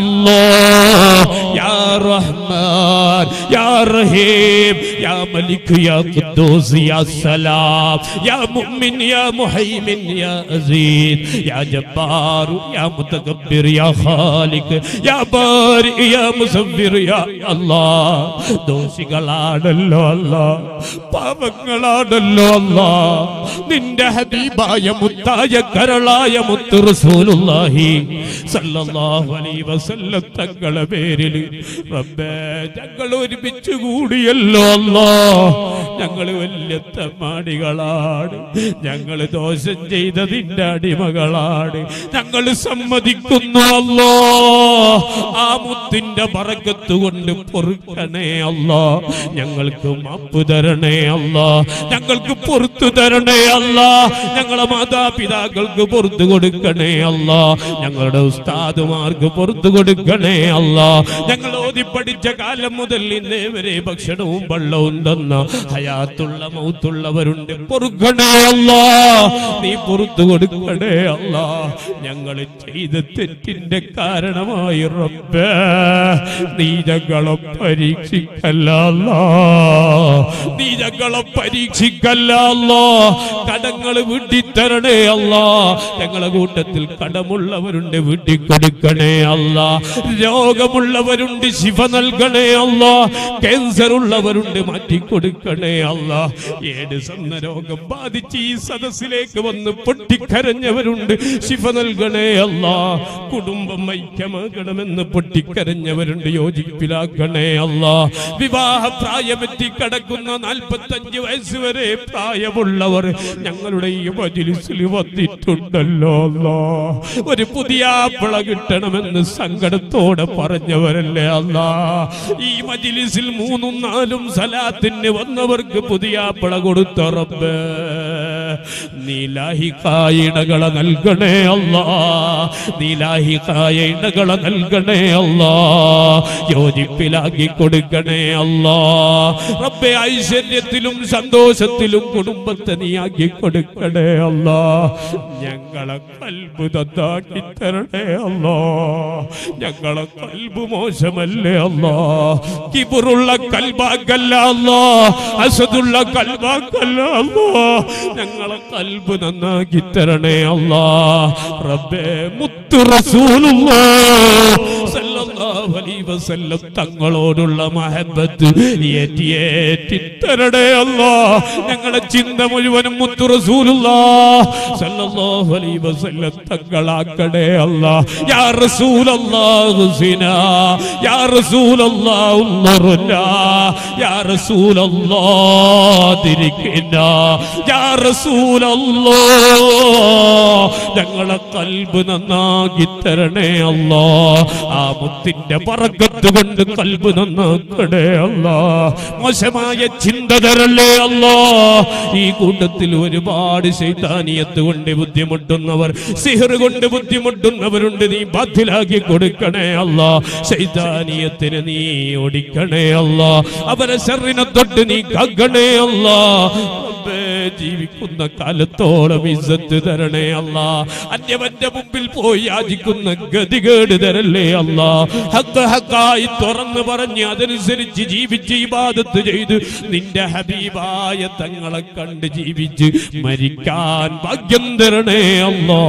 الله يا رحمن يا رحيم يا ملك يا قدوس يا سلام يا مؤمن يا محيمن يا عزيز يا جبار يا متكبر يا خالق يا بارئ يا مصور يا الله ദോഷികളാണല്ലോ അല്ലാഹ് പാപങ്ങളാണല്ലോ അല്ലാഹ് നിന്റെ ഹബീബായ മുത്തായ കരളായ മുത്ത് റസൂലുള്ളാഹി സല്ലല്ലാഹു അലൈഹി വസല്ലം തങ്ങളുടെ പേരിൽ റബ്ബേ ഞങ്ങൾ ഒരുമിച്ച് കൂടിയല്ലോ അല്ലാഹ് ഞങ്ങൾ വലിയ തമ്മാടികളാണ് ഞങ്ങൾ ദോഷം ചെയ്തതിന്റെ അടിമകളാണ് ഞങ്ങൾ സമ്മതിക്കുന്നു അല്ലാഹ് ആ മുത്തിന്റെ ബറക്കത്ത് കൊണ്ട് പൊറുക്കണേ അല്ലാഹ് ഞങ്ങൾക്ക് മാപ്പ് തരണേ അല്ലാഹ് ഞങ്ങൾക്ക് പുറത്തു തരണേ അല്ലാഹ് ഞങ്ങളെ മാതാപിതാക്കൾക്ക് പുറത്തു കൊടുക്കണേ അല്ലാഹ് ഞങ്ങളുടെ ഉസ്താദുമാർക്ക് പുറത്തു കൊടുക്കണേ അല്ലാഹ് ഞങ്ങൾ ഓതി പഠിച്ച കാലം മുതൽ ഇന്നേ വരെ ഭക്ഷണവും വെള്ളവും തന്ന ഹയാത്തുള്ള മൗത്തുള്ളവരുണ്ട് പൊറുക്കണേ അല്ലാഹ് നീ പുറത്തു കൊടുക്കണേ അല്ലാഹ് ഞങ്ങൾ ചെയ്ത തെറ്റിന്റെ കാരണമായി റബ്ബേ നീ ഞങ്ങളെ പരീക്ഷിക്കല്ല അല്ലാഹ് നീ ഞങ്ങളെ പരീക്ഷിക്കല്ല അല്ലാഹ് കടങ്ങൾ വീട്ടിത്തരണേ അല്ലാഹ് ഞങ്ങളെ കൂട്ടത്തിൽ കടമുള്ളവരുണ്ട് വീട്ടിക്കൊടുക്കണേ അല്ലാഹ് രോഗമുള്ളവരുണ്ട് ശിഫ നൽകണേ അല്ലാഹ് അല്ലാ. ക്യാൻസർ ഉള്ളവരുണ്ട്, മാറ്റിക്കൊടുക്കണേ അല്ലാ. എയ്ഡ്സ് എന്ന രോഗം ബാധിച്ച് ഈ സദസ്സിലേക്ക് വന്ന് പൊട്ടിക്കരഞ്ഞവരുണ്ട്, ശിഫ നൽകണേ അല്ലാ. കുടുംബം ഐക്യമാകണമെന്ന് പൊട്ടിക്കരഞ്ഞവരുണ്ട്, യോജിപ്പിലാക്കണേ അല്ലാ. വിവാഹ പ്രായമെത്തി കടക്കുന്ന നാൽപ്പത്തഞ്ച് വയസ്സ് വരെ പ്രായമുള്ളവർ ഞങ്ങളുടെ ഈ മജ്‌ലിസിൽ വന്നിട്ടുണ്ടല്ലോ അല്ലാ. ഒരു പുതിയ ആപ്പിള കിട്ടണമെന്ന് സങ്കടത്തോടെ പറഞ്ഞവരല്ലേ അല്ലാ. ഈ മജ്‌ലിസിൽ മൂന്നും നാലും സലാത്തിന് വന്നവർക്ക് പുതിയ ആപ്പിള കൊടുത്ത റബ്ബേ, നീ ലാഹിഖായ ഇണകളെ നൽകണേ അല്ലാ. നീ ലാഹിഖായ ഇണകളെ നൽകണേ അല്ലാ. യോജിപ്പിലാക്കി കൊടുക്കണേ അല്ലാ. റബ്ബേ, ഐശ്വര്യത്തിലും സന്തോഷത്തിലും കുടുംബത്തെ നീ ആക്കി കൊടുക്കണേ അല്ലാ. ഞങ്ങളെ കൽബ് നന്നാക്കി തരണേ അല്ലാ. ഞങ്ങളെ കൽബ് മോശമല്ലേ അല്ലാ. കിബറുള്ള കൽബാക്കല്ല അല്ലാ, അസദുള്ള കൽബാക്കല്ല അല്ലാ. ഞങ്ങളെ കൽബ് നന്നാക്കി തരണേ അല്ലാ. റബ്ബേ, മുത്തു റസൂലുള്ളാഹ് സല്ലല്ലാഹു അലൈഹി വസല്ലം തങ്ങളോടുള്ള മഹബത്ത് ഏറ്റി തരണേ അല്ലാ. ഞങ്ങളുടെ ചിന്ത മുഴുവനും മുത്തു റസൂലുള്ളാഹ് സല്ലല്ലാഹു അലൈഹി വസല്ലം തങ്ങളാക്കണേ അല്ലാ. യാ റസൂലല്ലാഹ് സിനാ, യാ റസൂലല്ലാഹ് ഉൻറുനാ, യാ റസൂലല്ലാഹ് ദിരിക്കിനാ, യാ റസൂലല്ലാഹ് ഞങ്ങളെ കൽബ് നന്നാക്കി തരണേ അല്ലാ. ആ മുത്തിന്റെ ബറക്കത്ത് കൊണ്ട് കൽബ് നന്നാക്കണേ അല്ലാ. മോശമായ ചിന്ത തരല്ലേ അല്ലാ. ഈ കൂട്ടത്തിൽ ഒരുപാട് ശൈത്താനിയത്ത് കൊണ്ട് ബുദ്ധിമുട്ടുന്നവർ, സിഹർ കൊണ്ട് ബുദ്ധിമുട്ടുന്നവരുണ്ട്. നീ ബാധിലാക്കി കൊടുക്കണേ അല്ലാ. ശൈത്താനിയത്തിന് നീ ഓടിക്കണേ അല്ലാ. അവരെ ശർറിനെ തൊട്ട് നീ കാക്കണേ അല്ലാ. ജീവിക്കുന്ന കാലത്തോളം ഇസ്സത്ത് തരണേ അല്ലാ. അന്യവന്റെ മുമ്പിൽ പോയി യാചിക്കുന്ന ഗതികേട് തരല്ലേ അല്ലാ. ഹഖ് ഹഖായി തുറന്നു പറഞ്ഞ് അതനുസരിച്ച് ജീവിച്ച് ഇബാദത്ത് ചെയ്ത് നിന്റെ ഹബീബായ തങ്ങളെ കണ്ട് ജീവിച്ച് മരിക്കാൻ ഭാഗ്യം തരണേ അല്ലാ.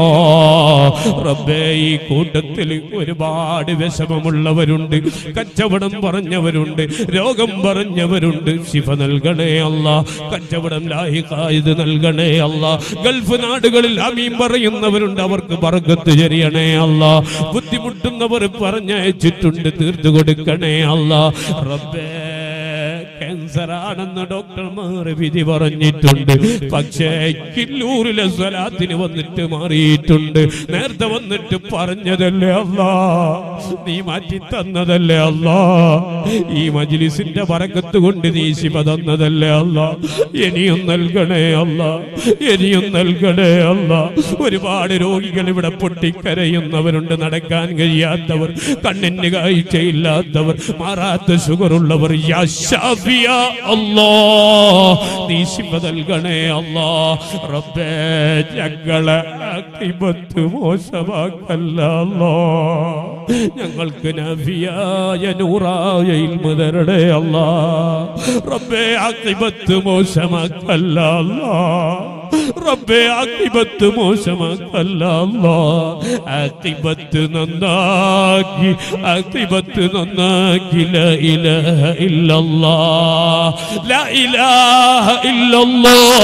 റബ്ബേ, ഈ കൂട്ടത്തിൽ ഒരുപാട് വിഷമമുള്ളവരുണ്ട്, കച്ചവടം പറഞ്ഞവരുണ്ട്, രോഗം പറഞ്ഞവരുണ്ട്. ശിഫ നൽകണേ അല്ലാ. കച്ചവടം ലാഹിഖായത് നൽകണേ അല്ലാ. ഗൾഫ് നാടുകളിൽ ആമീൻ പറയുന്നവരുണ്ട്, അവർക്ക് ബർക്കത്ത് ചൊരിയണേ അല്ലാ. ബുദ്ധിമുട്ടുന്നവർ പറഞ്ഞയച്ചിട്ടുണ്ട്, തീർത്തു കൊടുക്കണേ അല്ലാ. റബ്ബേ, ക്യാൻസർ ആണെന്ന് ഡോക്ടർമാർ വിധി പറഞ്ഞിട്ടുണ്ട്, പക്ഷേ കില്ലൂരിലെ സ്വലാത്തിന് വന്നിട്ട് മാറിയിട്ടുണ്ട്. നേരത്തെ വന്നിട്ട് പറഞ്ഞതല്ലേ അല്ലാ, നീ മാറ്റി തന്നതല്ലേ അല്ലാ. ഈ മജ്‌ലിസിന്റെ ബറക്കത്ത് കൊണ്ട് നീ ശിഫ തന്നതല്ലേ അല്ലാ. ഇനിയും നൽകണേ അല്ലാ, ഇനിയും നൽകണേ അല്ലാ. ഒരുപാട് രോഗികൾ ഇവിടെ പൊട്ടിക്കരയുന്നവരുണ്ട്, നടക്കാൻ കഴിയാത്തവർ, കണ്ണിന് കാഴ്ചയില്ലാത്തവർ, മാറാത്ത ഷുഗറുള്ളവർ. യാ ഷാഫിയ അല്ലാഹ്, നീ ശിഫ നൽകണേ അല്ലാഹ്. റബ്ബേ, ഞങ്ങളെ ആഖിബത്ത് മോശമാക്കല്ല അല്ലാഹ്. ഞങ്ങൾക്ക് നഫിയായ നൂറായ ഇൽമു തരണേ അല്ലാഹ്. റബ്ബേ, ആഖിബത്ത് മോശമാക്കല്ല അല്ലാഹ്. റബ്ബേ, ആഖിബത്ത് മോശമാക്കല്ല അല്ലാഹ്. ആഖിബത്ത് നന്നാക്കി, ആഖിബത്ത് നന്നാക്കി. ലാ ഇലാഹ ഇല്ലല്ലാഹ്, ലാ ഇലാഹ ഇല്ലല്ലാഹ്,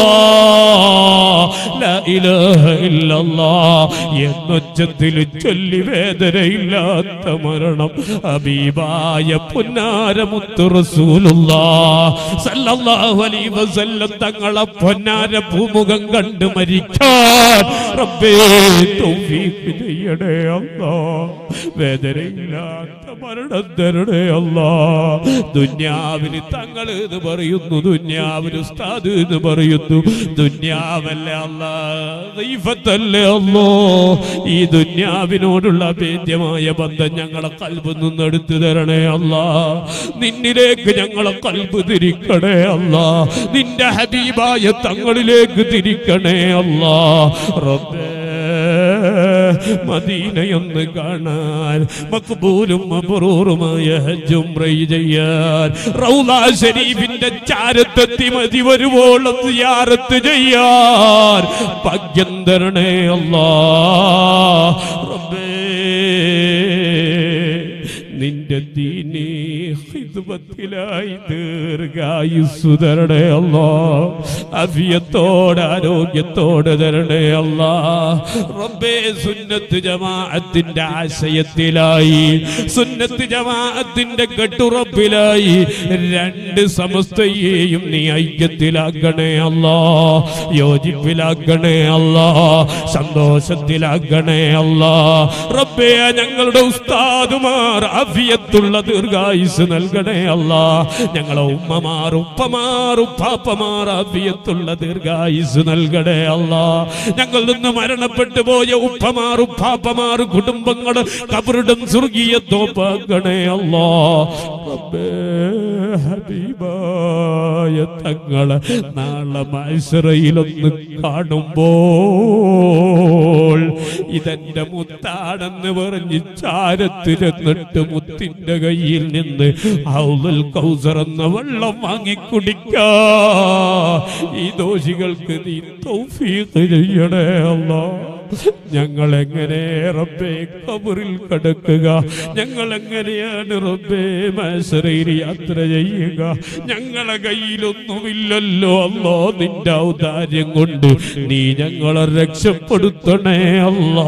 ലാ ഇലാഹ ഇല്ലല്ലാഹ് എന്നൊച്ചത്തിൽ ചൊല്ലി വേദനയില്ലാത്ത മരണം ഹബീബായ പൊന്നാര മുത്തു റസൂലുള്ളാഹ് സല്ലല്ലാഹു അലൈഹി വസല്ലം തങ്ങളെ പൊന്നാര ഭൂമുഖം കണ്ട് മരിക്കാൻ റബ്ബേ തൗഫീഖ് ചെയ്യണേ അല്ലാഹ്. വേദനയില്ലാത്ത മരണം തരണേ അല്ലാഹ്. ദുനിയാവിന് തങ്ങൾ എന്ന് പറയുന്നു, ദുനിയാവിന് ഉസ്താദ് എന്ന് പറയുന്നു. ദുനിയാവല്ലേ അല്ലാഹ്, ദൈവത്തല്ലേ അല്ലാഹ്. ഈ ദുനിയാവിനോടുള്ള അഭേദ്യമായ ബന്ധം ഞങ്ങളെ ഖൽബിൽ നിന്ന് എടുത്തു തരണേ അല്ലാഹ്. നിന്നിലേക്ക് ഞങ്ങളെ ഖൽബ് തിരിക്കണേ അല്ലാഹ്. നിന്റെ ഹബീബായ തങ്ങളിലേക്ക് തിരിക്കണേ അല്ലാഹ്. റബ്ബേ, മദീനയൊന്ന് കാണാൻ, മഖ്ബൂലും മബ്റൂറുമായ ഹജ്ജ് ഉംറ ചെയ്യാൻ, റൗള ശരീഫിന്റെ ചാരത്തെത്തി മതി വരുവോളം സിയാറത്ത് ചെയ്യാൻ ഭാഗ്യം തരണേ അല്ലാഹ്. റബ്ബേ, നിന്റെ നിന്റെ ദീനീ ഖിദ്മത്തിലായി ദീർഘായുസ്സു തരണേ അല്ലാ, അഫിയത്തോടെ ആരോഗ്യത്തോടെ തരണേ അല്ലാ. റബ്ബേ സുന്നത്ത് ജമാഅത്തിന്റെ ആശയത്തിലായി, സുന്നത്ത് ജമാഅത്തിന്റെ കെട്ടുറപ്പിലായി രണ്ട് സമസ്തയെയും നീ ഐക്യത്തിലാക്കണേ അല്ലാ, യോജിപ്പിലാക്കണേ അല്ലാ, സന്തോഷത്തിലാക്കണേ അല്ലാ. റബ്ബേ ഞങ്ങളുടെ ഉസ്താദുമാർ ആഫിയത്തുള്ള ദീർഘായുസ് നൽകണേ അല്ലാ. ഞങ്ങളെ ഉമ്മമാർ ഉപ്പമാർ ഉപ്പാപ്പമാർ ആഫിയത്തുള്ള ദീർഘായുസ് നൽകണേ അല്ലാ. ഞങ്ങളിൽ നിന്ന് മരണപ്പെട്ടു പോയ ഉപ്പമാർ ഉപ്പാപ്പമാർ കുടുംബങ്ങൾ കബറിടം സ്വർഗീയത്തോപ്പാക്കണേ അല്ലാ. റബ്ബേ ഹബീബായ തങ്ങളെ നാളെ മഅ്ശറയിലൊന്ന് കാണുമ്പോൾ ഇതെന്റെ മുത്താണെന്ന് പറഞ്ഞ് ചാരത്ത് ചെന്നിട്ട് മുത്തിന്റെ കയ്യിൽ നിന്ന് ഹൗദുൽ കൗസർ എന്ന വെള്ളം വാങ്ങിക്കുടിക്കാ ഈ ദോഷികൾക്ക് നീ തൗഫീഖ് ചെയ്യണേ അല്ലാ. ഞങ്ങൾ എങ്ങനെ റബ്ബേ ഖബറിൽ കിടക്കുക, ഞങ്ങൾ എങ്ങനെയാണ് റബ്ബേ മഅ്ശറയിൽ യാത്ര ചെയ്യുക? ഞങ്ങളെ കയ്യിലൊന്നുമില്ലല്ലോ അല്ലാ. നിന്റെ ഔദാര്യം കൊണ്ട് നീ ഞങ്ങളെ രക്ഷപ്പെടുത്തണേ അല്ലാ.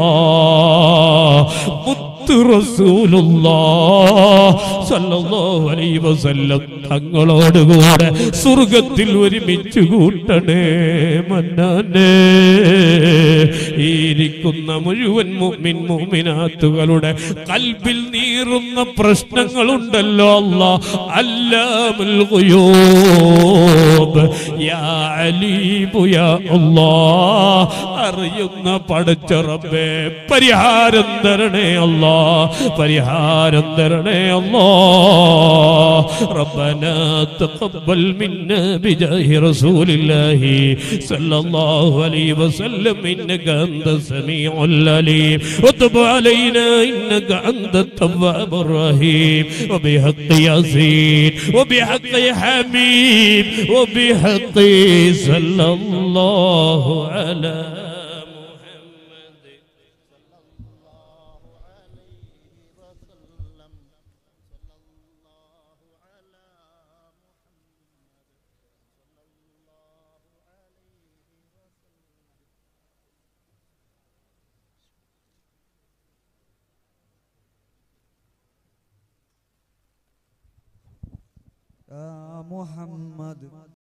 തങ്ങളോടുകൂടെ സ്വർഗത്തിൽ ഒരുമിച്ച് കൂട്ടണേ മന്നാനേ. ഇരിക്കുന്ന മുഴുവൻ മുഅ്മിൻ മുഅ്മിനാത്തുകളുടെ കൽബിൽ നീറുന്ന പ്രശ്നങ്ങളുണ്ടല്ലോ അല്ലാ, അല്ലാമുൽ ഗുയൂബ് യാ അലീമു യാ അല്ലാഹ്, അറിയുന്ന പടച്ച റബ്ബേ പരിഹാരം തരണേ അല്ലാ, പരിഹാരം തരണേ അല്ലാ. റബ്ബനാ തഖബ്ബൽ മിന്നാ ബിജാഹി റസൂലില്ലാഹി സ്വല്ലല്ലാഹു അലൈഹി വസല്ലം ഇന്നക അൻത സമീഉൽ അലീം വതുബ് അലൈനാ ഇന്നക അൻത തവ്വാബുർ റഹീം വബിഹഖി യാസീൻ വബിഹഖി ഹമീം വബിഹഖി സല്ലല്ലാഹു അലാ يا محمد